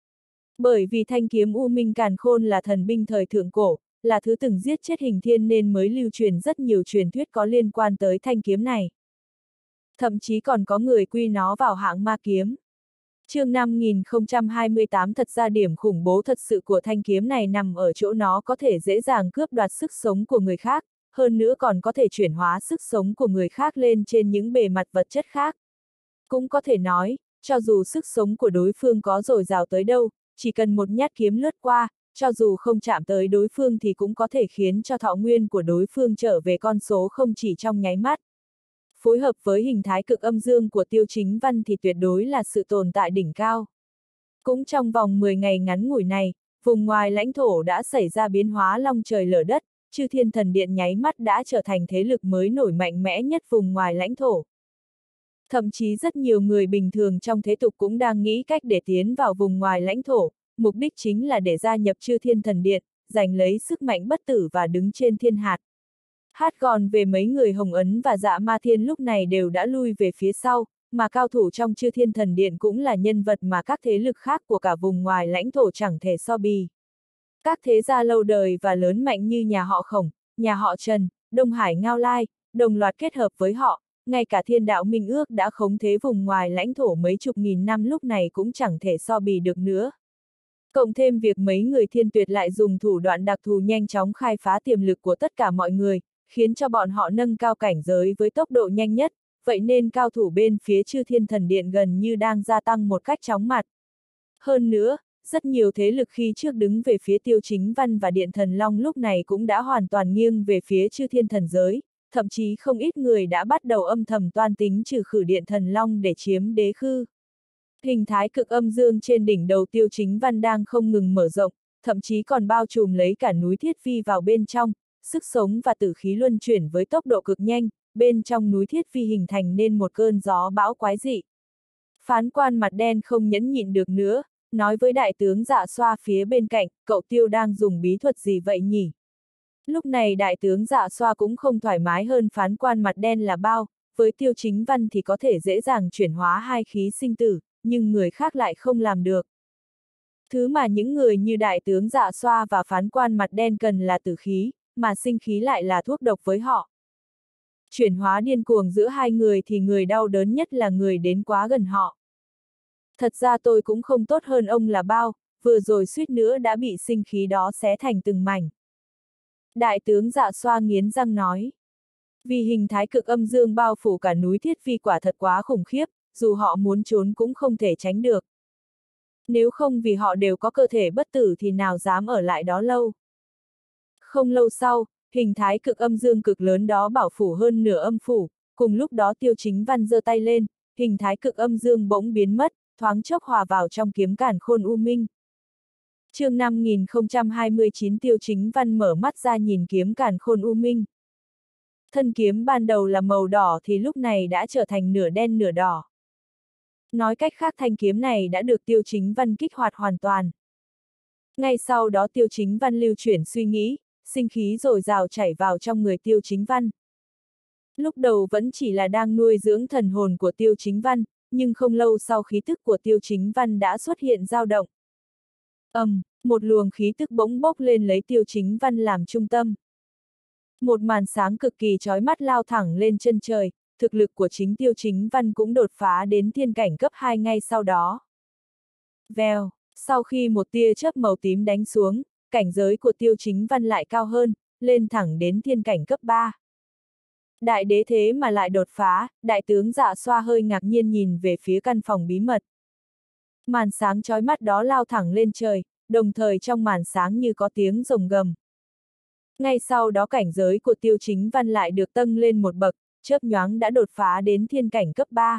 Speaker 1: Bởi vì thanh kiếm U Minh Càn Khôn là thần binh thời thượng cổ, là thứ từng giết chết Hình Thiên nên mới lưu truyền rất nhiều truyền thuyết có liên quan tới thanh kiếm này. Thậm chí còn có người quy nó vào hạng ma kiếm. Chương năm nghìn không trăm hai mươi tám thật ra điểm khủng bố thật sự của thanh kiếm này nằm ở chỗ nó có thể dễ dàng cướp đoạt sức sống của người khác, hơn nữa còn có thể chuyển hóa sức sống của người khác lên trên những bề mặt vật chất khác. Cũng có thể nói, cho dù sức sống của đối phương có dồi dào tới đâu, chỉ cần một nhát kiếm lướt qua, cho dù không chạm tới đối phương thì cũng có thể khiến cho thọ nguyên của đối phương trở về con số không chỉ trong nháy mắt. Phối hợp với hình thái cực âm dương của Tiêu Chính Văn thì tuyệt đối là sự tồn tại đỉnh cao. Cũng trong vòng mười ngày ngắn ngủi này, vùng ngoài lãnh thổ đã xảy ra biến hóa long trời lở đất, Chư Thiên Thần Điện nháy mắt đã trở thành thế lực mới nổi mạnh mẽ nhất vùng ngoài lãnh thổ. Thậm chí rất nhiều người bình thường trong thế tục cũng đang nghĩ cách để tiến vào vùng ngoài lãnh thổ, mục đích chính là để gia nhập Chư Thiên Thần Điện, giành lấy sức mạnh bất tử và đứng trên thiên hạt. Hát còn về mấy người Hồng Ấn và Dạ Ma Thiên lúc này đều đã lui về phía sau, mà cao thủ trong Chư Thiên Thần Điện cũng là nhân vật mà các thế lực khác của cả vùng ngoài lãnh thổ chẳng thể so bì. Các thế gia lâu đời và lớn mạnh như nhà họ Khổng, nhà họ Trần, Đông Hải Ngao Lai, đồng loạt kết hợp với họ, ngay cả Thiên Đạo Minh Ước đã khống thế vùng ngoài lãnh thổ mấy chục nghìn năm lúc này cũng chẳng thể so bì được nữa. Cộng thêm việc mấy người Thiên Tuyệt lại dùng thủ đoạn đặc thù nhanh chóng khai phá tiềm lực của tất cả mọi người, khiến cho bọn họ nâng cao cảnh giới với tốc độ nhanh nhất, vậy nên cao thủ bên phía Chư Thiên Thần Điện gần như đang gia tăng một cách chóng mặt. Hơn nữa, rất nhiều thế lực khi trước đứng về phía Tiêu Chính Văn và Điện Thần Long lúc này cũng đã hoàn toàn nghiêng về phía Chư Thiên Thần Giới, thậm chí không ít người đã bắt đầu âm thầm toan tính trừ khử Điện Thần Long để chiếm đế khư. Hình thái cực âm dương trên đỉnh đầu Tiêu Chính Văn đang không ngừng mở rộng, thậm chí còn bao trùm lấy cả núi Thiết Vi vào bên trong, sức sống và tử khí luân chuyển với tốc độ cực nhanh, bên trong núi Thiết Vi hình thành nên một cơn gió bão quái dị. Phán quan mặt đen không nhẫn nhịn được nữa, nói với đại tướng Dạ Xoa phía bên cạnh, cậu Tiêu đang dùng bí thuật gì vậy nhỉ? Lúc này đại tướng Dạ Xoa cũng không thoải mái hơn phán quan mặt đen là bao, với Tiêu Chính Văn thì có thể dễ dàng chuyển hóa hai khí sinh tử, nhưng người khác lại không làm được. Thứ mà những người như đại tướng Dạ Xoa và phán quan mặt đen cần là tử khí, mà sinh khí lại là thuốc độc với họ. Chuyển hóa điên cuồng giữa hai người thì người đau đớn nhất là người đến quá gần họ. Thật ra tôi cũng không tốt hơn ông là bao, vừa rồi suýt nữa đã bị sinh khí đó xé thành từng mảnh. Đại tướng Dạ Xoa nghiến răng nói. Vì hình thái cực âm dương bao phủ cả núi Thiết Vi quả thật quá khủng khiếp, dù họ muốn trốn cũng không thể tránh được. Nếu không vì họ đều có cơ thể bất tử thì nào dám ở lại đó lâu. Không lâu sau, hình thái cực âm dương cực lớn đó bảo phủ hơn nửa âm phủ, cùng lúc đó Tiêu Chính Văn giơ tay lên, hình thái cực âm dương bỗng biến mất, thoáng chốc hòa vào trong kiếm càn khôn u minh. Chương năm nghìn không trăm hai mươi chín Tiêu Chính Văn mở mắt ra nhìn kiếm càn khôn u minh. Thân kiếm ban đầu là màu đỏ thì lúc này đã trở thành nửa đen nửa đỏ. Nói cách khác thanh kiếm này đã được Tiêu Chính Văn kích hoạt hoàn toàn. Ngay sau đó Tiêu Chính Văn lưu chuyển suy nghĩ, sinh khí dồi dào chảy vào trong người Tiêu Chính Văn. Lúc đầu vẫn chỉ là đang nuôi dưỡng thần hồn của Tiêu Chính Văn, nhưng không lâu sau khí tức của Tiêu Chính Văn đã xuất hiện dao động. ầm, um, một luồng khí tức bỗng bốc lên lấy Tiêu Chính Văn làm trung tâm. Một màn sáng cực kỳ chói mắt lao thẳng lên chân trời, thực lực của chính Tiêu Chính Văn cũng đột phá đến thiên cảnh cấp hai ngay sau đó. Vèo, sau khi một tia chớp màu tím đánh xuống, cảnh giới của Tiêu Chính Văn lại cao hơn, lên thẳng đến thiên cảnh cấp ba. Đại đế thế mà lại đột phá, đại tướng Dạ Xoa hơi ngạc nhiên nhìn về phía căn phòng bí mật. Màn sáng chói mắt đó lao thẳng lên trời, đồng thời trong màn sáng như có tiếng rồng gầm. Ngay sau đó cảnh giới của Tiêu Chính Văn lại được tăng lên một bậc, chớp nhoáng đã đột phá đến thiên cảnh cấp ba.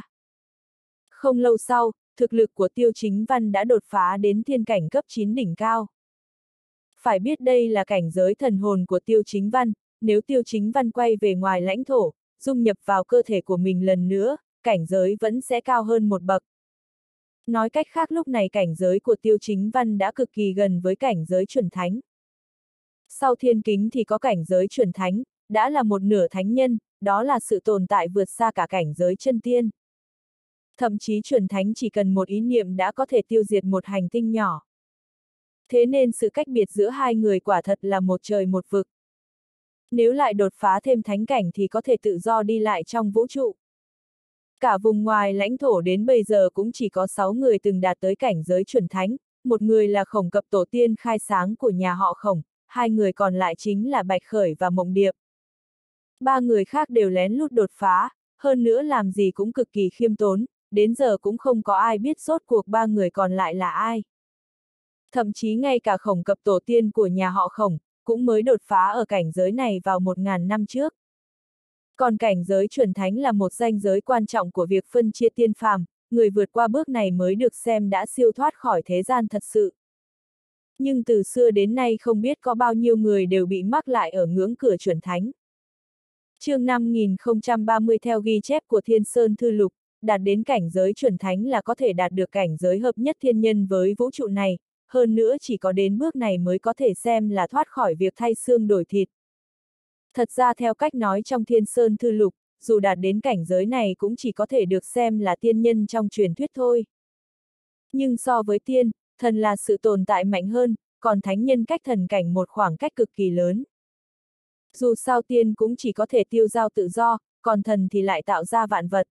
Speaker 1: Không lâu sau, thực lực của Tiêu Chính Văn đã đột phá đến thiên cảnh cấp chín đỉnh cao. Phải biết đây là cảnh giới thần hồn của Tiêu Chính Văn, nếu Tiêu Chính Văn quay về ngoài lãnh thổ, dung nhập vào cơ thể của mình lần nữa, cảnh giới vẫn sẽ cao hơn một bậc. Nói cách khác lúc này cảnh giới của Tiêu Chính Văn đã cực kỳ gần với cảnh giới chuẩn thánh. Sau thiên kính thì có cảnh giới chuẩn thánh, đã là một nửa thánh nhân, đó là sự tồn tại vượt xa cả cảnh giới chân tiên. Thậm chí chuẩn thánh chỉ cần một ý niệm đã có thể tiêu diệt một hành tinh nhỏ. Thế nên sự cách biệt giữa hai người quả thật là một trời một vực. Nếu lại đột phá thêm thánh cảnh thì có thể tự do đi lại trong vũ trụ. Cả vùng ngoài lãnh thổ đến bây giờ cũng chỉ có sáu người từng đạt tới cảnh giới chuẩn thánh, một người là Khổng Cập tổ tiên khai sáng của nhà họ Khổng, hai người còn lại chính là Bạch Khởi và Mộng Điệp. Ba người khác đều lén lút đột phá, hơn nữa làm gì cũng cực kỳ khiêm tốn, đến giờ cũng không có ai biết rốt cuộc ba người còn lại là ai. Thậm chí ngay cả Khổng Cập tổ tiên của nhà họ Khổng, cũng mới đột phá ở cảnh giới này vào một ngàn năm trước. Còn cảnh giới chuẩn thánh là một ranh giới quan trọng của việc phân chia tiên phàm, người vượt qua bước này mới được xem đã siêu thoát khỏi thế gian thật sự. Nhưng từ xưa đến nay không biết có bao nhiêu người đều bị mắc lại ở ngưỡng cửa chuẩn thánh. Chương năm nghìn không trăm ba mươi theo ghi chép của Thiên Sơn Thư Lục, đạt đến cảnh giới chuẩn thánh là có thể đạt được cảnh giới hợp nhất thiên nhân với vũ trụ này, hơn nữa chỉ có đến bước này mới có thể xem là thoát khỏi việc thay xương đổi thịt. Thật ra theo cách nói trong Thiên Sơn Thư Lục, dù đạt đến cảnh giới này cũng chỉ có thể được xem là tiên nhân trong truyền thuyết thôi. Nhưng so với tiên, thần là sự tồn tại mạnh hơn, còn thánh nhân cách thần cảnh một khoảng cách cực kỳ lớn. Dù sao tiên cũng chỉ có thể tiêu dao tự do, còn thần thì lại tạo ra vạn vật.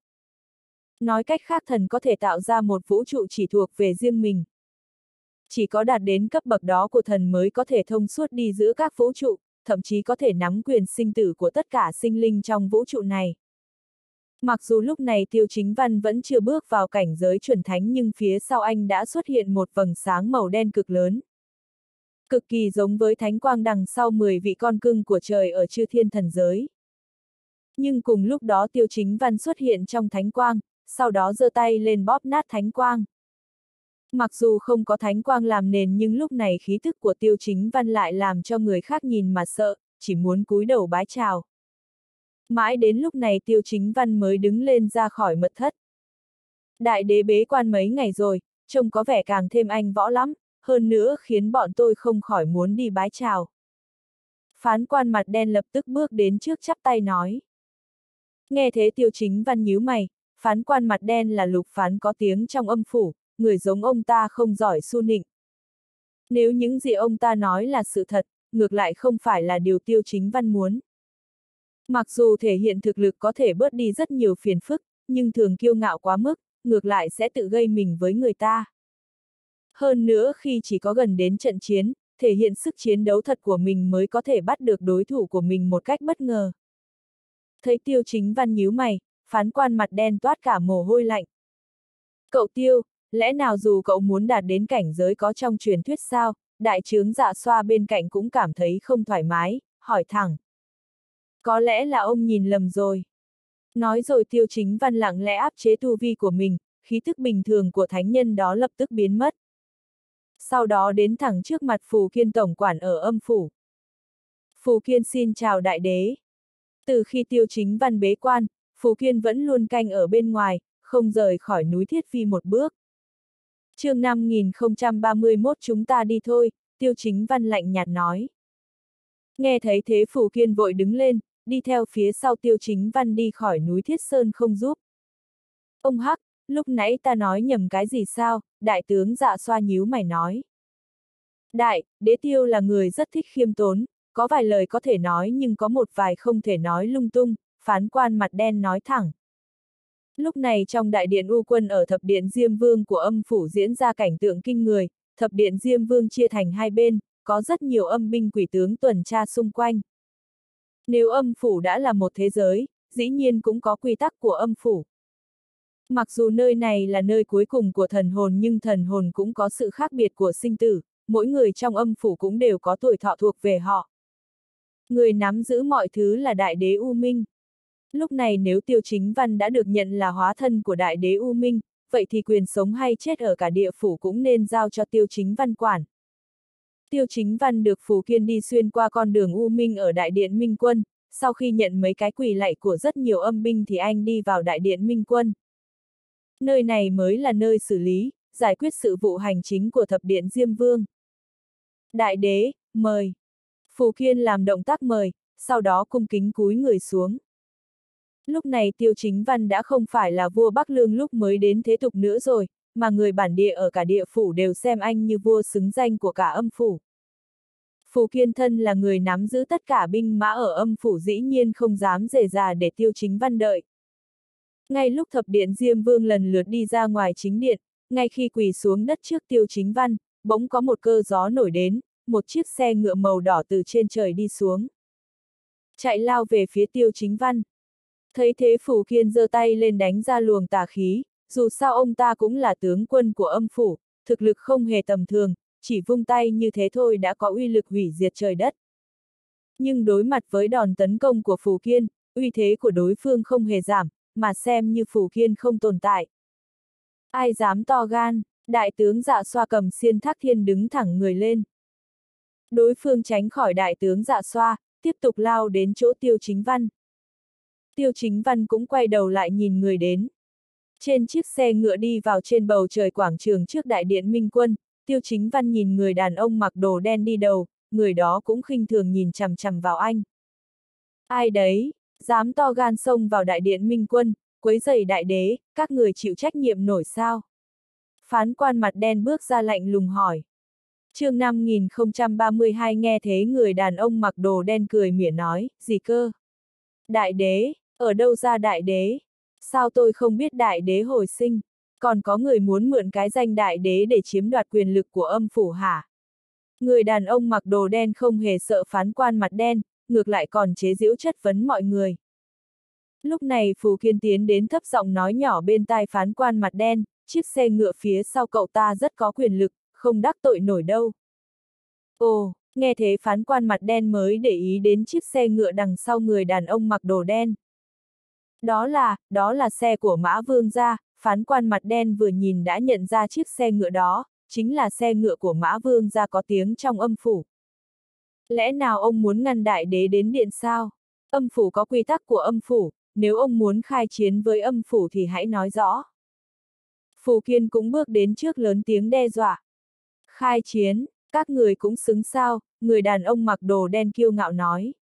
Speaker 1: Nói cách khác thần có thể tạo ra một vũ trụ chỉ thuộc về riêng mình. Chỉ có đạt đến cấp bậc đó của thần mới có thể thông suốt đi giữa các vũ trụ, thậm chí có thể nắm quyền sinh tử của tất cả sinh linh trong vũ trụ này. Mặc dù lúc này Tiêu Chính Văn vẫn chưa bước vào cảnh giới chuẩn thánh nhưng phía sau anh đã xuất hiện một vầng sáng màu đen cực lớn. Cực kỳ giống với thánh quang đằng sau mười vị con cưng của trời ở chư thiên thần giới. Nhưng cùng lúc đó Tiêu Chính Văn xuất hiện trong thánh quang, sau đó giơ tay lên bóp nát thánh quang. Mặc dù không có thánh quang làm nền nhưng lúc này khí thức của Tiêu Chính Văn lại làm cho người khác nhìn mà sợ, chỉ muốn cúi đầu bái chào. Mãi đến lúc này Tiêu Chính Văn mới đứng lên ra khỏi mật thất. Đại đế bế quan mấy ngày rồi, trông có vẻ càng thêm anh võ lắm, hơn nữa khiến bọn tôi không khỏi muốn đi bái chào. Phán quan mặt đen lập tức bước đến trước chắp tay nói. Nghe thế Tiêu Chính Văn nhíu mày, phán quan mặt đen là Lục Phán có tiếng trong âm phủ, người giống ông ta không giỏi su nịnh. Nếu những gì ông ta nói là sự thật, ngược lại không phải là điều Tiêu Chính Văn muốn. Mặc dù thể hiện thực lực có thể bớt đi rất nhiều phiền phức, nhưng thường kiêu ngạo quá mức, ngược lại sẽ tự gây mình với người ta. Hơn nữa khi chỉ có gần đến trận chiến, thể hiện sức chiến đấu thật của mình mới có thể bắt được đối thủ của mình một cách bất ngờ. Thấy Tiêu Chính Văn nhíu mày, phán quan mặt đen toát cả mồ hôi lạnh. Cậu Tiêu, lẽ nào dù cậu muốn đạt đến cảnh giới có trong truyền thuyết sao? Đại trướng Dạ Xoa bên cạnh cũng cảm thấy không thoải mái, hỏi thẳng. Có lẽ là ông nhìn lầm rồi. Nói rồi Tiêu Chính Văn lặng lẽ áp chế tu vi của mình, khí thức bình thường của thánh nhân đó lập tức biến mất. Sau đó đến thẳng trước mặt Phù Kiên tổng quản ở âm phủ. Phù Kiên xin chào đại đế. Từ khi Tiêu Chính Văn bế quan, Phù Kiên vẫn luôn canh ở bên ngoài, không rời khỏi núi Thiết Phi một bước. Chương năm nghìn không trăm ba mươi mốt chúng ta đi thôi, Tiêu Chính Văn lạnh nhạt nói. Nghe thấy thế Phù Kiên vội đứng lên, đi theo phía sau Tiêu Chính Văn đi khỏi núi Thiết Sơn không giúp. Ông Hắc, lúc nãy ta nói nhầm cái gì sao? Đại tướng Dạ Xoa nhíu mày nói. Đại, đế Tiêu là người rất thích khiêm tốn, có vài lời có thể nói nhưng có một vài không thể nói lung tung, phán quan mặt đen nói thẳng. Lúc này trong đại điện U Quân ở thập điện Diêm Vương của âm phủ diễn ra cảnh tượng kinh người, thập điện Diêm Vương chia thành hai bên, có rất nhiều âm binh quỷ tướng tuần tra xung quanh. Nếu âm phủ đã là một thế giới, dĩ nhiên cũng có quy tắc của âm phủ. Mặc dù nơi này là nơi cuối cùng của thần hồn nhưng thần hồn cũng có sự khác biệt của sinh tử, mỗi người trong âm phủ cũng đều có tuổi thọ thuộc về họ. Người nắm giữ mọi thứ là Đại đế U Minh. Lúc này nếu Tiêu Chính Văn đã được nhận là hóa thân của Đại đế U Minh, vậy thì quyền sống hay chết ở cả địa phủ cũng nên giao cho Tiêu Chính Văn quản. Tiêu Chính Văn được Phù Kiên đi xuyên qua con đường U Minh ở Đại điện Minh Quân, sau khi nhận mấy cái quỳ lạy của rất nhiều âm binh thì anh đi vào Đại điện Minh Quân. Nơi này mới là nơi xử lý, giải quyết sự vụ hành chính của thập điện Diêm Vương. Đại đế, mời. Phù Kiên làm động tác mời, sau đó cung kính cúi người xuống. Lúc này Tiêu Chính Văn đã không phải là vua Bắc Lương lúc mới đến thế tục nữa rồi, mà người bản địa ở cả địa phủ đều xem anh như vua xứng danh của cả âm phủ. Phù Kiên thân là người nắm giữ tất cả binh mã ở âm phủ dĩ nhiên không dám dè dà để Tiêu Chính Văn đợi. Ngay lúc thập điện Diêm Vương lần lượt đi ra ngoài chính điện, ngay khi quỳ xuống đất trước Tiêu Chính Văn, bỗng có một cơn gió nổi đến, một chiếc xe ngựa màu đỏ từ trên trời đi xuống. Chạy lao về phía Tiêu Chính Văn. Thấy thế Phù Kiên giơ tay lên đánh ra luồng tà khí, Dù sao ông ta cũng là tướng quân của âm phủ, thực lực không hề tầm thường, chỉ vung tay như thế thôi đã có uy lực hủy diệt trời đất. Nhưng đối mặt với đòn tấn công của Phù Kiên, uy thế của đối phương không hề giảm, mà xem như Phù Kiên không tồn tại. Ai dám to gan, đại tướng Dạ Xoa cầm xiên Thác Thiên đứng thẳng người lên. Đối phương tránh khỏi đại tướng Dạ Xoa, tiếp tục lao đến chỗ Tiêu Chính Văn. Tiêu Chính Văn cũng quay đầu lại nhìn người đến. Trên chiếc xe ngựa đi vào trên bầu trời quảng trường trước đại điện Minh Quân, Tiêu Chính Văn nhìn người đàn ông mặc đồ đen đi đầu, người đó cũng khinh thường nhìn chằm chằm vào anh. Ai đấy, dám to gan xông vào đại điện Minh Quân, quấy rầy đại đế, các người chịu trách nhiệm nổi sao? Phán quan mặt đen bước ra lạnh lùng hỏi. Chương năm nghìn không trăm ba mươi hai nghe thế người đàn ông mặc đồ đen cười mỉa nói, gì cơ? Đại đế, ở đâu ra đại đế? Sao tôi không biết đại đế hồi sinh? Còn có người muốn mượn cái danh đại đế để chiếm đoạt quyền lực của âm phủ hả? Người đàn ông mặc đồ đen không hề sợ phán quan mặt đen, ngược lại còn chế giễu chất vấn mọi người. Lúc này Phù Kiên tiến đến thấp giọng nói nhỏ bên tai phán quan mặt đen, chiếc xe ngựa phía sau cậu ta rất có quyền lực, không đắc tội nổi đâu. Ồ, nghe thế phán quan mặt đen mới để ý đến chiếc xe ngựa đằng sau người đàn ông mặc đồ đen. Đó là, đó là xe của Mã Vương gia, phán quan mặt đen vừa nhìn đã nhận ra chiếc xe ngựa đó, chính là xe ngựa của Mã Vương gia có tiếng trong âm phủ. Lẽ nào ông muốn ngăn đại đế đến điện sao? Âm phủ có quy tắc của âm phủ, nếu ông muốn khai chiến với âm phủ thì hãy nói rõ. Phù Kiên cũng bước đến trước lớn tiếng đe dọa. Khai chiến, các người cũng xứng sao, người đàn ông mặc đồ đen kiêu ngạo nói.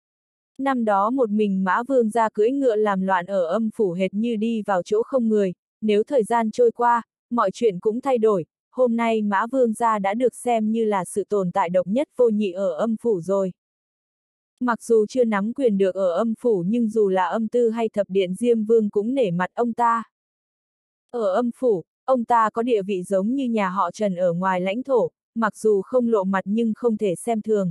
Speaker 1: Năm đó một mình Mã Vương gia cưỡi ngựa làm loạn ở âm phủ hệt như đi vào chỗ không người, nếu thời gian trôi qua, mọi chuyện cũng thay đổi, hôm nay Mã Vương gia đã được xem như là sự tồn tại độc nhất vô nhị ở âm phủ rồi. Mặc dù chưa nắm quyền được ở âm phủ nhưng dù là âm tư hay thập điện Diêm Vương cũng nể mặt ông ta. Ở âm phủ, ông ta có địa vị giống như nhà họ Trần ở ngoài lãnh thổ, mặc dù không lộ mặt nhưng không thể xem thường.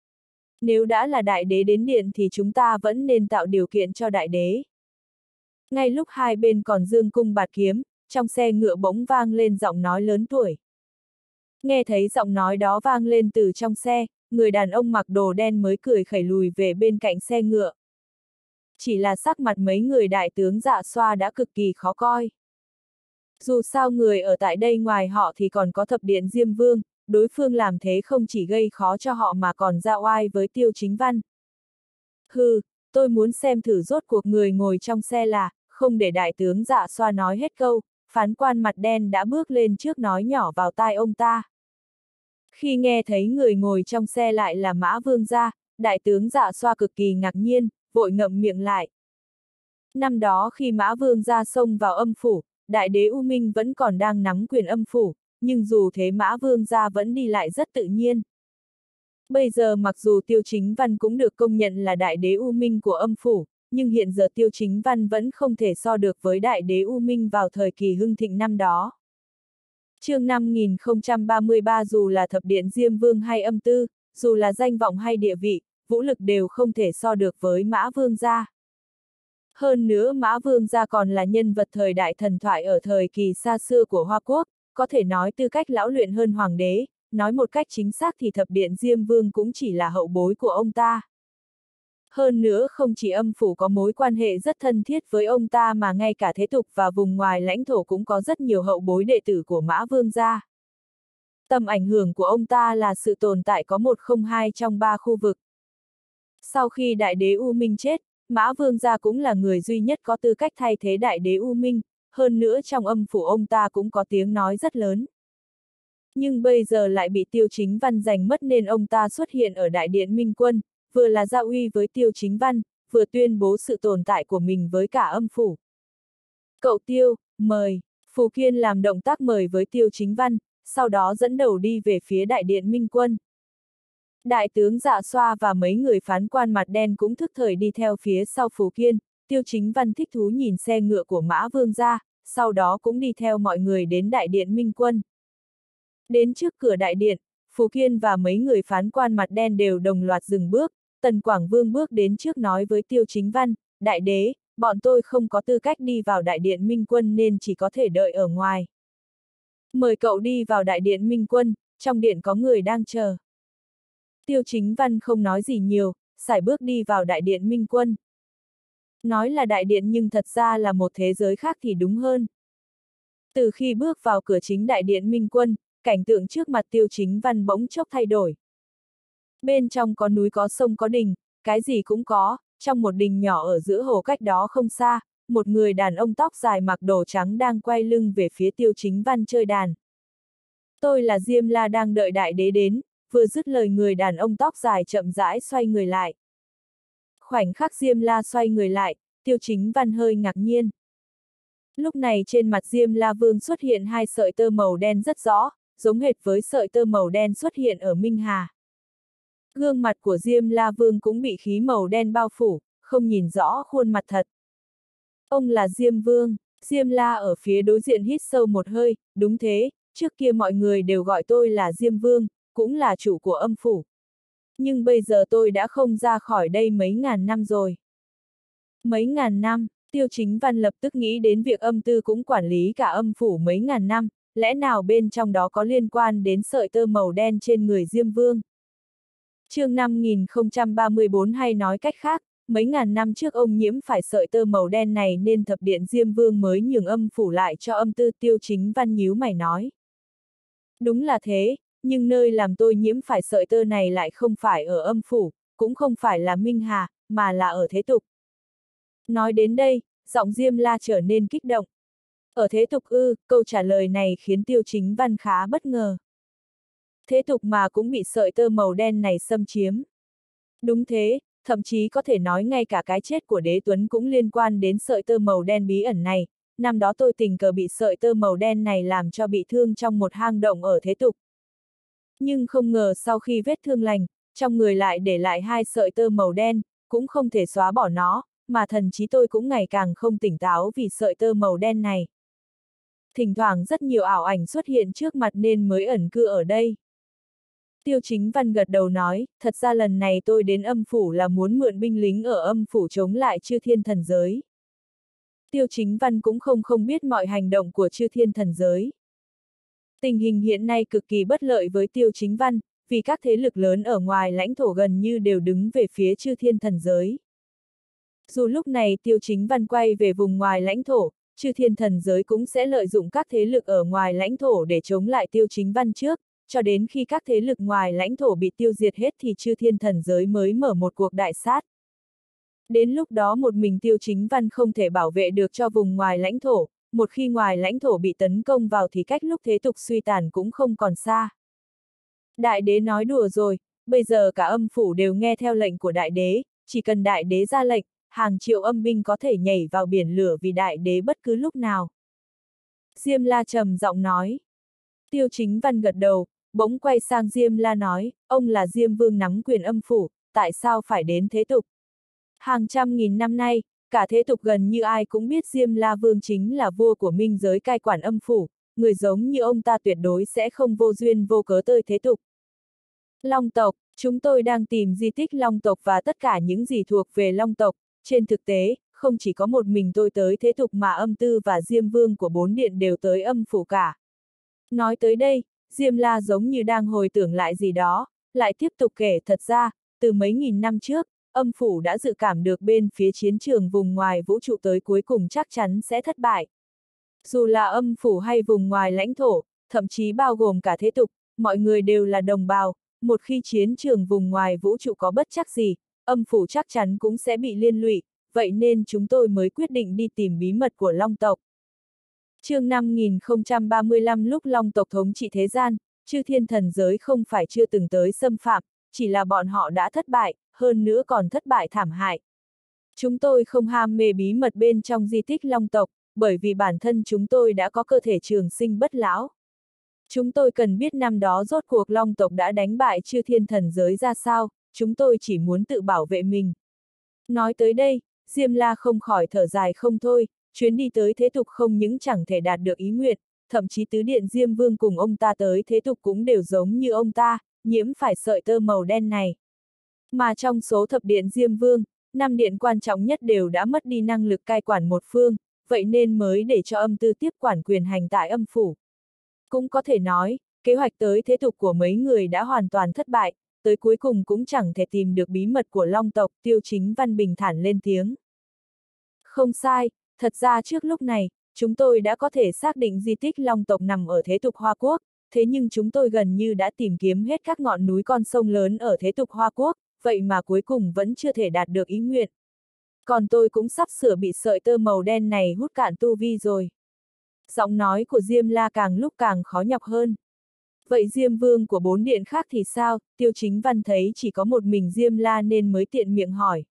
Speaker 1: Nếu đã là đại đế đến điện thì chúng ta vẫn nên tạo điều kiện cho đại đế. Ngay lúc hai bên còn dương cung bạt kiếm, trong xe ngựa bỗng vang lên giọng nói lớn tuổi. Nghe thấy giọng nói đó vang lên từ trong xe, người đàn ông mặc đồ đen mới cười khẩy lùi về bên cạnh xe ngựa. Chỉ là sắc mặt mấy người đại tướng Dạ Xoa đã cực kỳ khó coi. Dù sao người ở tại đây ngoài họ thì còn có thập điện Diêm Vương, đối phương làm thế không chỉ gây khó cho họ mà còn ra oai với Tiêu Chính Văn. Hừ, tôi muốn xem thử rốt cuộc người ngồi trong xe là, không để đại tướng Dạ Xoa nói hết câu, phán quan mặt đen đã bước lên trước nói nhỏ vào tai ông ta. Khi nghe thấy người ngồi trong xe lại là Mã Vương gia, đại tướng Dạ Xoa cực kỳ ngạc nhiên, vội ngậm miệng lại. Năm đó khi Mã Vương gia xông vào âm phủ, đại đế U Minh vẫn còn đang nắm quyền âm phủ, nhưng dù thế Mã Vương gia vẫn đi lại rất tự nhiên. Bây giờ mặc dù Tiêu Chính Văn cũng được công nhận là đại đế U Minh của âm phủ, nhưng hiện giờ Tiêu Chính Văn vẫn không thể so được với đại đế U Minh vào thời kỳ hưng thịnh năm đó. Chương năm nghìn không trăm ba mươi ba dù là thập điện Diêm Vương hay âm tư, dù là danh vọng hay địa vị, vũ lực đều không thể so được với Mã Vương gia. Hơn nữa Mã Vương gia còn là nhân vật thời đại thần thoại ở thời kỳ xa xưa của Hoa Quốc, có thể nói tư cách lão luyện hơn hoàng đế, nói một cách chính xác thì thập điện Diêm Vương cũng chỉ là hậu bối của ông ta. Hơn nữa không chỉ âm phủ có mối quan hệ rất thân thiết với ông ta mà ngay cả thế tục và vùng ngoài lãnh thổ cũng có rất nhiều hậu bối đệ tử của Mã Vương gia. Tầm ảnh hưởng của ông ta là sự tồn tại có một không hai trong ba khu vực. Sau khi đại đế U Minh chết, Mã Vương gia cũng là người duy nhất có tư cách thay thế đại đế U Minh, hơn nữa trong âm phủ ông ta cũng có tiếng nói rất lớn. Nhưng bây giờ lại bị Tiêu Chính Văn giành mất nên ông ta xuất hiện ở đại điện Minh Quân, vừa là giao uy với Tiêu Chính Văn, vừa tuyên bố sự tồn tại của mình với cả âm phủ. Cậu Tiêu, mời, Phù Kiên làm động tác mời với Tiêu Chính Văn, sau đó dẫn đầu đi về phía đại điện Minh Quân. Đại tướng Dạ Xoa và mấy người phán quan mặt đen cũng thức thời đi theo phía sau Phù Kiên, Tiêu Chính Văn thích thú nhìn xe ngựa của Mã Vương gia, sau đó cũng đi theo mọi người đến đại điện Minh Quân. Đến trước cửa đại điện, Phù Kiên và mấy người phán quan mặt đen đều đồng loạt dừng bước, Tần Quảng Vương bước đến trước nói với Tiêu Chính Văn, đại đế, bọn tôi không có tư cách đi vào đại điện Minh Quân nên chỉ có thể đợi ở ngoài. Mời cậu đi vào đại điện Minh Quân, trong điện có người đang chờ. Tiêu Chính Văn không nói gì nhiều, sải bước đi vào đại điện Minh Quân. Nói là đại điện nhưng thật ra là một thế giới khác thì đúng hơn. Từ khi bước vào cửa chính đại điện Minh Quân, cảnh tượng trước mặt Tiêu Chính Văn bỗng chốc thay đổi. Bên trong có núi có sông có đình, cái gì cũng có, trong một đình nhỏ ở giữa hồ cách đó không xa, một người đàn ông tóc dài mặc đồ trắng đang quay lưng về phía Tiêu Chính Văn chơi đàn. Tôi là Diêm La đang đợi đại đế đến, vừa dứt lời người đàn ông tóc dài chậm rãi xoay người lại. Khoảnh khắc Diêm La xoay người lại, Tiêu Chính Văn hơi ngạc nhiên. Lúc này trên mặt Diêm La Vương xuất hiện hai sợi tơ màu đen rất rõ, giống hệt với sợi tơ màu đen xuất hiện ở Minh Hà. Gương mặt của Diêm La Vương cũng bị khí màu đen bao phủ, không nhìn rõ khuôn mặt thật. Ông là Diêm Vương. Diêm La ở phía đối diện hít sâu một hơi, đúng thế, trước kia mọi người đều gọi tôi là Diêm Vương, cũng là chủ của âm phủ. Nhưng bây giờ tôi đã không ra khỏi đây mấy ngàn năm rồi. Mấy ngàn năm, Tiêu Chính Văn lập tức nghĩ đến việc âm tư cũng quản lý cả âm phủ mấy ngàn năm, lẽ nào bên trong đó có liên quan đến sợi tơ màu đen trên người Diêm Vương. Chương năm nghìn không trăm ba mươi bốn hay nói cách khác, mấy ngàn năm trước ông nhiễm phải sợi tơ màu đen này nên thập điện Diêm Vương mới nhường âm phủ lại cho âm tư. Tiêu Chính Văn nhíu mày nói. Đúng là thế, nhưng nơi làm tôi nhiễm phải sợi tơ này lại không phải ở âm phủ, cũng không phải là Minh Hà, mà là ở thế tục. Nói đến đây, giọng Diêm La trở nên kích động. Ở thế tục ư? Câu trả lời này khiến Tiêu Chính Văn khá bất ngờ. Thế tục mà cũng bị sợi tơ màu đen này xâm chiếm. Đúng thế, thậm chí có thể nói ngay cả cái chết của Đế Tuấn cũng liên quan đến sợi tơ màu đen bí ẩn này. Năm đó tôi tình cờ bị sợi tơ màu đen này làm cho bị thương trong một hang động ở thế tục. Nhưng không ngờ sau khi vết thương lành, trong người lại để lại hai sợi tơ màu đen, cũng không thể xóa bỏ nó, mà thần trí tôi cũng ngày càng không tỉnh táo vì sợi tơ màu đen này. Thỉnh thoảng rất nhiều ảo ảnh xuất hiện trước mặt nên mới ẩn cư ở đây. Tiêu Chính Văn gật đầu nói, thật ra lần này tôi đến âm phủ là muốn mượn binh lính ở âm phủ chống lại Chư Thiên Thần Giới. Tiêu Chính Văn cũng không không biết mọi hành động của Chư Thiên Thần Giới. Tình hình hiện nay cực kỳ bất lợi với Tiêu Chính Văn, vì các thế lực lớn ở ngoài lãnh thổ gần như đều đứng về phía Chư Thiên Thần Giới. Dù lúc này Tiêu Chính Văn quay về vùng ngoài lãnh thổ, Chư Thiên Thần Giới cũng sẽ lợi dụng các thế lực ở ngoài lãnh thổ để chống lại Tiêu Chính Văn trước, cho đến khi các thế lực ngoài lãnh thổ bị tiêu diệt hết thì Chư Thiên Thần Giới mới mở một cuộc đại sát. Đến lúc đó một mình Tiêu Chính Văn không thể bảo vệ được cho vùng ngoài lãnh thổ, một khi ngoài lãnh thổ bị tấn công vào thì cách lúc thế tục suy tàn cũng không còn xa. Đại đế nói đùa rồi, bây giờ cả âm phủ đều nghe theo lệnh của đại đế, chỉ cần đại đế ra lệnh, hàng triệu âm binh có thể nhảy vào biển lửa vì đại đế bất cứ lúc nào. Diêm La trầm giọng nói. Tiêu Chính Văn gật đầu, bỗng quay sang Diêm La nói, ông là Diêm Vương nắm quyền âm phủ, tại sao phải đến thế tục? Hàng trăm nghìn năm nay, cả thế tục gần như ai cũng biết Diêm La Vương chính là vua của minh giới cai quản âm phủ, người giống như ông ta tuyệt đối sẽ không vô duyên vô cớ tới thế tục. Long tộc, chúng tôi đang tìm di tích Long tộc và tất cả những gì thuộc về Long tộc, trên thực tế, không chỉ có một mình tôi tới thế tục mà âm tư và Diêm Vương của bốn điện đều tới âm phủ cả. Nói tới đây, Diêm La giống như đang hồi tưởng lại gì đó, lại tiếp tục kể thật ra, từ mấy nghìn năm trước, âm phủ đã dự cảm được bên phía chiến trường vùng ngoài vũ trụ tới cuối cùng chắc chắn sẽ thất bại. Dù là âm phủ hay vùng ngoài lãnh thổ, thậm chí bao gồm cả thế tục, mọi người đều là đồng bào, một khi chiến trường vùng ngoài vũ trụ có bất chắc gì, âm phủ chắc chắn cũng sẽ bị liên lụy, vậy nên chúng tôi mới quyết định đi tìm bí mật của Long tộc. Chương năm nghìn không trăm ba mươi lăm lúc Long tộc thống trị thế gian, Chư Thiên Thần Giới không phải chưa từng tới xâm phạm, chỉ là bọn họ đã thất bại, hơn nữa còn thất bại thảm hại. Chúng tôi không ham mê bí mật bên trong di tích Long tộc, bởi vì bản thân chúng tôi đã có cơ thể trường sinh bất lão. Chúng tôi cần biết năm đó rốt cuộc Long tộc đã đánh bại Chư Thiên Thần Giới ra sao, chúng tôi chỉ muốn tự bảo vệ mình. Nói tới đây, Diêm La không khỏi thở dài không thôi, chuyến đi tới thế tục không những chẳng thể đạt được ý nguyện, thậm chí tứ điện Diêm Vương cùng ông ta tới thế tục cũng đều giống như ông ta, nhiễm phải sợi tơ màu đen này. Mà trong số thập điện Diêm Vương, năm điện quan trọng nhất đều đã mất đi năng lực cai quản một phương, vậy nên mới để cho âm tư tiếp quản quyền hành tại âm phủ. Cũng có thể nói, kế hoạch tới thế tục của mấy người đã hoàn toàn thất bại, tới cuối cùng cũng chẳng thể tìm được bí mật của Long tộc, Tiêu Chính Văn bình thản lên tiếng. Không sai, thật ra trước lúc này, chúng tôi đã có thể xác định di tích Long tộc nằm ở thế tục Hoa Quốc, thế nhưng chúng tôi gần như đã tìm kiếm hết các ngọn núi con sông lớn ở thế tục Hoa Quốc, vậy mà cuối cùng vẫn chưa thể đạt được ý nguyện. Còn tôi cũng sắp sửa bị sợi tơ màu đen này hút cạn tu vi rồi. Giọng nói của Diêm La càng lúc càng khó nhọc hơn. Vậy Diêm Vương của bốn điện khác thì sao? Tiêu Chính Văn thấy chỉ có một mình Diêm La nên mới tiện miệng hỏi.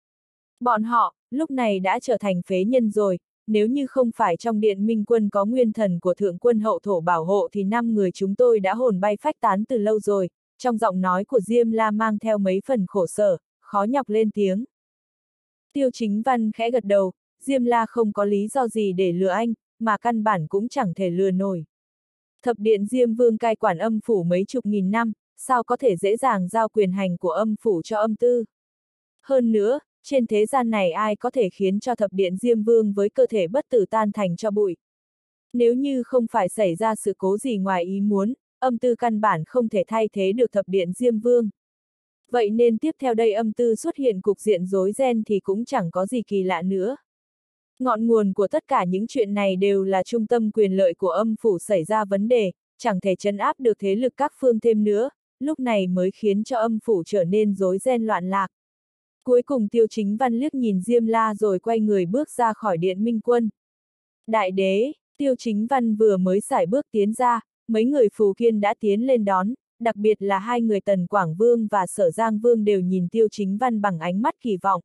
Speaker 1: Bọn họ, lúc này đã trở thành phế nhân rồi, nếu như không phải trong điện Minh Quân có nguyên thần của Thượng Quân Hậu Thổ bảo hộ thì năm người chúng tôi đã hồn bay phách tán từ lâu rồi. Trong giọng nói của Diêm La mang theo mấy phần khổ sở, khó nhọc lên tiếng. Tiêu Chính Văn khẽ gật đầu, Diêm La không có lý do gì để lừa anh, mà căn bản cũng chẳng thể lừa nổi. Thập điện Diêm Vương cai quản âm phủ mấy chục nghìn năm, sao có thể dễ dàng giao quyền hành của âm phủ cho âm tư. Hơn nữa, trên thế gian này ai có thể khiến cho thập điện Diêm Vương với cơ thể bất tử tan thành cho bụi. Nếu như không phải xảy ra sự cố gì ngoài ý muốn, âm tư căn bản không thể thay thế được thập điện Diêm Vương. Vậy nên tiếp theo đây âm tư xuất hiện cục diện rối ren thì cũng chẳng có gì kỳ lạ nữa. Ngọn nguồn của tất cả những chuyện này đều là trung tâm quyền lợi của âm phủ xảy ra vấn đề, chẳng thể trấn áp được thế lực các phương thêm nữa, lúc này mới khiến cho âm phủ trở nên rối ren loạn lạc. Cuối cùng Tiêu Chính Văn liếc nhìn Diêm La rồi quay người bước ra khỏi điện Minh Quân. Đại đế, Tiêu Chính Văn vừa mới sải bước tiến ra, mấy người phù kiên đã tiến lên đón, đặc biệt là hai người Tần Quảng Vương và Sở Giang Vương đều nhìn Tiêu Chính Văn bằng ánh mắt kỳ vọng.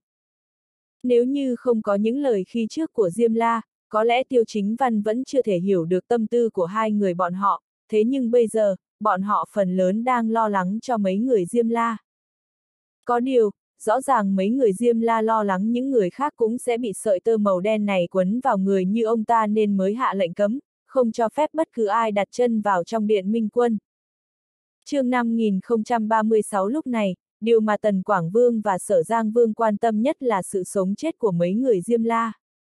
Speaker 1: Nếu như không có những lời khi trước của Diêm La, có lẽ Tiêu Chính Văn vẫn chưa thể hiểu được tâm tư của hai người bọn họ, thế nhưng bây giờ, bọn họ phần lớn đang lo lắng cho mấy người Diêm La. Có điều, rõ ràng mấy người Diêm La lo lắng những người khác cũng sẽ bị sợi tơ màu đen này quấn vào người như ông ta nên mới hạ lệnh cấm, không cho phép bất cứ ai đặt chân vào trong điện Minh Quân. Chương năm nghìn không trăm ba mươi sáu lúc này, điều mà Tần Quảng Vương và Sở Giang Vương quan tâm nhất là sự sống chết của mấy người Diêm La.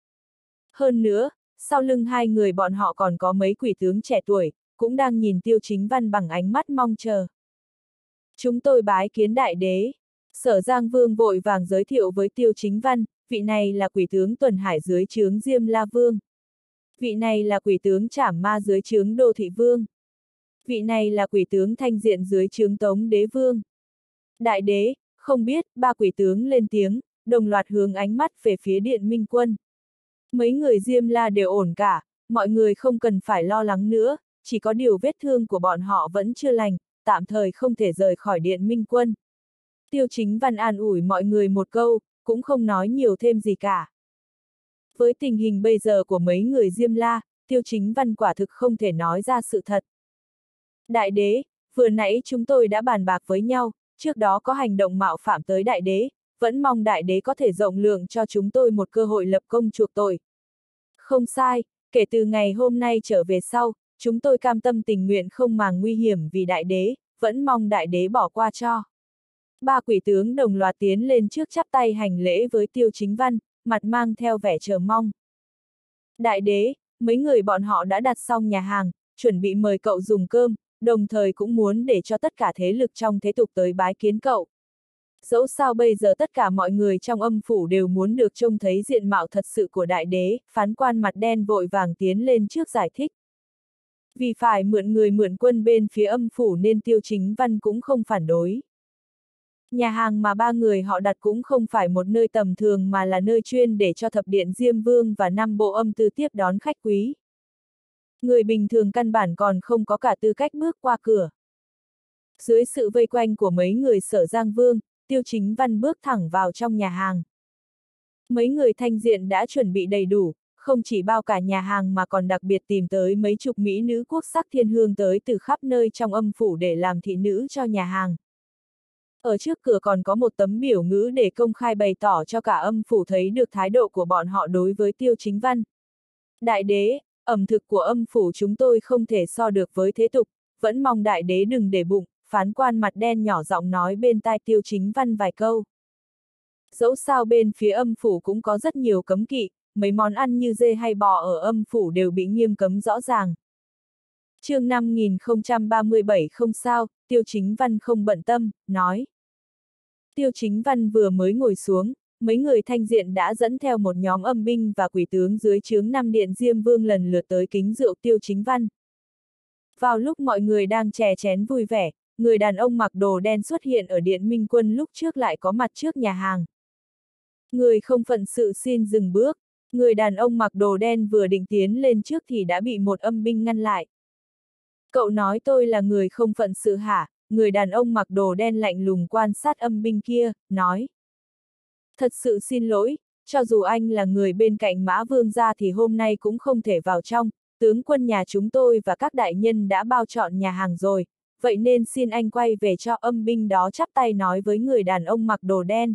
Speaker 1: Hơn nữa, sau lưng hai người bọn họ còn có mấy quỷ tướng trẻ tuổi, cũng đang nhìn Tiêu Chính Văn bằng ánh mắt mong chờ. Chúng tôi bái kiến đại đế. Sở Giang Vương vội vàng giới thiệu với Tiêu Chính Văn, vị này là quỷ tướng Tuần Hải dưới trướng Diêm La Vương. Vị này là quỷ tướng Trảm Ma dưới trướng Đô Thị Vương. Vị này là quỷ tướng Thanh Diện dưới trướng Tống Đế Vương. Đại đế, không biết, ba quỷ tướng lên tiếng, đồng loạt hướng ánh mắt về phía điện Minh Quân. Mấy người Diêm La đều ổn cả, mọi người không cần phải lo lắng nữa, chỉ có điều vết thương của bọn họ vẫn chưa lành, tạm thời không thể rời khỏi điện Minh Quân. Tiêu Chính Văn an ủi mọi người một câu, cũng không nói nhiều thêm gì cả. Với tình hình bây giờ của mấy người Diêm La, Tiêu Chính Văn quả thực không thể nói ra sự thật. Đại đế, vừa nãy chúng tôi đã bàn bạc với nhau, trước đó có hành động mạo phạm tới đại đế, vẫn mong đại đế có thể rộng lượng cho chúng tôi một cơ hội lập công chuộc tội. Không sai, kể từ ngày hôm nay trở về sau, chúng tôi cam tâm tình nguyện không màng nguy hiểm vì đại đế, vẫn mong đại đế bỏ qua cho. Ba quỷ tướng đồng loạt tiến lên trước chắp tay hành lễ với Tiêu Chính Văn, mặt mang theo vẻ chờ mong. Đại đế, mấy người bọn họ đã đặt xong nhà hàng, chuẩn bị mời cậu dùng cơm, đồng thời cũng muốn để cho tất cả thế lực trong thế tục tới bái kiến cậu. Dẫu sao bây giờ tất cả mọi người trong âm phủ đều muốn được trông thấy diện mạo thật sự của đại đế, phán quan mặt đen vội vàng tiến lên trước giải thích. Vì phải mượn người mượn quân bên phía âm phủ nên Tiêu Chính Văn cũng không phản đối. Nhà hàng mà ba người họ đặt cũng không phải một nơi tầm thường mà là nơi chuyên để cho thập điện Diêm Vương và năm bộ âm tư tiếp đón khách quý. Người bình thường căn bản còn không có cả tư cách bước qua cửa. Dưới sự vây quanh của mấy người Sở Giang Vương, Tiêu Chính Văn bước thẳng vào trong nhà hàng. Mấy người Thanh Diện đã chuẩn bị đầy đủ, không chỉ bao cả nhà hàng mà còn đặc biệt tìm tới mấy chục mỹ nữ quốc sắc thiên hương tới từ khắp nơi trong âm phủ để làm thị nữ cho nhà hàng. Ở trước cửa còn có một tấm biểu ngữ để công khai bày tỏ cho cả âm phủ thấy được thái độ của bọn họ đối với Tiêu Chính Văn. Đại đế, ẩm thực của âm phủ chúng tôi không thể so được với thế tục, vẫn mong đại đế đừng để bụng, phán quan mặt đen nhỏ giọng nói bên tai Tiêu Chính Văn vài câu. Dẫu sao bên phía âm phủ cũng có rất nhiều cấm kỵ, mấy món ăn như dê hay bò ở âm phủ đều bị nghiêm cấm rõ ràng. chương năm nghìn không trăm ba mươi bảy không sao, Tiêu Chính Văn không bận tâm, nói. Tiêu Chính Văn vừa mới ngồi xuống, mấy người thanh diện đã dẫn theo một nhóm âm binh và quỷ tướng dưới trướng năm điện Diêm Vương lần lượt tới kính rượu Tiêu Chính Văn. Vào lúc mọi người đang chè chén vui vẻ, người đàn ông mặc đồ đen xuất hiện ở điện Minh Quân lúc trước lại có mặt trước nhà hàng. Người không phận sự xin dừng bước, người đàn ông mặc đồ đen vừa định tiến lên trước thì đã bị một âm binh ngăn lại. Cậu nói tôi là người không phận sự hả? Người đàn ông mặc đồ đen lạnh lùng quan sát âm binh kia, nói. Thật sự xin lỗi, cho dù anh là người bên cạnh Mã Vương gia thì hôm nay cũng không thể vào trong, tướng quân nhà chúng tôi và các đại nhân đã bao trọn nhà hàng rồi, vậy nên xin anh quay về cho. Âm binh đó chắp tay nói với người đàn ông mặc đồ đen.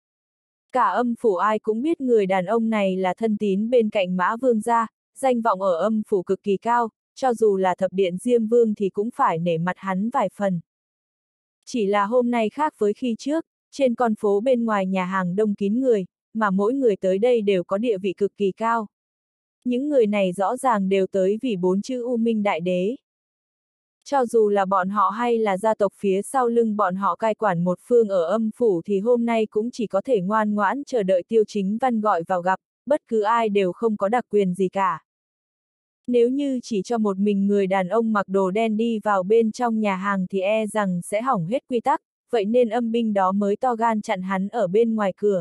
Speaker 1: Cả âm phủ ai cũng biết người đàn ông này là thân tín bên cạnh Mã Vương gia, danh vọng ở âm phủ cực kỳ cao, cho dù là thập điện Diêm Vương thì cũng phải nể mặt hắn vài phần. Chỉ là hôm nay khác với khi trước, trên con phố bên ngoài nhà hàng đông kín người, mà mỗi người tới đây đều có địa vị cực kỳ cao. Những người này rõ ràng đều tới vì bốn chữ U Minh Đại Đế. Cho dù là bọn họ hay là gia tộc phía sau lưng bọn họ cai quản một phương ở âm phủ thì hôm nay cũng chỉ có thể ngoan ngoãn chờ đợi Tiêu Chính Văn gọi vào gặp, bất cứ ai đều không có đặc quyền gì cả. Nếu như chỉ cho một mình người đàn ông mặc đồ đen đi vào bên trong nhà hàng thì e rằng sẽ hỏng hết quy tắc, vậy nên âm binh đó mới to gan chặn hắn ở bên ngoài cửa.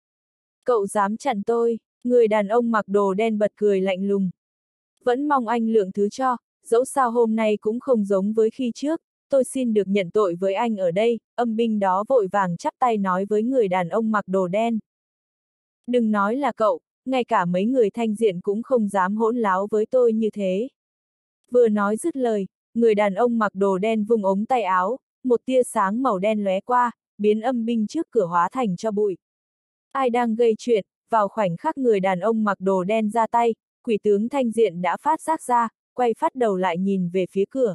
Speaker 1: Cậu dám chặn tôi? Người đàn ông mặc đồ đen bật cười lạnh lùng. Vẫn mong anh lượng thứ cho, dẫu sao hôm nay cũng không giống với khi trước, tôi xin được nhận tội với anh ở đây. Âm binh đó vội vàng chắp tay nói với người đàn ông mặc đồ đen. Đừng nói là cậu, ngay cả mấy người thanh diện cũng không dám hỗn láo với tôi như thế. Vừa nói dứt lời, người đàn ông mặc đồ đen vung ống tay áo, một tia sáng màu đen lóe qua, biến âm binh trước cửa hóa thành cho bụi. Ai đang gây chuyện? Vào khoảnh khắc người đàn ông mặc đồ đen ra tay, quỷ tướng thanh diện đã phát giác ra, quay phát đầu lại nhìn về phía cửa.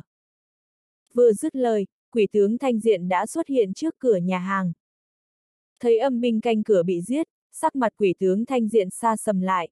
Speaker 1: Vừa dứt lời, quỷ tướng thanh diện đã xuất hiện trước cửa nhà hàng. Thấy âm binh canh cửa bị giết, sắc mặt quỷ tướng thanh diện xa sầm lại.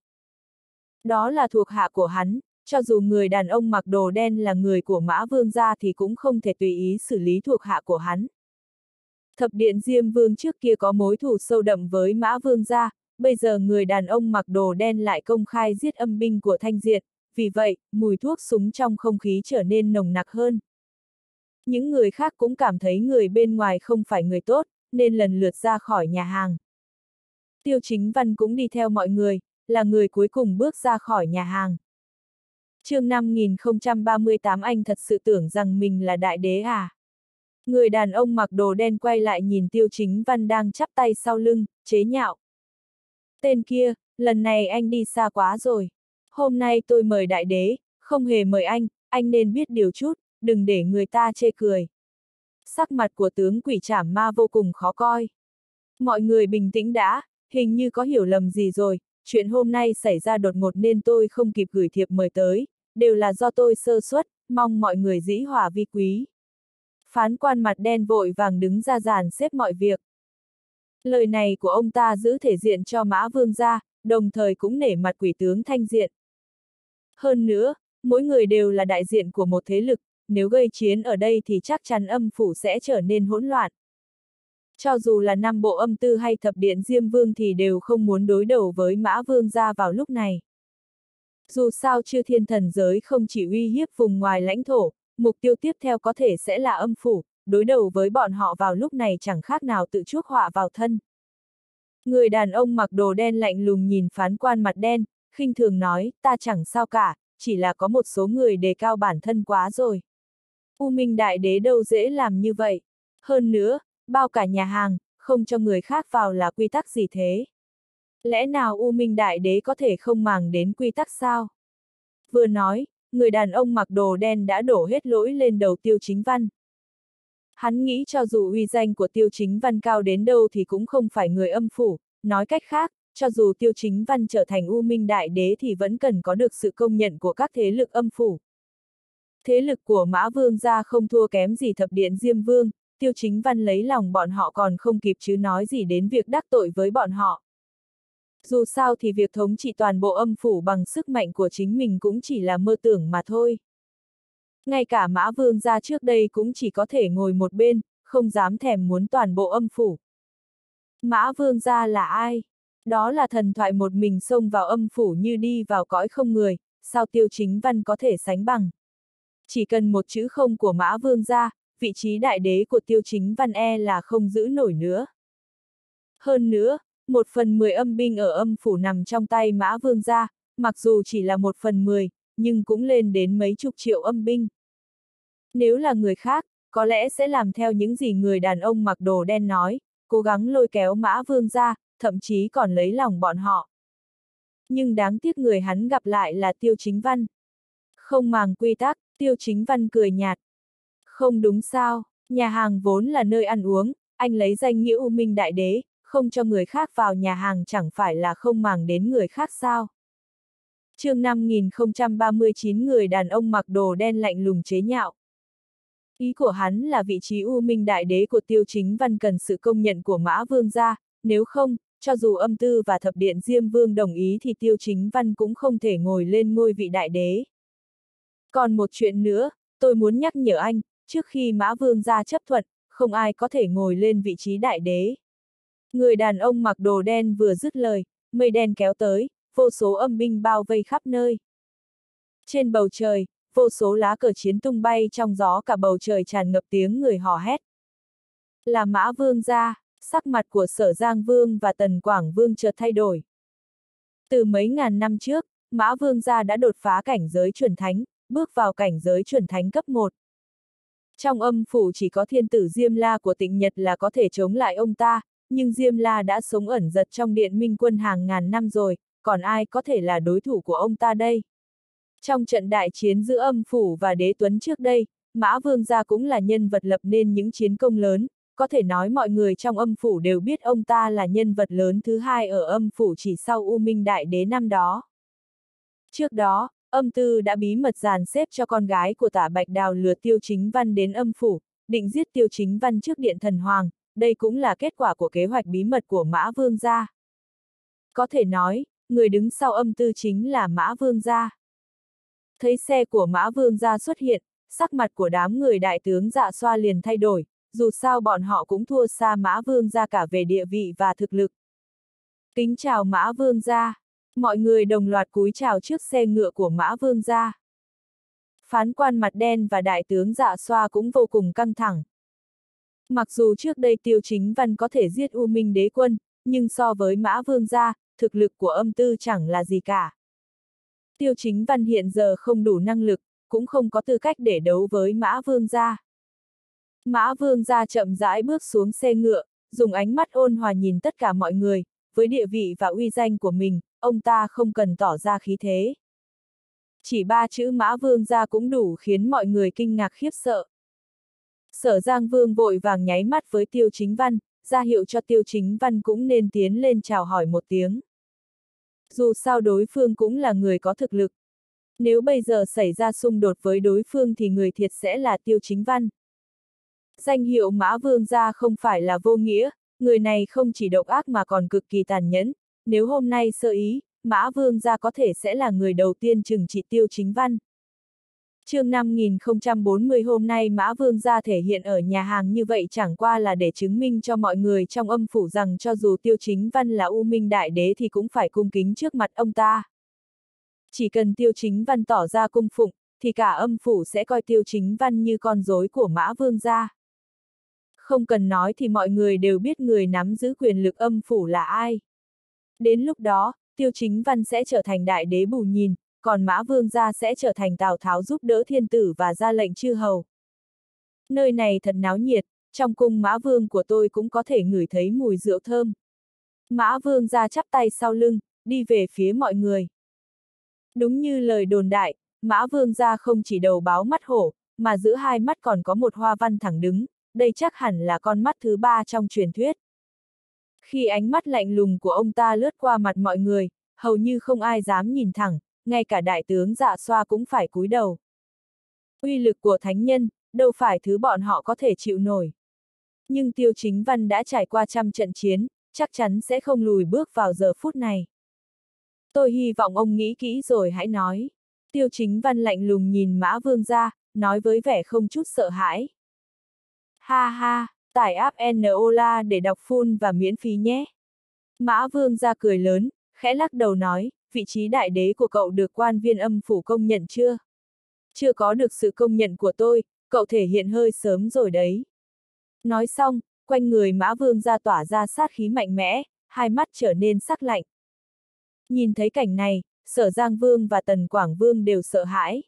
Speaker 1: Đó là thuộc hạ của hắn, cho dù người đàn ông mặc đồ đen là người của Mã Vương gia thì cũng không thể tùy ý xử lý thuộc hạ của hắn. Thập điện Diêm Vương trước kia có mối thù sâu đậm với Mã Vương gia, bây giờ người đàn ông mặc đồ đen lại công khai giết âm binh của thanh diện, vì vậy, mùi thuốc súng trong không khí trở nên nồng nặc hơn. Những người khác cũng cảm thấy người bên ngoài không phải người tốt, nên lần lượt ra khỏi nhà hàng. Tiêu Chính Văn cũng đi theo mọi người, là người cuối cùng bước ra khỏi nhà hàng. chương năm nghìn không trăm ba mươi tám anh thật sự tưởng rằng mình là đại đế à? Người đàn ông mặc đồ đen quay lại nhìn Tiêu Chính Văn đang chắp tay sau lưng, chế nhạo. Tên kia, lần này anh đi xa quá rồi. Hôm nay tôi mời đại đế, không hề mời anh, anh nên biết điều chút, đừng để người ta chê cười. Sắc mặt của tướng quỷ trảm ma vô cùng khó coi. Mọi người bình tĩnh đã, hình như có hiểu lầm gì rồi, chuyện hôm nay xảy ra đột ngột nên tôi không kịp gửi thiệp mời tới, đều là do tôi sơ suất, mong mọi người dĩ hòa vi quý. Phán quan mặt đen vội vàng đứng ra dàn xếp mọi việc. Lời này của ông ta giữ thể diện cho Mã Vương gia, đồng thời cũng nể mặt quỷ tướng thanh diện. Hơn nữa, mỗi người đều là đại diện của một thế lực, nếu gây chiến ở đây thì chắc chắn âm phủ sẽ trở nên hỗn loạn. Cho dù là năm bộ âm tư hay thập điện Diêm Vương thì đều không muốn đối đầu với Mã Vương gia vào lúc này. Dù sao chư thiên thần giới không chỉ uy hiếp vùng ngoài lãnh thổ, mục tiêu tiếp theo có thể sẽ là âm phủ, đối đầu với bọn họ vào lúc này chẳng khác nào tự chuốc họa vào thân. Người đàn ông mặc đồ đen lạnh lùng nhìn phán quan mặt đen, khinh thường nói, ta chẳng sao cả, chỉ là có một số người đề cao bản thân quá rồi. U Minh Đại Đế đâu dễ làm như vậy. Hơn nữa, bao cả nhà hàng, không cho người khác vào là quy tắc gì thế? Lẽ nào U Minh Đại Đế có thể không màng đến quy tắc sao? Vừa nói, người đàn ông mặc đồ đen đã đổ hết lỗi lên đầu Tiêu Chính Văn. Hắn nghĩ cho dù uy danh của Tiêu Chính Văn cao đến đâu thì cũng không phải người âm phủ, nói cách khác, cho dù Tiêu Chính Văn trở thành U Minh Đại Đế thì vẫn cần có được sự công nhận của các thế lực âm phủ. Thế lực của Mã Vương gia không thua kém gì thập điện Diêm Vương, Tiêu Chính Văn lấy lòng bọn họ còn không kịp chứ nói gì đến việc đắc tội với bọn họ. Dù sao thì việc thống trị toàn bộ âm phủ bằng sức mạnh của chính mình cũng chỉ là mơ tưởng mà thôi. Ngay cả Mã Vương gia trước đây cũng chỉ có thể ngồi một bên, không dám thèm muốn toàn bộ âm phủ. Mã Vương gia là ai? Đó là thần thoại một mình xông vào âm phủ như đi vào cõi không người, sao Tiêu Chính Văn có thể sánh bằng? Chỉ cần một chữ không của Mã Vương gia, vị trí đại đế của Tiêu Chính Văn e là không giữ nổi nữa. Hơn nữa, một phần mười âm binh ở âm phủ nằm trong tay Mã Vương gia, mặc dù chỉ là một phần mười, nhưng cũng lên đến mấy chục triệu âm binh. Nếu là người khác, có lẽ sẽ làm theo những gì người đàn ông mặc đồ đen nói, cố gắng lôi kéo Mã Vương gia, thậm chí còn lấy lòng bọn họ. Nhưng đáng tiếc người hắn gặp lại là Tiêu Chính Văn. Không màng quy tắc, Tiêu Chính Văn cười nhạt. Không đúng sao, nhà hàng vốn là nơi ăn uống, anh lấy danh nghĩa U Minh Đại Đế, không cho người khác vào nhà hàng chẳng phải là không màng đến người khác sao? Chương năm nghìn không trăm ba mươi chín người đàn ông mặc đồ đen lạnh lùng chế nhạo. Ý của hắn là vị trí U Minh Đại Đế của Tiêu Chính Văn cần sự công nhận của Mã Vương gia, nếu không, cho dù âm tư và thập điện Diêm Vương đồng ý thì Tiêu Chính Văn cũng không thể ngồi lên ngôi vị đại đế. Còn một chuyện nữa, tôi muốn nhắc nhở anh, trước khi Mã Vương gia chấp thuận, không ai có thể ngồi lên vị trí đại đế. Người đàn ông mặc đồ đen vừa dứt lời, mây đen kéo tới, vô số âm binh bao vây khắp nơi. Trên bầu trời, vô số lá cờ chiến tung bay trong gió, cả bầu trời tràn ngập tiếng người hò hét. Là Mã Vương gia, sắc mặt của Sở Giang Vương và Tần Quảng Vương chợt thay đổi. Từ mấy ngàn năm trước, Mã Vương gia đã đột phá cảnh giới chuẩn thánh, bước vào cảnh giới chuẩn thánh cấp một. Trong âm phủ chỉ có thiên tử Diêm La của Tịnh Nhật là có thể chống lại ông ta, nhưng Diêm La đã sống ẩn giật trong điện minh quân hàng ngàn năm rồi, còn ai có thể là đối thủ của ông ta đây? Trong trận đại chiến giữa âm phủ và đế tuấn trước đây, Mã Vương gia cũng là nhân vật lập nên những chiến công lớn, có thể nói mọi người trong âm phủ đều biết ông ta là nhân vật lớn thứ hai ở âm phủ chỉ sau U Minh Đại Đế năm đó. Trước đó, âm tư đã bí mật dàn xếp cho con gái của Tả Bạch Đào lừa Tiêu Chính Văn đến âm phủ, định giết Tiêu Chính Văn trước điện thần hoàng, đây cũng là kết quả của kế hoạch bí mật của Mã Vương gia. Có thể nói, người đứng sau âm tư chính là Mã Vương gia. Thấy xe của Mã Vương gia xuất hiện, sắc mặt của đám người đại tướng Dạ Xoa liền thay đổi, dù sao bọn họ cũng thua xa Mã Vương gia cả về địa vị và thực lực. Kính chào Mã Vương gia, mọi người đồng loạt cúi chào trước xe ngựa của Mã Vương gia. Phán quan mặt đen và đại tướng Dạ Xoa cũng vô cùng căng thẳng. Mặc dù trước đây Tiêu Chính Văn có thể giết U Minh Đế quân, nhưng so với Mã Vương gia, thực lực của âm tư chẳng là gì cả. Tiêu Chính Văn hiện giờ không đủ năng lực, cũng không có tư cách để đấu với Mã Vương gia. Mã Vương gia chậm rãi bước xuống xe ngựa, dùng ánh mắt ôn hòa nhìn tất cả mọi người, với địa vị và uy danh của mình, ông ta không cần tỏ ra khí thế. Chỉ ba chữ Mã Vương gia cũng đủ khiến mọi người kinh ngạc khiếp sợ. Sở Giang Vương vội vàng nháy mắt với Tiêu Chính Văn, ra hiệu cho Tiêu Chính Văn cũng nên tiến lên chào hỏi một tiếng. Dù sao đối phương cũng là người có thực lực. Nếu bây giờ xảy ra xung đột với đối phương thì người thiệt sẽ là Tiêu Chính Văn. Danh hiệu Mã Vương gia không phải là vô nghĩa, người này không chỉ độc ác mà còn cực kỳ tàn nhẫn, nếu hôm nay sơ ý, Mã Vương gia có thể sẽ là người đầu tiên trừng trị Tiêu Chính Văn. Chương năm nghìn không trăm bốn mươi hôm nay Mã Vương gia thể hiện ở nhà hàng như vậy chẳng qua là để chứng minh cho mọi người trong âm phủ rằng cho dù Tiêu Chính Văn là U Minh Đại Đế thì cũng phải cung kính trước mặt ông ta. Chỉ cần Tiêu Chính Văn tỏ ra cung phụng, thì cả âm phủ sẽ coi Tiêu Chính Văn như con rối của Mã Vương gia. Không cần nói thì mọi người đều biết người nắm giữ quyền lực âm phủ là ai. Đến lúc đó, Tiêu Chính Văn sẽ trở thành đại đế bù nhìn, còn Mã Vương gia sẽ trở thành Tào Tháo giúp đỡ thiên tử và ra lệnh chư hầu. Nơi này thật náo nhiệt, trong cung Mã Vương của tôi cũng có thể ngửi thấy mùi rượu thơm. Mã Vương gia chắp tay sau lưng, đi về phía mọi người. Đúng như lời đồn đại, Mã Vương gia không chỉ đầu báo mắt hổ, mà giữa hai mắt còn có một hoa văn thẳng đứng, đây chắc hẳn là con mắt thứ ba trong truyền thuyết. Khi ánh mắt lạnh lùng của ông ta lướt qua mặt mọi người, hầu như không ai dám nhìn thẳng, ngay cả đại tướng Dạ Xoa cũng phải cúi đầu. Uy lực của thánh nhân, đâu phải thứ bọn họ có thể chịu nổi. Nhưng Tiêu Chính Văn đã trải qua trăm trận chiến, chắc chắn sẽ không lùi bước vào giờ phút này. Tôi hy vọng ông nghĩ kỹ rồi hãy nói. Tiêu Chính Văn lạnh lùng nhìn Mã Vương ra, nói với vẻ không chút sợ hãi. Ha ha, tải app Enola để đọc full và miễn phí nhé. Mã Vương ra cười lớn, khẽ lắc đầu nói, vị trí đại đế của cậu được quan viên âm phủ công nhận chưa? Chưa có được sự công nhận của tôi, cậu thể hiện hơi sớm rồi đấy. Nói xong, quanh người Mã Vương ra tỏa ra sát khí mạnh mẽ, hai mắt trở nên sắc lạnh. Nhìn thấy cảnh này, Sở Giang Vương và Tần Quảng Vương đều sợ hãi.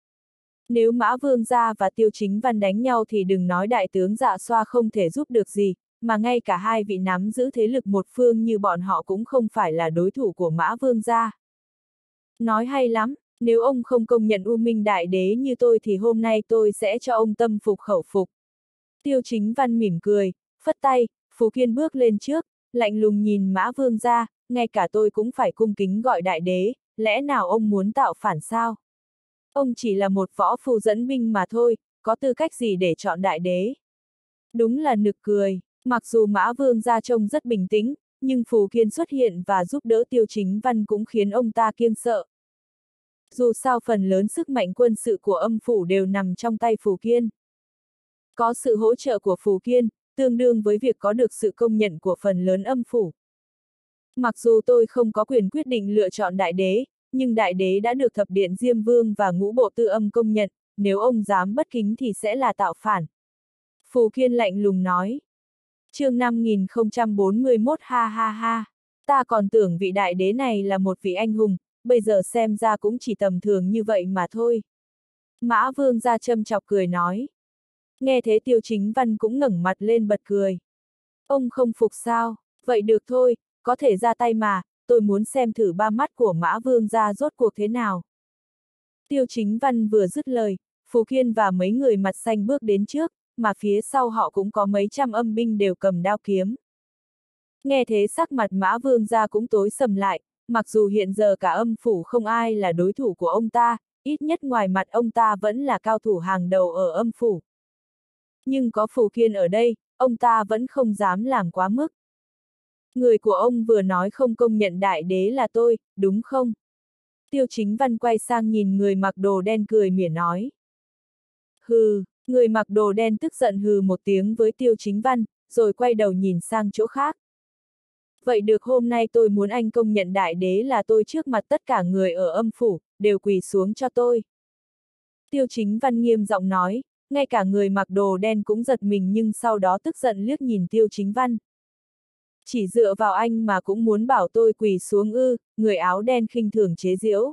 Speaker 1: Nếu Mã Vương gia và Tiêu Chính Văn đánh nhau thì đừng nói đại tướng Dạ Xoa không thể giúp được gì, mà ngay cả hai vị nắm giữ thế lực một phương như bọn họ cũng không phải là đối thủ của Mã Vương gia. Nói hay lắm, nếu ông không công nhận U Minh Đại Đế như tôi thì hôm nay tôi sẽ cho ông tâm phục khẩu phục. Tiêu Chính Văn mỉm cười, phất tay, Phú Kiên bước lên trước, lạnh lùng nhìn Mã Vương gia, ngay cả tôi cũng phải cung kính gọi đại đế, lẽ nào ông muốn tạo phản sao? Ông chỉ là một võ phu dẫn binh mà thôi, có tư cách gì để chọn đại đế? Đúng là nực cười, mặc dù Mã Vương gia trông rất bình tĩnh, nhưng Phù Kiên xuất hiện và giúp đỡ Tiêu Chính Văn cũng khiến ông ta kiêng sợ. Dù sao phần lớn sức mạnh quân sự của âm phủ đều nằm trong tay Phù Kiên. Có sự hỗ trợ của Phù Kiên, tương đương với việc có được sự công nhận của phần lớn âm phủ. Mặc dù tôi không có quyền quyết định lựa chọn đại đế, nhưng đại đế đã được thập điện Diêm Vương và ngũ bộ tư âm công nhận, nếu ông dám bất kính thì sẽ là tạo phản. Phù Kiên lạnh lùng nói. Chương năm nghìn không trăm bốn mươi mốt ha ha ha, ta còn tưởng vị đại đế này là một vị anh hùng, bây giờ xem ra cũng chỉ tầm thường như vậy mà thôi. Mã Vương ra châm chọc cười nói. Nghe thế Tiêu Chính Văn cũng ngẩng mặt lên bật cười. Ông không phục sao, vậy được thôi, có thể ra tay mà, tôi muốn xem thử ba mắt của Mã Vương ra rốt cuộc thế nào. Tiêu Chính Văn vừa dứt lời, Phù Kiên và mấy người mặt xanh bước đến trước, mà phía sau họ cũng có mấy trăm âm binh đều cầm đao kiếm. Nghe thế sắc mặt Mã Vương ra cũng tối sầm lại, mặc dù hiện giờ cả âm phủ không ai là đối thủ của ông ta, ít nhất ngoài mặt ông ta vẫn là cao thủ hàng đầu ở âm phủ. Nhưng có Phù Kiên ở đây, ông ta vẫn không dám làm quá mức. Người của ông vừa nói không công nhận đại đế là tôi, đúng không? Tiêu Chính Văn quay sang nhìn người mặc đồ đen cười mỉa nói. Hừ, người mặc đồ đen tức giận hừ một tiếng với Tiêu Chính Văn, rồi quay đầu nhìn sang chỗ khác. Vậy được, hôm nay tôi muốn anh công nhận đại đế là tôi trước mặt tất cả người ở âm phủ, đều quỳ xuống cho tôi. Tiêu Chính Văn nghiêm giọng nói, ngay cả người mặc đồ đen cũng giật mình nhưng sau đó tức giận liếc nhìn Tiêu Chính Văn. Chỉ dựa vào anh mà cũng muốn bảo tôi quỳ xuống ư, người áo đen khinh thường chế giễu.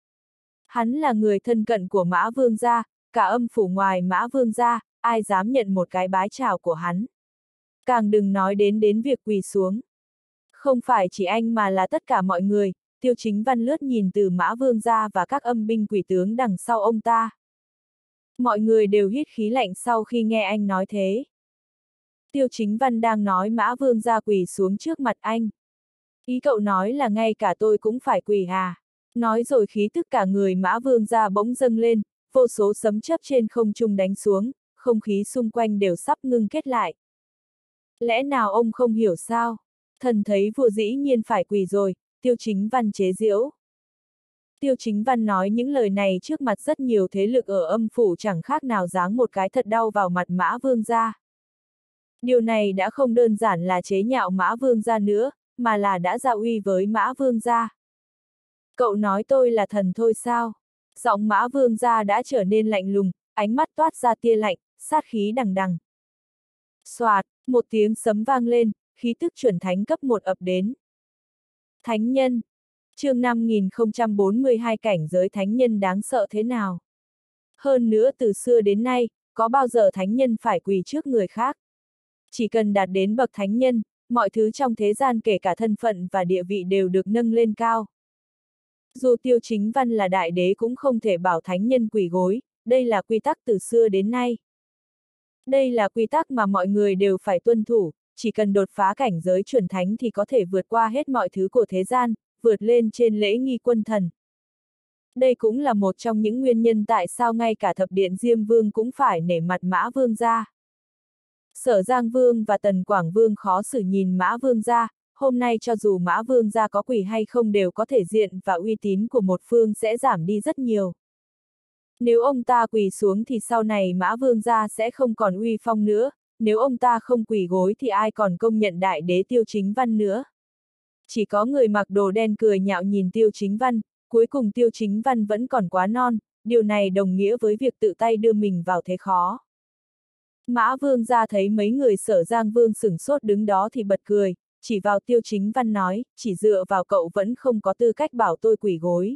Speaker 1: Hắn là người thân cận của Mã Vương gia, cả âm phủ ngoài Mã Vương gia, ai dám nhận một cái bái chào của hắn. Càng đừng nói đến đến việc quỳ xuống. Không phải chỉ anh mà là tất cả mọi người, Tiêu Chính Văn lướt nhìn từ Mã Vương gia và các âm binh quỷ tướng đằng sau ông ta. Mọi người đều hít khí lạnh sau khi nghe anh nói thế. Tiêu Chính Văn đang nói Mã Vương gia quỳ xuống trước mặt anh. Ý cậu nói là ngay cả tôi cũng phải quỳ à? Nói rồi khí tức cả người Mã Vương gia bỗng dâng lên, vô số sấm chớp trên không trung đánh xuống, không khí xung quanh đều sắp ngưng kết lại. Lẽ nào ông không hiểu sao? Thần thấy vua dĩ nhiên phải quỳ rồi, Tiêu Chính Văn chế giễu. Tiêu Chính Văn nói những lời này trước mặt rất nhiều thế lực ở âm phủ chẳng khác nào giáng một cái thật đau vào mặt Mã Vương gia. Điều này đã không đơn giản là chế nhạo Mã Vương gia nữa, mà là đã ra uy với Mã Vương gia. Cậu nói tôi là thần thôi sao? Giọng Mã Vương gia đã trở nên lạnh lùng, ánh mắt toát ra tia lạnh, sát khí đằng đằng. Soạt, một tiếng sấm vang lên, khí tức chuẩn thánh cấp một ập đến. Thánh nhân. Chương năm nghìn không trăm bốn mươi hai cảnh giới thánh nhân đáng sợ thế nào? Hơn nữa từ xưa đến nay, có bao giờ thánh nhân phải quỳ trước người khác? Chỉ cần đạt đến bậc thánh nhân, mọi thứ trong thế gian kể cả thân phận và địa vị đều được nâng lên cao. Dù Tiêu Chính Văn là đại đế cũng không thể bảo thánh nhân quỳ gối, đây là quy tắc từ xưa đến nay. Đây là quy tắc mà mọi người đều phải tuân thủ, chỉ cần đột phá cảnh giới chuẩn thánh thì có thể vượt qua hết mọi thứ của thế gian, vượt lên trên lễ nghi quân thần. Đây cũng là một trong những nguyên nhân tại sao ngay cả thập điện Diêm Vương cũng phải nể mặt Mã Vương gia. Sở Giang Vương và Tần Quảng Vương khó xử nhìn Mã Vương gia, hôm nay cho dù Mã Vương gia có quỳ hay không đều có thể diện và uy tín của một phương sẽ giảm đi rất nhiều. Nếu ông ta quỳ xuống thì sau này Mã Vương gia sẽ không còn uy phong nữa, nếu ông ta không quỳ gối thì ai còn công nhận đại đế Tiêu Chính Văn nữa. Chỉ có người mặc đồ đen cười nhạo nhìn Tiêu Chính Văn, cuối cùng Tiêu Chính Văn vẫn còn quá non, điều này đồng nghĩa với việc tự tay đưa mình vào thế khó. Mã Vương gia thấy mấy người Sở Giang Vương sửng sốt đứng đó thì bật cười, chỉ vào Tiêu Chính Văn nói, chỉ dựa vào cậu vẫn không có tư cách bảo tôi quỳ gối.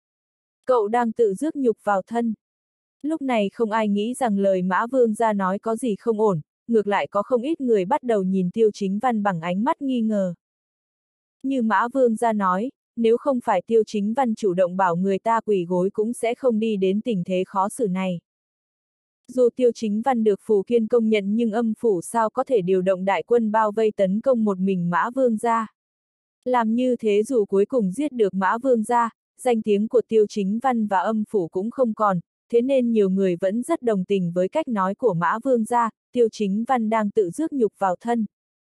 Speaker 1: Cậu đang tự rước nhục vào thân. Lúc này không ai nghĩ rằng lời Mã Vương gia nói có gì không ổn, ngược lại có không ít người bắt đầu nhìn Tiêu Chính Văn bằng ánh mắt nghi ngờ. Như Mã Vương gia nói, nếu không phải Tiêu Chính Văn chủ động bảo người ta quỳ gối cũng sẽ không đi đến tình thế khó xử này. Dù Tiêu Chính Văn được Phù Kiên công nhận nhưng âm phủ sao có thể điều động đại quân bao vây tấn công một mình Mã Vương gia. Làm như thế dù cuối cùng giết được Mã Vương gia, danh tiếng của Tiêu Chính Văn và âm phủ cũng không còn, thế nên nhiều người vẫn rất đồng tình với cách nói của Mã Vương gia, Tiêu Chính Văn đang tự rước nhục vào thân.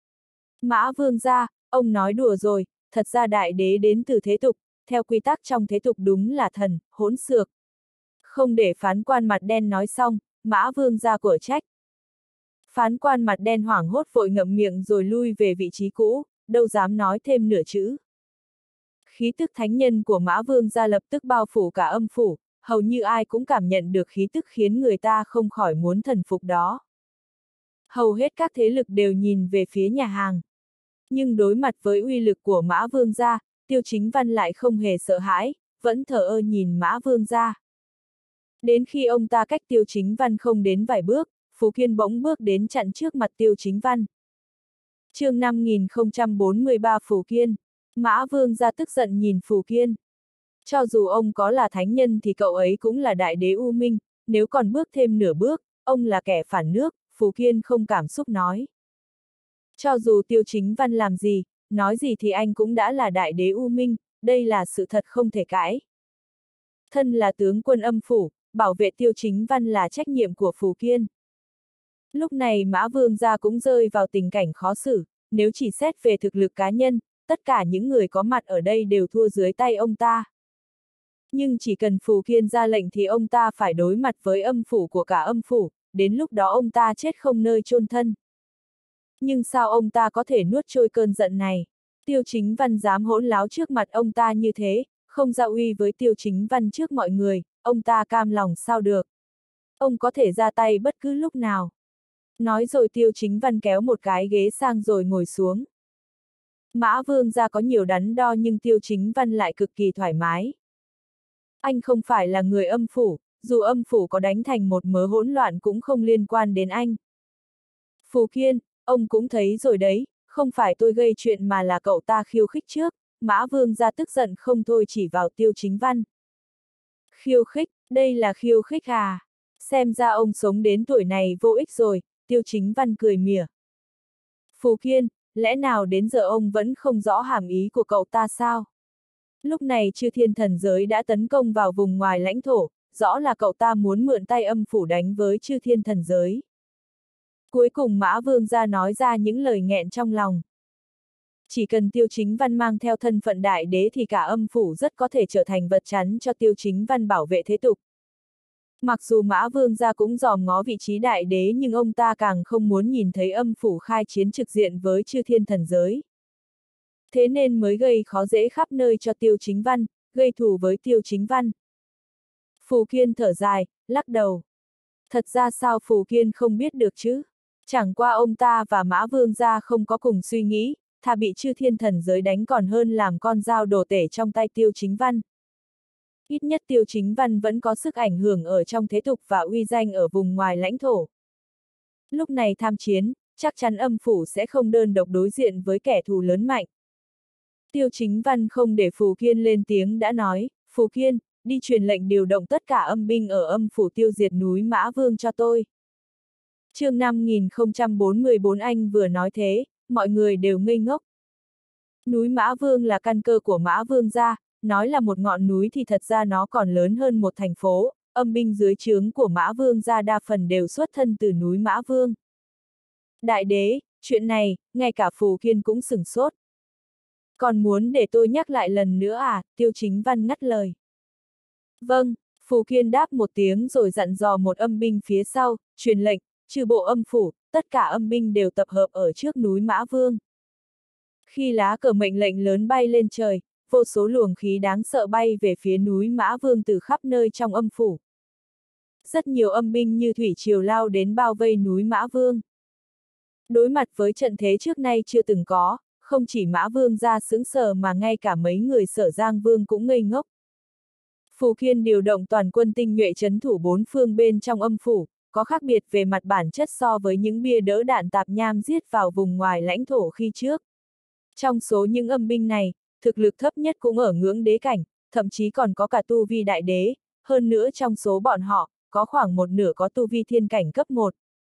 Speaker 1: Mã Vương gia, ông nói đùa rồi, thật ra đại đế đến từ thế tục, theo quy tắc trong thế tục đúng là thần, hỗn xược. Không để phán quan mặt đen nói xong, Mã Vương gia của trách. Phán quan mặt đen hoảng hốt vội ngậm miệng rồi lui về vị trí cũ, đâu dám nói thêm nửa chữ. Khí tức thánh nhân của Mã Vương gia lập tức bao phủ cả âm phủ, hầu như ai cũng cảm nhận được khí tức khiến người ta không khỏi muốn thần phục đó. Hầu hết các thế lực đều nhìn về phía nhà hàng. Nhưng đối mặt với uy lực của Mã Vương gia, Tiêu Chính Văn lại không hề sợ hãi, vẫn thờ ơ nhìn Mã Vương gia. Đến khi ông ta cách Tiêu Chính Văn không đến vài bước, Phù Kiên bỗng bước đến chặn trước mặt Tiêu Chính Văn. Chương năm nghìn không trăm bốn mươi ba Phù Kiên. Mã Vương gia tức giận nhìn Phù Kiên. Cho dù ông có là thánh nhân thì cậu ấy cũng là đại đế U Minh, nếu còn bước thêm nửa bước, ông là kẻ phản nước, Phù Kiên không cảm xúc nói. Cho dù Tiêu Chính Văn làm gì, nói gì thì anh cũng đã là đại đế U Minh, đây là sự thật không thể cãi. Thân là tướng quân âm phủ, bảo vệ Tiêu Chính Văn là trách nhiệm của Phù Kiên. Lúc này Mã Vương gia cũng rơi vào tình cảnh khó xử, nếu chỉ xét về thực lực cá nhân, tất cả những người có mặt ở đây đều thua dưới tay ông ta. Nhưng chỉ cần Phù Kiên ra lệnh thì ông ta phải đối mặt với âm phủ của cả âm phủ, đến lúc đó ông ta chết không nơi chôn thân. Nhưng sao ông ta có thể nuốt trôi cơn giận này? Tiêu Chính Văn dám hỗn láo trước mặt ông ta như thế, không ra uy với Tiêu Chính Văn trước mọi người, ông ta cam lòng sao được? Ông có thể ra tay bất cứ lúc nào. Nói rồi Tiêu Chính Văn kéo một cái ghế sang rồi ngồi xuống. Mã Vương gia có nhiều đắn đo nhưng Tiêu Chính Văn lại cực kỳ thoải mái. Anh không phải là người âm phủ, dù âm phủ có đánh thành một mớ hỗn loạn cũng không liên quan đến anh. Phù Kiên, ông cũng thấy rồi đấy, không phải tôi gây chuyện mà là cậu ta khiêu khích trước, Mã Vương gia tức giận không thôi chỉ vào Tiêu Chính Văn. Khiêu khích, đây là khiêu khích à? Xem ra ông sống đến tuổi này vô ích rồi, Tiêu Chính Văn cười mỉa. Phù Kiên, lẽ nào đến giờ ông vẫn không rõ hàm ý của cậu ta sao? Lúc này Chư Thiên Thần Giới đã tấn công vào vùng ngoài lãnh thổ, rõ là cậu ta muốn mượn tay âm phủ đánh với Chư Thiên Thần Giới. Cuối cùng Mã Vương gia nói ra những lời nghẹn trong lòng. Chỉ cần Tiêu Chính Văn mang theo thân phận đại đế thì cả âm phủ rất có thể trở thành vật chắn cho Tiêu Chính Văn bảo vệ thế tục. Mặc dù Mã Vương gia cũng dòm ngó vị trí đại đế nhưng ông ta càng không muốn nhìn thấy âm phủ khai chiến trực diện với Chư Thiên Thần Giới. Thế nên mới gây khó dễ khắp nơi cho Tiêu Chính Văn, gây thù với Tiêu Chính Văn. Phù Kiên thở dài, lắc đầu. Thật ra sao Phù Kiên không biết được chứ? Chẳng qua ông ta và Mã Vương gia không có cùng suy nghĩ, thà bị Chư Thiên Thần Giới đánh còn hơn làm con dao đổ tể trong tay Tiêu Chính Văn. Ít nhất Tiêu Chính Văn vẫn có sức ảnh hưởng ở trong thế tục và uy danh ở vùng ngoài lãnh thổ. Lúc này tham chiến, chắc chắn âm phủ sẽ không đơn độc đối diện với kẻ thù lớn mạnh. Tiêu Chính Văn không để Phù Kiên lên tiếng đã nói, Phù Kiên, đi truyền lệnh điều động tất cả âm binh ở âm phủ tiêu diệt núi Mã Vương cho tôi. Chương năm nghìn không trăm bốn mươi bốn anh vừa nói thế, mọi người đều ngây ngốc. Núi Mã Vương là căn cơ của Mã Vương gia, nói là một ngọn núi thì thật ra nó còn lớn hơn một thành phố, âm binh dưới trướng của Mã Vương gia đa phần đều xuất thân từ núi Mã Vương. Đại đế, chuyện này, ngay cả Phù Kiên cũng sửng sốt. Còn muốn để tôi nhắc lại lần nữa à, Tiêu Chính Văn ngắt lời. Vâng, Phù Kiên đáp một tiếng rồi dặn dò một âm binh phía sau, truyền lệnh, trừ bộ âm phủ, tất cả âm binh đều tập hợp ở trước núi Mã Vương. Khi lá cờ mệnh lệnh lớn bay lên trời, vô số luồng khí đáng sợ bay về phía núi Mã Vương từ khắp nơi trong âm phủ. Rất nhiều âm binh như thủy triều lao đến bao vây núi Mã Vương. Đối mặt với trận thế trước nay chưa từng có, không chỉ Mã Vương ra sững sờ mà ngay cả mấy người Sở Giang Vương cũng ngây ngốc. Phù Kiên điều động toàn quân tinh nhuệ trấn thủ bốn phương bên trong âm phủ, có khác biệt về mặt bản chất so với những bia đỡ đạn tạp nham giết vào vùng ngoài lãnh thổ khi trước. Trong số những âm binh này, thực lực thấp nhất cũng ở ngưỡng đế cảnh, thậm chí còn có cả tu vi đại đế, hơn nữa trong số bọn họ, có khoảng một nửa có tu vi thiên cảnh cấp một.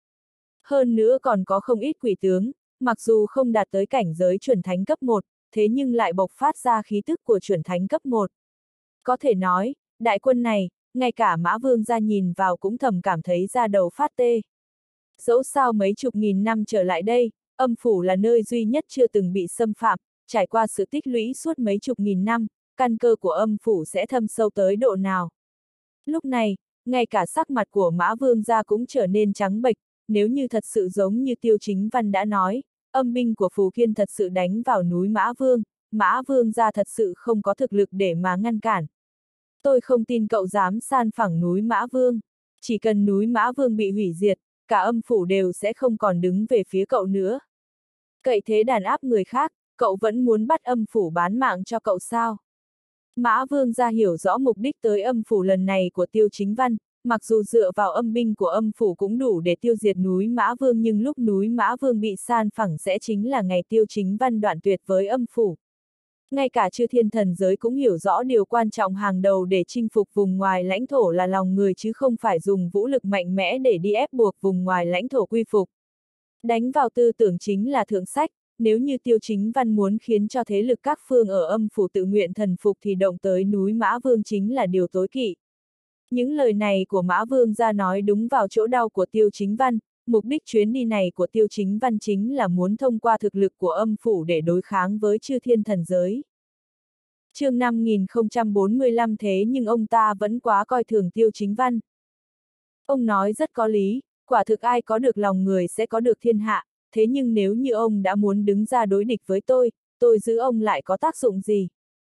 Speaker 1: Hơn nữa còn có không ít quỷ tướng, mặc dù không đạt tới cảnh giới chuẩn thánh cấp một, thế nhưng lại bộc phát ra khí tức của chuẩn thánh cấp một. Có thể nói, đại quân này, ngay cả Mã Vương ra nhìn vào cũng thầm cảm thấy da đầu phát tê. Dẫu sao mấy chục nghìn năm trở lại đây, âm phủ là nơi duy nhất chưa từng bị xâm phạm, trải qua sự tích lũy suốt mấy chục nghìn năm, căn cơ của âm phủ sẽ thâm sâu tới độ nào. Lúc này, ngay cả sắc mặt của Mã Vương gia cũng trở nên trắng bệch, nếu như thật sự giống như Tiêu Chính Văn đã nói, âm binh của Phù Kiên thật sự đánh vào núi Mã Vương, Mã Vương gia thật sự không có thực lực để mà ngăn cản. Tôi không tin cậu dám san phẳng núi Mã Vương, chỉ cần núi Mã Vương bị hủy diệt, cả âm phủ đều sẽ không còn đứng về phía cậu nữa. Cậy thế đàn áp người khác, cậu vẫn muốn bắt âm phủ bán mạng cho cậu sao? Mã Vương gia hiểu rõ mục đích tới âm phủ lần này của Tiêu Chính Văn, mặc dù dựa vào âm binh của âm phủ cũng đủ để tiêu diệt núi Mã Vương nhưng lúc núi Mã Vương bị san phẳng sẽ chính là ngày Tiêu Chính Văn đoạn tuyệt với âm phủ. Ngay cả chư thiên thần giới cũng hiểu rõ điều quan trọng hàng đầu để chinh phục vùng ngoài lãnh thổ là lòng người chứ không phải dùng vũ lực mạnh mẽ để đi ép buộc vùng ngoài lãnh thổ quy phục. Đánh vào tư tưởng chính là thượng sách, nếu như Tiêu Chính Văn muốn khiến cho thế lực các phương ở âm phủ tự nguyện thần phục thì động tới núi Mã Vương chính là điều tối kỵ. Những lời này của Mã Vương ra nói đúng vào chỗ đau của Tiêu Chính Văn, mục đích chuyến đi này của Tiêu Chính Văn chính là muốn thông qua thực lực của âm phủ để đối kháng với chư thiên thần giới. Chương năm nghìn không trăm bốn mươi lăm thế nhưng ông ta vẫn quá coi thường Tiêu Chính Văn. Ông nói rất có lý, quả thực ai có được lòng người sẽ có được thiên hạ, thế nhưng nếu như ông đã muốn đứng ra đối địch với tôi, tôi giữ ông lại có tác dụng gì?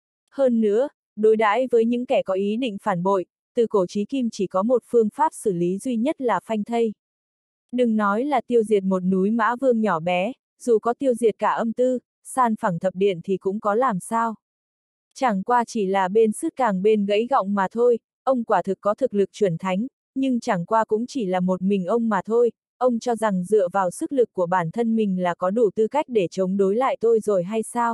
Speaker 1: Hơn nữa, đối đãi với những kẻ có ý định phản bội, từ cổ chí kim chỉ có một phương pháp xử lý duy nhất là phanh thây. Đừng nói là tiêu diệt một núi Mã Vương nhỏ bé, dù có tiêu diệt cả âm tư, san phẳng thập điện thì cũng có làm sao. Chẳng qua chỉ là bên sứt càng bên gãy gọng mà thôi, ông quả thực có thực lực chuẩn thánh, nhưng chẳng qua cũng chỉ là một mình ông mà thôi, ông cho rằng dựa vào sức lực của bản thân mình là có đủ tư cách để chống đối lại tôi rồi hay sao?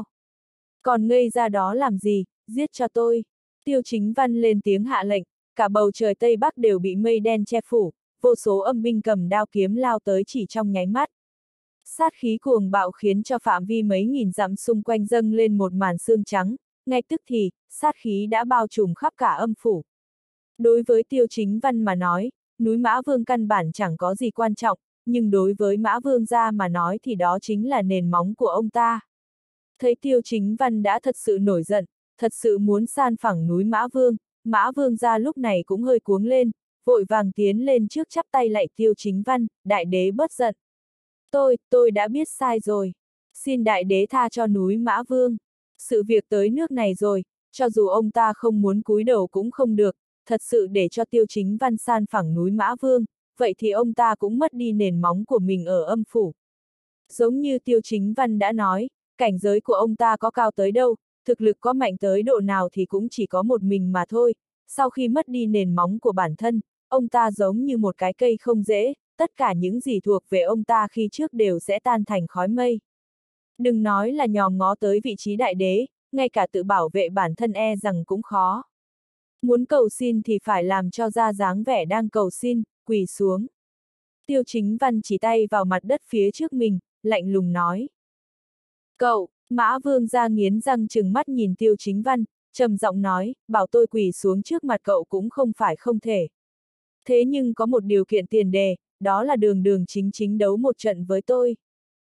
Speaker 1: Còn ngây ra đó làm gì, giết cho tôi. Tiêu Chính Văn lên tiếng hạ lệnh, cả bầu trời Tây Bắc đều bị mây đen che phủ, vô số âm binh cầm đao kiếm lao tới chỉ trong nháy mắt. Sát khí cuồng bạo khiến cho phạm vi mấy nghìn dặm xung quanh dâng lên một màn sương trắng, ngay tức thì, sát khí đã bao trùm khắp cả âm phủ. Đối với Tiêu Chính Văn mà nói, núi Mã Vương căn bản chẳng có gì quan trọng, nhưng đối với Mã Vương gia mà nói thì đó chính là nền móng của ông ta. Thấy Tiêu Chính Văn đã thật sự nổi giận, thật sự muốn san phẳng núi Mã Vương, Mã Vương gia lúc này cũng hơi cuống lên, vội vàng tiến lên trước chắp tay lạy Tiêu Chính Văn, đại đế bớt giận. Tôi, tôi đã biết sai rồi. Xin đại đế tha cho núi Mã Vương. Sự việc tới nước này rồi, cho dù ông ta không muốn cúi đầu cũng không được, thật sự để cho Tiêu Chính Văn san phẳng núi Mã Vương, vậy thì ông ta cũng mất đi nền móng của mình ở âm phủ. Giống như Tiêu Chính Văn đã nói, cảnh giới của ông ta có cao tới đâu, thực lực có mạnh tới độ nào thì cũng chỉ có một mình mà thôi, sau khi mất đi nền móng của bản thân, ông ta giống như một cái cây không rễ, tất cả những gì thuộc về ông ta khi trước đều sẽ tan thành khói mây. Đừng nói là nhòm ngó tới vị trí đại đế, ngay cả tự bảo vệ bản thân e rằng cũng khó. Muốn cầu xin thì phải làm cho ra dáng vẻ đang cầu xin, quỳ xuống. Tiêu Chính Văn chỉ tay vào mặt đất phía trước mình, lạnh lùng nói. Cậu, Mã Vương ra nghiến răng trừng mắt nhìn Tiêu Chính Văn, trầm giọng nói, bảo tôi quỳ xuống trước mặt cậu cũng không phải không thể. Thế nhưng có một điều kiện tiền đề, đó là đường đường chính chính đấu một trận với tôi.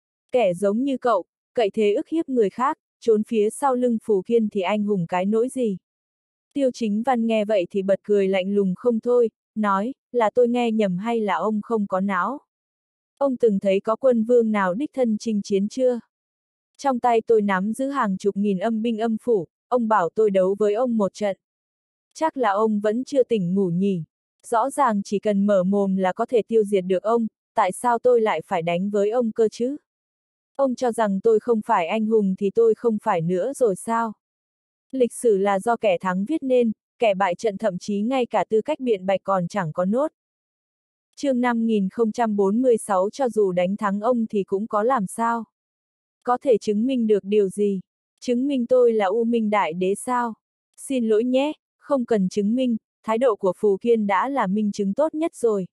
Speaker 1: Kẻ giống như cậu, cậy thế ức hiếp người khác, trốn phía sau lưng Phù Kiên thì anh hùng cái nỗi gì. Tiêu Chính Văn nghe vậy thì bật cười lạnh lùng không thôi, nói, là tôi nghe nhầm hay là ông không có não? Ông từng thấy có quân vương nào đích thân chinh chiến chưa? Trong tay tôi nắm giữ hàng chục nghìn âm binh âm phủ, ông bảo tôi đấu với ông một trận. Chắc là ông vẫn chưa tỉnh ngủ nhỉ. Rõ ràng chỉ cần mở mồm là có thể tiêu diệt được ông, tại sao tôi lại phải đánh với ông cơ chứ? Ông cho rằng tôi không phải anh hùng thì tôi không phải nữa rồi sao? Lịch sử là do kẻ thắng viết nên, kẻ bại trận thậm chí ngay cả tư cách biện bạch còn chẳng có nốt. Chương năm nghìn không trăm bốn mươi sáu cho dù đánh thắng ông thì cũng có làm sao? Có thể chứng minh được điều gì? Chứng minh tôi là U Minh Đại Đế sao? Xin lỗi nhé, không cần chứng minh, thái độ của Phù Kiên đã là minh chứng tốt nhất rồi.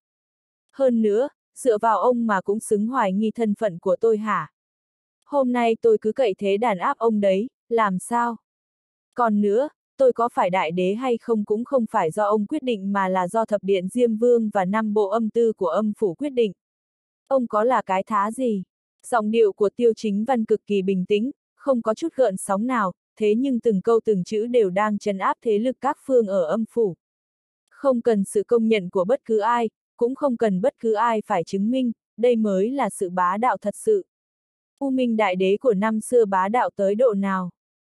Speaker 1: Hơn nữa, dựa vào ông mà cũng xứng hoài nghi thân phận của tôi hả? Hôm nay tôi cứ cậy thế đàn áp ông đấy, làm sao? Còn nữa, tôi có phải đại đế hay không cũng không phải do ông quyết định mà là do thập điện Diêm Vương và năm bộ âm tư của âm phủ quyết định. Ông có là cái thá gì? Giọng điệu của Tiêu Chính Văn cực kỳ bình tĩnh, không có chút gợn sóng nào, thế nhưng từng câu từng chữ đều đang trấn áp thế lực các phương ở âm phủ. Không cần sự công nhận của bất cứ ai, cũng không cần bất cứ ai phải chứng minh, đây mới là sự bá đạo thật sự. U Minh Đại Đế của năm xưa bá đạo tới độ nào?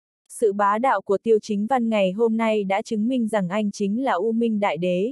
Speaker 1: Sự bá đạo của Tiêu Chính Văn ngày hôm nay đã chứng minh rằng anh chính là U Minh Đại Đế.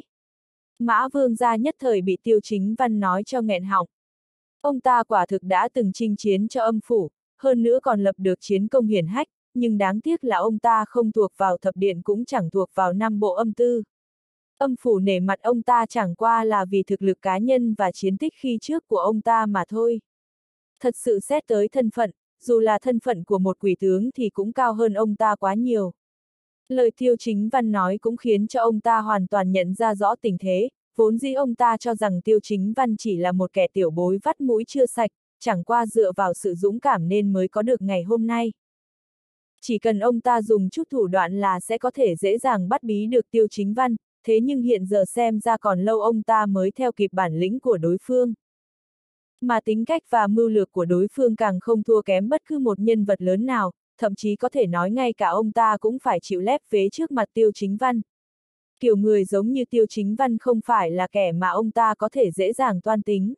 Speaker 1: Mã Vương gia nhất thời bị Tiêu Chính Văn nói cho nghẹn họng. Ông ta quả thực đã từng chinh chiến cho âm phủ, hơn nữa còn lập được chiến công hiển hách, nhưng đáng tiếc là ông ta không thuộc vào thập điện cũng chẳng thuộc vào năm bộ âm tư. Âm phủ nể mặt ông ta chẳng qua là vì thực lực cá nhân và chiến tích khi trước của ông ta mà thôi. Thật sự xét tới thân phận, dù là thân phận của một quỷ tướng thì cũng cao hơn ông ta quá nhiều. Lời Tiêu Chính Văn nói cũng khiến cho ông ta hoàn toàn nhận ra rõ tình thế, vốn dĩ ông ta cho rằng Tiêu Chính Văn chỉ là một kẻ tiểu bối vắt mũi chưa sạch, chẳng qua dựa vào sự dũng cảm nên mới có được ngày hôm nay. Chỉ cần ông ta dùng chút thủ đoạn là sẽ có thể dễ dàng bắt bí được Tiêu Chính Văn, thế nhưng hiện giờ xem ra còn lâu ông ta mới theo kịp bản lĩnh của đối phương. Mà tính cách và mưu lược của đối phương càng không thua kém bất cứ một nhân vật lớn nào, thậm chí có thể nói ngay cả ông ta cũng phải chịu lép vế trước mặt Tiêu Chính Văn. Kiểu người giống như Tiêu Chính Văn không phải là kẻ mà ông ta có thể dễ dàng toan tính.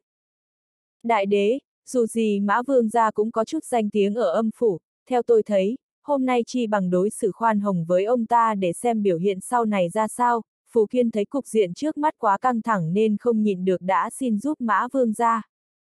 Speaker 1: Đại đế, dù gì Mã Vương gia cũng có chút danh tiếng ở âm phủ, theo tôi thấy, hôm nay chi bằng đối xử khoan hồng với ông ta để xem biểu hiện sau này ra sao. Phù Kiên thấy cục diện trước mắt quá căng thẳng nên không nhịn được đã xin giúp Mã Vương gia.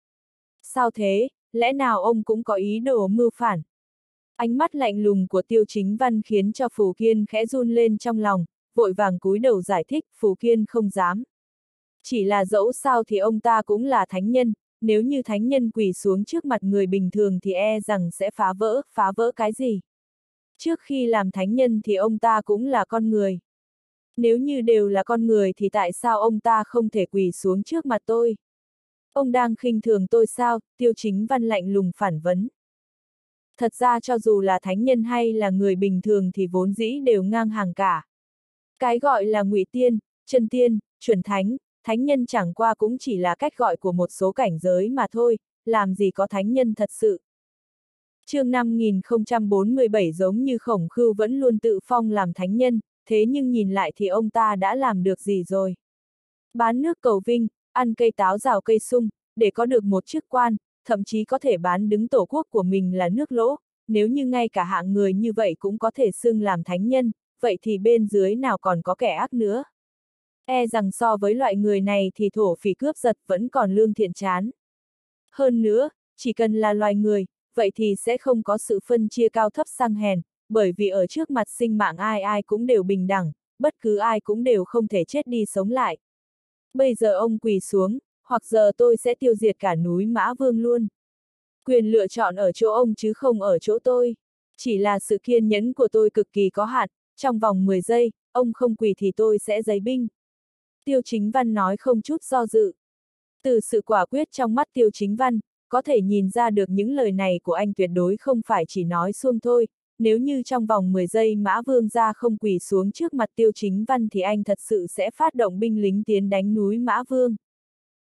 Speaker 1: Sao thế, lẽ nào ông cũng có ý đồ mưu phản? Ánh mắt lạnh lùng của Tiêu Chính Văn khiến cho Phù Kiên khẽ run lên trong lòng, vội vàng cúi đầu giải thích, Phù Kiên không dám. Chỉ là dẫu sao thì ông ta cũng là thánh nhân, nếu như thánh nhân quỳ xuống trước mặt người bình thường thì e rằng sẽ phá vỡ, phá vỡ cái gì? Trước khi làm thánh nhân thì ông ta cũng là con người. Nếu như đều là con người thì tại sao ông ta không thể quỳ xuống trước mặt tôi? Ông đang khinh thường tôi sao? Tiêu Chính Văn lạnh lùng phản vấn. Thật ra cho dù là thánh nhân hay là người bình thường thì vốn dĩ đều ngang hàng cả. Cái gọi là ngụy tiên, chân tiên, chuẩn thánh, thánh nhân chẳng qua cũng chỉ là cách gọi của một số cảnh giới mà thôi, làm gì có thánh nhân thật sự. Chương năm nghìn không trăm bốn mươi bảy giống như Khổng Khưu vẫn luôn tự phong làm thánh nhân, thế nhưng nhìn lại thì ông ta đã làm được gì rồi? Bán nước cầu vinh, ăn cây táo rào cây sung, để có được một chức quan, thậm chí có thể bán đứng tổ quốc của mình là nước lỗ, nếu như ngay cả hạng người như vậy cũng có thể xưng làm thánh nhân, vậy thì bên dưới nào còn có kẻ ác nữa. E rằng so với loại người này thì thổ phỉ cướp giật vẫn còn lương thiện chán. Hơn nữa, chỉ cần là loài người, vậy thì sẽ không có sự phân chia cao thấp sang hèn, bởi vì ở trước mặt sinh mạng ai ai cũng đều bình đẳng, bất cứ ai cũng đều không thể chết đi sống lại. Bây giờ ông quỳ xuống, hoặc giờ tôi sẽ tiêu diệt cả núi Mã Vương luôn. Quyền lựa chọn ở chỗ ông chứ không ở chỗ tôi. Chỉ là sự kiên nhẫn của tôi cực kỳ có hạn, trong vòng mười giây, ông không quỳ thì tôi sẽ giấy binh. Tiêu Chính Văn nói không chút do dự. Từ sự quả quyết trong mắt Tiêu Chính Văn, có thể nhìn ra được những lời này của anh tuyệt đối không phải chỉ nói suông thôi, nếu như trong vòng mười giây Mã Vương gia không quỳ xuống trước mặt Tiêu Chính Văn thì anh thật sự sẽ phát động binh lính tiến đánh núi Mã Vương.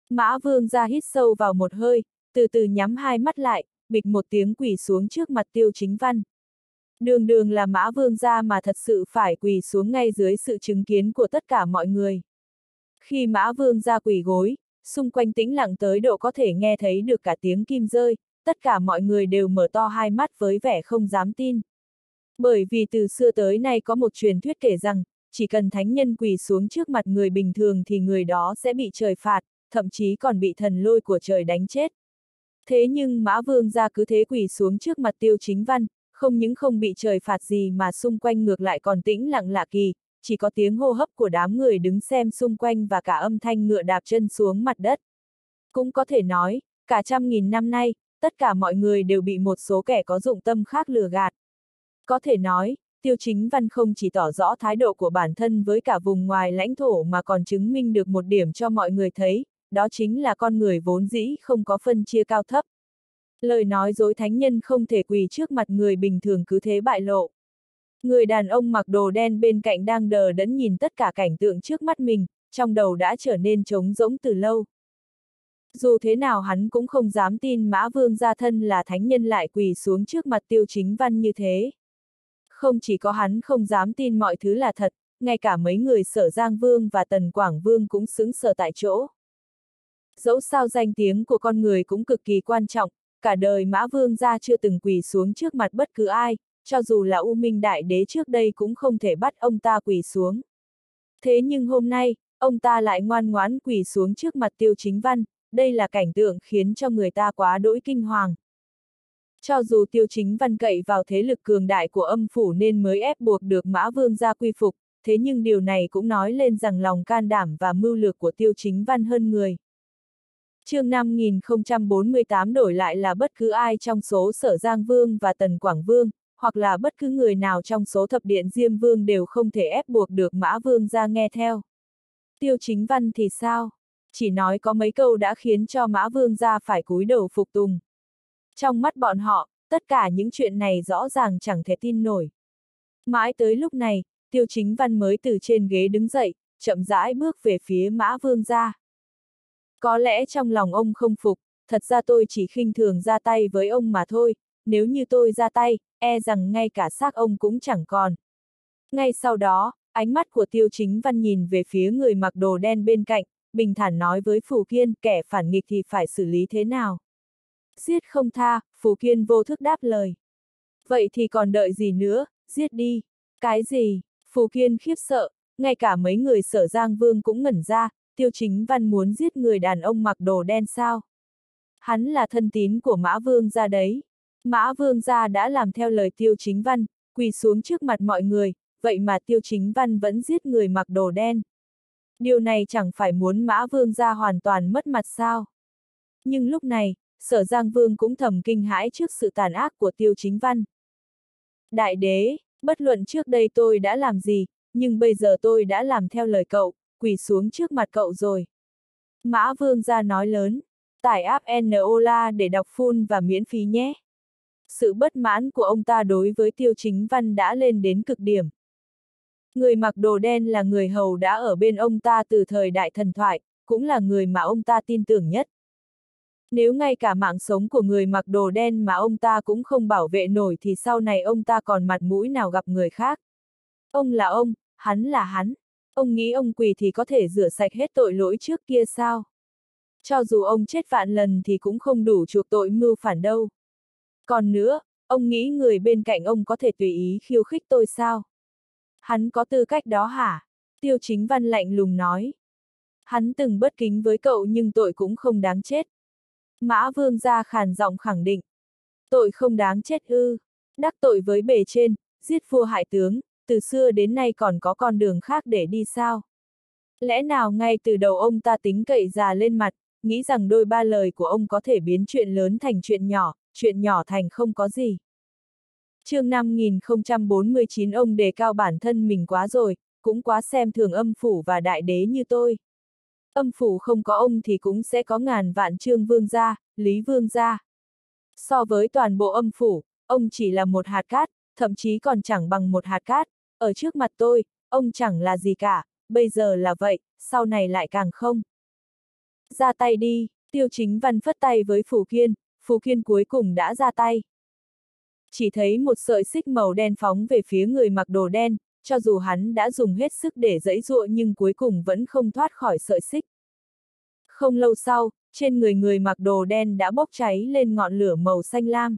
Speaker 1: Mã Vương gia hít sâu vào một hơi, từ từ nhắm hai mắt lại, bịch một tiếng quỳ xuống trước mặt Tiêu Chính Văn. Đường đường là Mã Vương gia mà thật sự phải quỳ xuống ngay dưới sự chứng kiến của tất cả mọi người. Khi Mã Vương gia quỳ gối, xung quanh tĩnh lặng tới độ có thể nghe thấy được cả tiếng kim rơi, tất cả mọi người đều mở to hai mắt với vẻ không dám tin. Bởi vì từ xưa tới nay có một truyền thuyết kể rằng, chỉ cần thánh nhân quỳ xuống trước mặt người bình thường thì người đó sẽ bị trời phạt, thậm chí còn bị thần lôi của trời đánh chết. Thế nhưng Mã Vương gia cứ thế quỳ xuống trước mặt Tiêu Chính Văn, không những không bị trời phạt gì mà xung quanh ngược lại còn tĩnh lặng lạ kỳ, chỉ có tiếng hô hấp của đám người đứng xem xung quanh và cả âm thanh ngựa đạp chân xuống mặt đất. Cũng có thể nói, cả trăm nghìn năm nay, tất cả mọi người đều bị một số kẻ có dụng tâm khác lừa gạt. Có thể nói, Tiêu Chính Văn không chỉ tỏ rõ thái độ của bản thân với cả vùng ngoài lãnh thổ mà còn chứng minh được một điểm cho mọi người thấy, đó chính là con người vốn dĩ không có phân chia cao thấp. Lời nói dối thánh nhân không thể quỳ trước mặt người bình thường cứ thế bại lộ. Người đàn ông mặc đồ đen bên cạnh đang đờ đẫn nhìn tất cả cảnh tượng trước mắt mình, trong đầu đã trở nên trống rỗng từ lâu. Dù thế nào hắn cũng không dám tin Mã Vương gia thân là thánh nhân lại quỳ xuống trước mặt Tiêu Chính Văn như thế. Không chỉ có hắn không dám tin mọi thứ là thật, ngay cả mấy người Sở Giang Vương và Tần Quảng Vương cũng sững sờ tại chỗ. Dẫu sao danh tiếng của con người cũng cực kỳ quan trọng, cả đời Mã Vương gia chưa từng quỳ xuống trước mặt bất cứ ai, cho dù là U Minh Đại Đế trước đây cũng không thể bắt ông ta quỳ xuống. Thế nhưng hôm nay, ông ta lại ngoan ngoãn quỳ xuống trước mặt Tiêu Chính Văn, đây là cảnh tượng khiến cho người ta quá đỗi kinh hoàng. Cho dù Tiêu Chính Văn cậy vào thế lực cường đại của âm phủ nên mới ép buộc được Mã Vương gia quy phục, thế nhưng điều này cũng nói lên rằng lòng can đảm và mưu lược của Tiêu Chính Văn hơn người. Chương năm nghìn không trăm bốn mươi tám đổi lại là bất cứ ai trong số Sở Giang Vương và Tần Quảng Vương, hoặc là bất cứ người nào trong số thập điện Diêm Vương đều không thể ép buộc được Mã Vương gia nghe theo. Tiêu Chính Văn thì sao? Chỉ nói có mấy câu đã khiến cho Mã Vương gia phải cúi đầu phục tùng. Trong mắt bọn họ, tất cả những chuyện này rõ ràng chẳng thể tin nổi. Mãi tới lúc này, Tiêu Chính Văn mới từ trên ghế đứng dậy, chậm rãi bước về phía Mã Vương gia. Có lẽ trong lòng ông không phục, thật ra tôi chỉ khinh thường ra tay với ông mà thôi, nếu như tôi ra tay, e rằng ngay cả xác ông cũng chẳng còn. Ngay sau đó, ánh mắt của Tiêu Chính Văn nhìn về phía người mặc đồ đen bên cạnh, bình thản nói với Phù Kiên, kẻ phản nghịch thì phải xử lý thế nào? Giết không tha, Phù Kiên vô thức đáp lời. Vậy thì còn đợi gì nữa, giết đi. Cái gì? Phù Kiên khiếp sợ, ngay cả mấy người Sở Giang Vương cũng ngẩn ra, Tiêu Chính Văn muốn giết người đàn ông mặc đồ đen sao? Hắn là thân tín của Mã Vương gia đấy. Mã Vương gia đã làm theo lời Tiêu Chính Văn, quỳ xuống trước mặt mọi người, vậy mà Tiêu Chính Văn vẫn giết người mặc đồ đen. Điều này chẳng phải muốn Mã Vương gia hoàn toàn mất mặt sao? Nhưng lúc này, Sở Giang Vương cũng thầm kinh hãi trước sự tàn ác của Tiêu Chính Văn. Đại đế, bất luận trước đây tôi đã làm gì, nhưng bây giờ tôi đã làm theo lời cậu, quỳ xuống trước mặt cậu rồi. Mã Vương gia nói lớn, tải app Enola để đọc full và miễn phí nhé. Sự bất mãn của ông ta đối với Tiêu Chính Văn đã lên đến cực điểm. Người mặc đồ đen là người hầu đã ở bên ông ta từ thời đại thần thoại, cũng là người mà ông ta tin tưởng nhất. Nếu ngay cả mạng sống của người mặc đồ đen mà ông ta cũng không bảo vệ nổi thì sau này ông ta còn mặt mũi nào gặp người khác. Ông là ông, hắn là hắn. Ông nghĩ ông quỳ thì có thể rửa sạch hết tội lỗi trước kia sao? Cho dù ông chết vạn lần thì cũng không đủ chuộc tội mưu phản đâu. Còn nữa, ông nghĩ người bên cạnh ông có thể tùy ý khiêu khích tôi sao? Hắn có tư cách đó hả? Tiêu Chính Văn lạnh lùng nói. Hắn từng bất kính với cậu nhưng tội cũng không đáng chết. Mã Vương gia khàn giọng khẳng định. Tội không đáng chết ư? Đắc tội với bề trên, giết vua hại tướng, từ xưa đến nay còn có con đường khác để đi sao? Lẽ nào ngay từ đầu ông ta tính cậy già lên mặt, nghĩ rằng đôi ba lời của ông có thể biến chuyện lớn thành chuyện nhỏ, chuyện nhỏ thành không có gì. Chương năm nghìn không trăm bốn mươi chín ông đề cao bản thân mình quá rồi, cũng quá xem thường âm phủ và đại đế như tôi. Âm phủ không có ông thì cũng sẽ có ngàn vạn Trương Vương gia, Lý Vương gia. So với toàn bộ âm phủ, ông chỉ là một hạt cát, thậm chí còn chẳng bằng một hạt cát, ở trước mặt tôi, ông chẳng là gì cả, bây giờ là vậy, sau này lại càng không. Ra tay đi, Tiêu Chính Văn phất tay với Phù Kiên, Phù Kiên cuối cùng đã ra tay. Chỉ thấy một sợi xích màu đen phóng về phía người mặc đồ đen, cho dù hắn đã dùng hết sức để giãy giụa nhưng cuối cùng vẫn không thoát khỏi sợi xích. Không lâu sau, trên người người mặc đồ đen đã bốc cháy lên ngọn lửa màu xanh lam.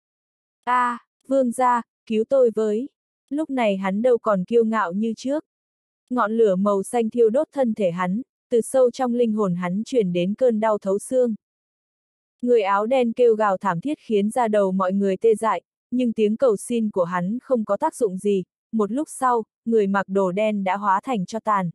Speaker 1: A, à, vương gia, cứu tôi với. Lúc này hắn đâu còn kiêu ngạo như trước. Ngọn lửa màu xanh thiêu đốt thân thể hắn, từ sâu trong linh hồn hắn truyền đến cơn đau thấu xương. Người áo đen kêu gào thảm thiết khiến da đầu mọi người tê dại, nhưng tiếng cầu xin của hắn không có tác dụng gì, một lúc sau, người mặc đồ đen đã hóa thành tro tàn.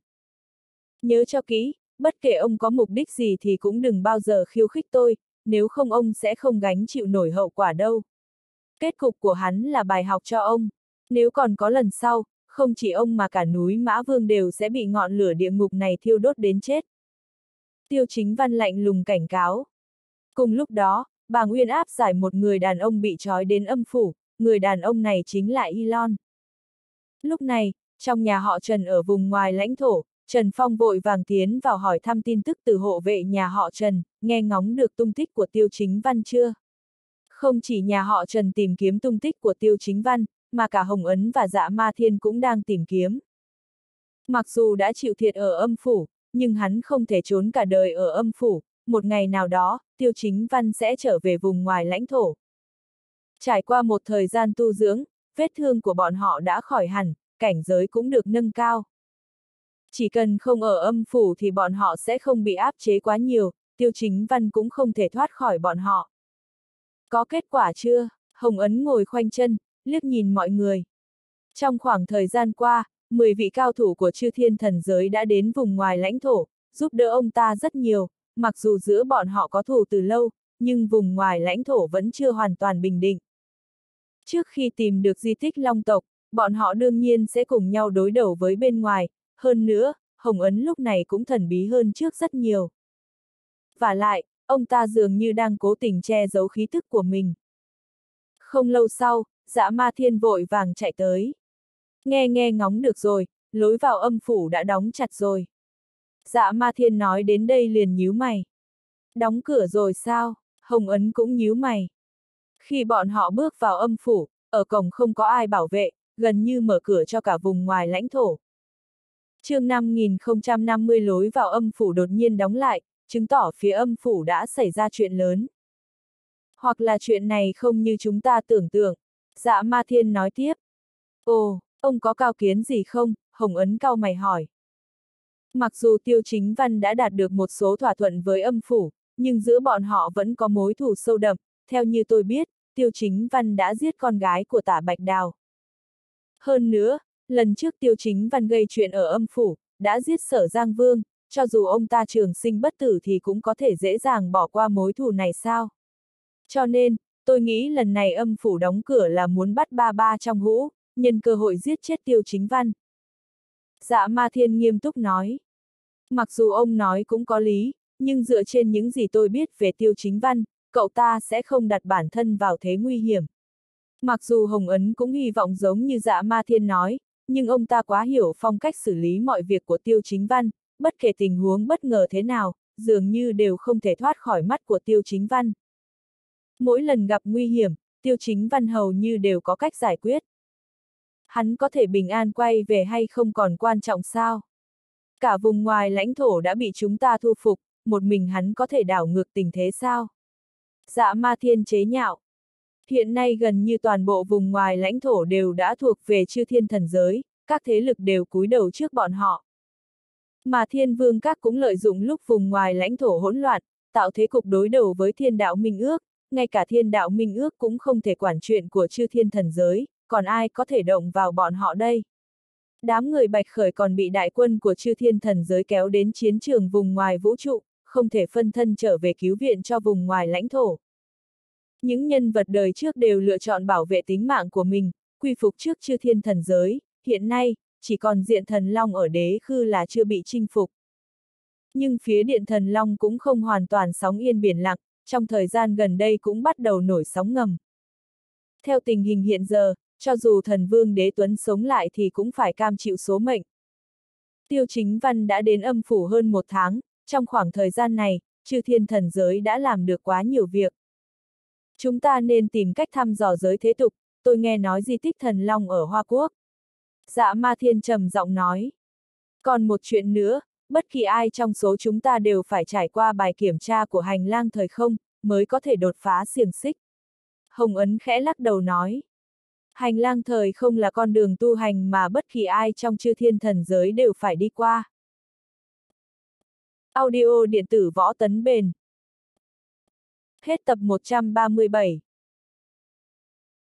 Speaker 1: Nhớ cho kỹ, bất kể ông có mục đích gì thì cũng đừng bao giờ khiêu khích tôi, nếu không ông sẽ không gánh chịu nổi hậu quả đâu. Kết cục của hắn là bài học cho ông, nếu còn có lần sau, không chỉ ông mà cả núi Mã Vương đều sẽ bị ngọn lửa địa ngục này thiêu đốt đến chết. Tiêu Chính Văn lạnh lùng cảnh cáo. Cùng lúc đó, bà Nguyên áp giải một người đàn ông bị trói đến âm phủ, người đàn ông này chính là Elon. Lúc này, trong nhà họ Trần ở vùng ngoài lãnh thổ, Trần Phong vội vàng tiến vào hỏi thăm tin tức từ hộ vệ nhà họ Trần, nghe ngóng được tung tích của Tiêu Chính Văn chưa? Không chỉ nhà họ Trần tìm kiếm tung tích của Tiêu Chính Văn, mà cả Hồng Ấn và Dạ Ma Thiên cũng đang tìm kiếm. Mặc dù đã chịu thiệt ở âm phủ, nhưng hắn không thể trốn cả đời ở âm phủ, một ngày nào đó, Tiêu Chính Văn sẽ trở về vùng ngoài lãnh thổ. Trải qua một thời gian tu dưỡng, vết thương của bọn họ đã khỏi hẳn, cảnh giới cũng được nâng cao. Chỉ cần không ở âm phủ thì bọn họ sẽ không bị áp chế quá nhiều, Tiêu Chính Văn cũng không thể thoát khỏi bọn họ. Có kết quả chưa? Hồng Ấn ngồi khoanh chân, liếc nhìn mọi người. Trong khoảng thời gian qua, mười vị cao thủ của Chư Thiên Thần Giới đã đến vùng ngoài lãnh thổ, giúp đỡ ông ta rất nhiều, mặc dù giữa bọn họ có thù từ lâu, nhưng vùng ngoài lãnh thổ vẫn chưa hoàn toàn bình định. Trước khi tìm được di tích Long tộc, bọn họ đương nhiên sẽ cùng nhau đối đầu với bên ngoài, hơn nữa, Hồng Ấn lúc này cũng thần bí hơn trước rất nhiều. Vả lại, ông ta dường như đang cố tình che giấu khí tức của mình. Không lâu sau, Dạ Ma Thiên vội vàng chạy tới. Nghe nghe ngóng được rồi, lối vào âm phủ đã đóng chặt rồi. Dạ Ma Thiên nói đến đây liền nhíu mày. Đóng cửa rồi sao? Hồng Ấn cũng nhíu mày. Khi bọn họ bước vào âm phủ, ở cổng không có ai bảo vệ, gần như mở cửa cho cả vùng ngoài lãnh thổ. Chương năm nghìn không trăm năm mươi lối vào âm phủ đột nhiên đóng lại, chứng tỏ phía âm phủ đã xảy ra chuyện lớn. Hoặc là chuyện này không như chúng ta tưởng tượng. Dạ Ma Thiên nói tiếp. Ồ, ông có cao kiến gì không? Hồng Ấn cau mày hỏi. Mặc dù Tiêu Chính Văn đã đạt được một số thỏa thuận với âm phủ, nhưng giữa bọn họ vẫn có mối thù sâu đậm. Theo như tôi biết, Tiêu Chính Văn đã giết con gái của Tả Bạch Đào. Hơn nữa, lần trước Tiêu Chính Văn gây chuyện ở âm phủ, đã giết Sở Giang Vương, cho dù ông ta trường sinh bất tử thì cũng có thể dễ dàng bỏ qua mối thù này sao? Cho nên, tôi nghĩ lần này âm phủ đóng cửa là muốn bắt ba ba trong hũ, nhân cơ hội giết chết Tiêu Chính Văn. Dạ Ma Thiên nghiêm túc nói. Mặc dù ông nói cũng có lý, nhưng dựa trên những gì tôi biết về Tiêu Chính Văn, cậu ta sẽ không đặt bản thân vào thế nguy hiểm. Mặc dù Hồng Ấn cũng hy vọng giống như Dạ Ma Thiên nói, nhưng ông ta quá hiểu phong cách xử lý mọi việc của Tiêu Chính Văn, bất kể tình huống bất ngờ thế nào, dường như đều không thể thoát khỏi mắt của Tiêu Chính Văn. Mỗi lần gặp nguy hiểm, Tiêu Chính Văn hầu như đều có cách giải quyết. Hắn có thể bình an quay về hay không còn quan trọng sao? Cả vùng ngoài lãnh thổ đã bị chúng ta thu phục, một mình hắn có thể đảo ngược tình thế sao? Dạ Ma Thiên chế nhạo. Hiện nay gần như toàn bộ vùng ngoài lãnh thổ đều đã thuộc về Chư Thiên Thần Giới, các thế lực đều cúi đầu trước bọn họ. Mà Thiên Vương Các cũng lợi dụng lúc vùng ngoài lãnh thổ hỗn loạn, tạo thế cục đối đầu với Thiên Đạo Minh Ước, ngay cả Thiên Đạo Minh Ước cũng không thể quản chuyện của Chư Thiên Thần Giới, còn ai có thể động vào bọn họ đây? Đám người Bạch Khởi còn bị đại quân của Chư Thiên Thần Giới kéo đến chiến trường vùng ngoài vũ trụ, không thể phân thân trở về cứu viện cho vùng ngoài lãnh thổ. Những nhân vật đời trước đều lựa chọn bảo vệ tính mạng của mình, quy phục trước Chư Thiên Thần Giới, hiện nay, chỉ còn Điện Thần Long ở Đế Khư là chưa bị chinh phục. Nhưng phía Điện Thần Long cũng không hoàn toàn sóng yên biển lặng, trong thời gian gần đây cũng bắt đầu nổi sóng ngầm. Theo tình hình hiện giờ, cho dù thần vương Đế Tuấn sống lại thì cũng phải cam chịu số mệnh. Tiêu Chính Văn đã đến âm phủ hơn một tháng, trong khoảng thời gian này, chư thiên thần giới đã làm được quá nhiều việc. Chúng ta nên tìm cách thăm dò giới thế tục, tôi nghe nói di tích thần long ở Hoa Quốc. Dạ Ma Thiên trầm giọng nói. Còn một chuyện nữa, bất kỳ ai trong số chúng ta đều phải trải qua bài kiểm tra của hành lang thời không, mới có thể đột phá xiềng xích. Hồng Ấn khẽ lắc đầu nói. Hành lang thời không là con đường tu hành mà bất kỳ ai trong chư thiên thần giới đều phải đi qua. Audio điện tử Võ Tấn Bền. Hết tập một trăm ba mươi bảy.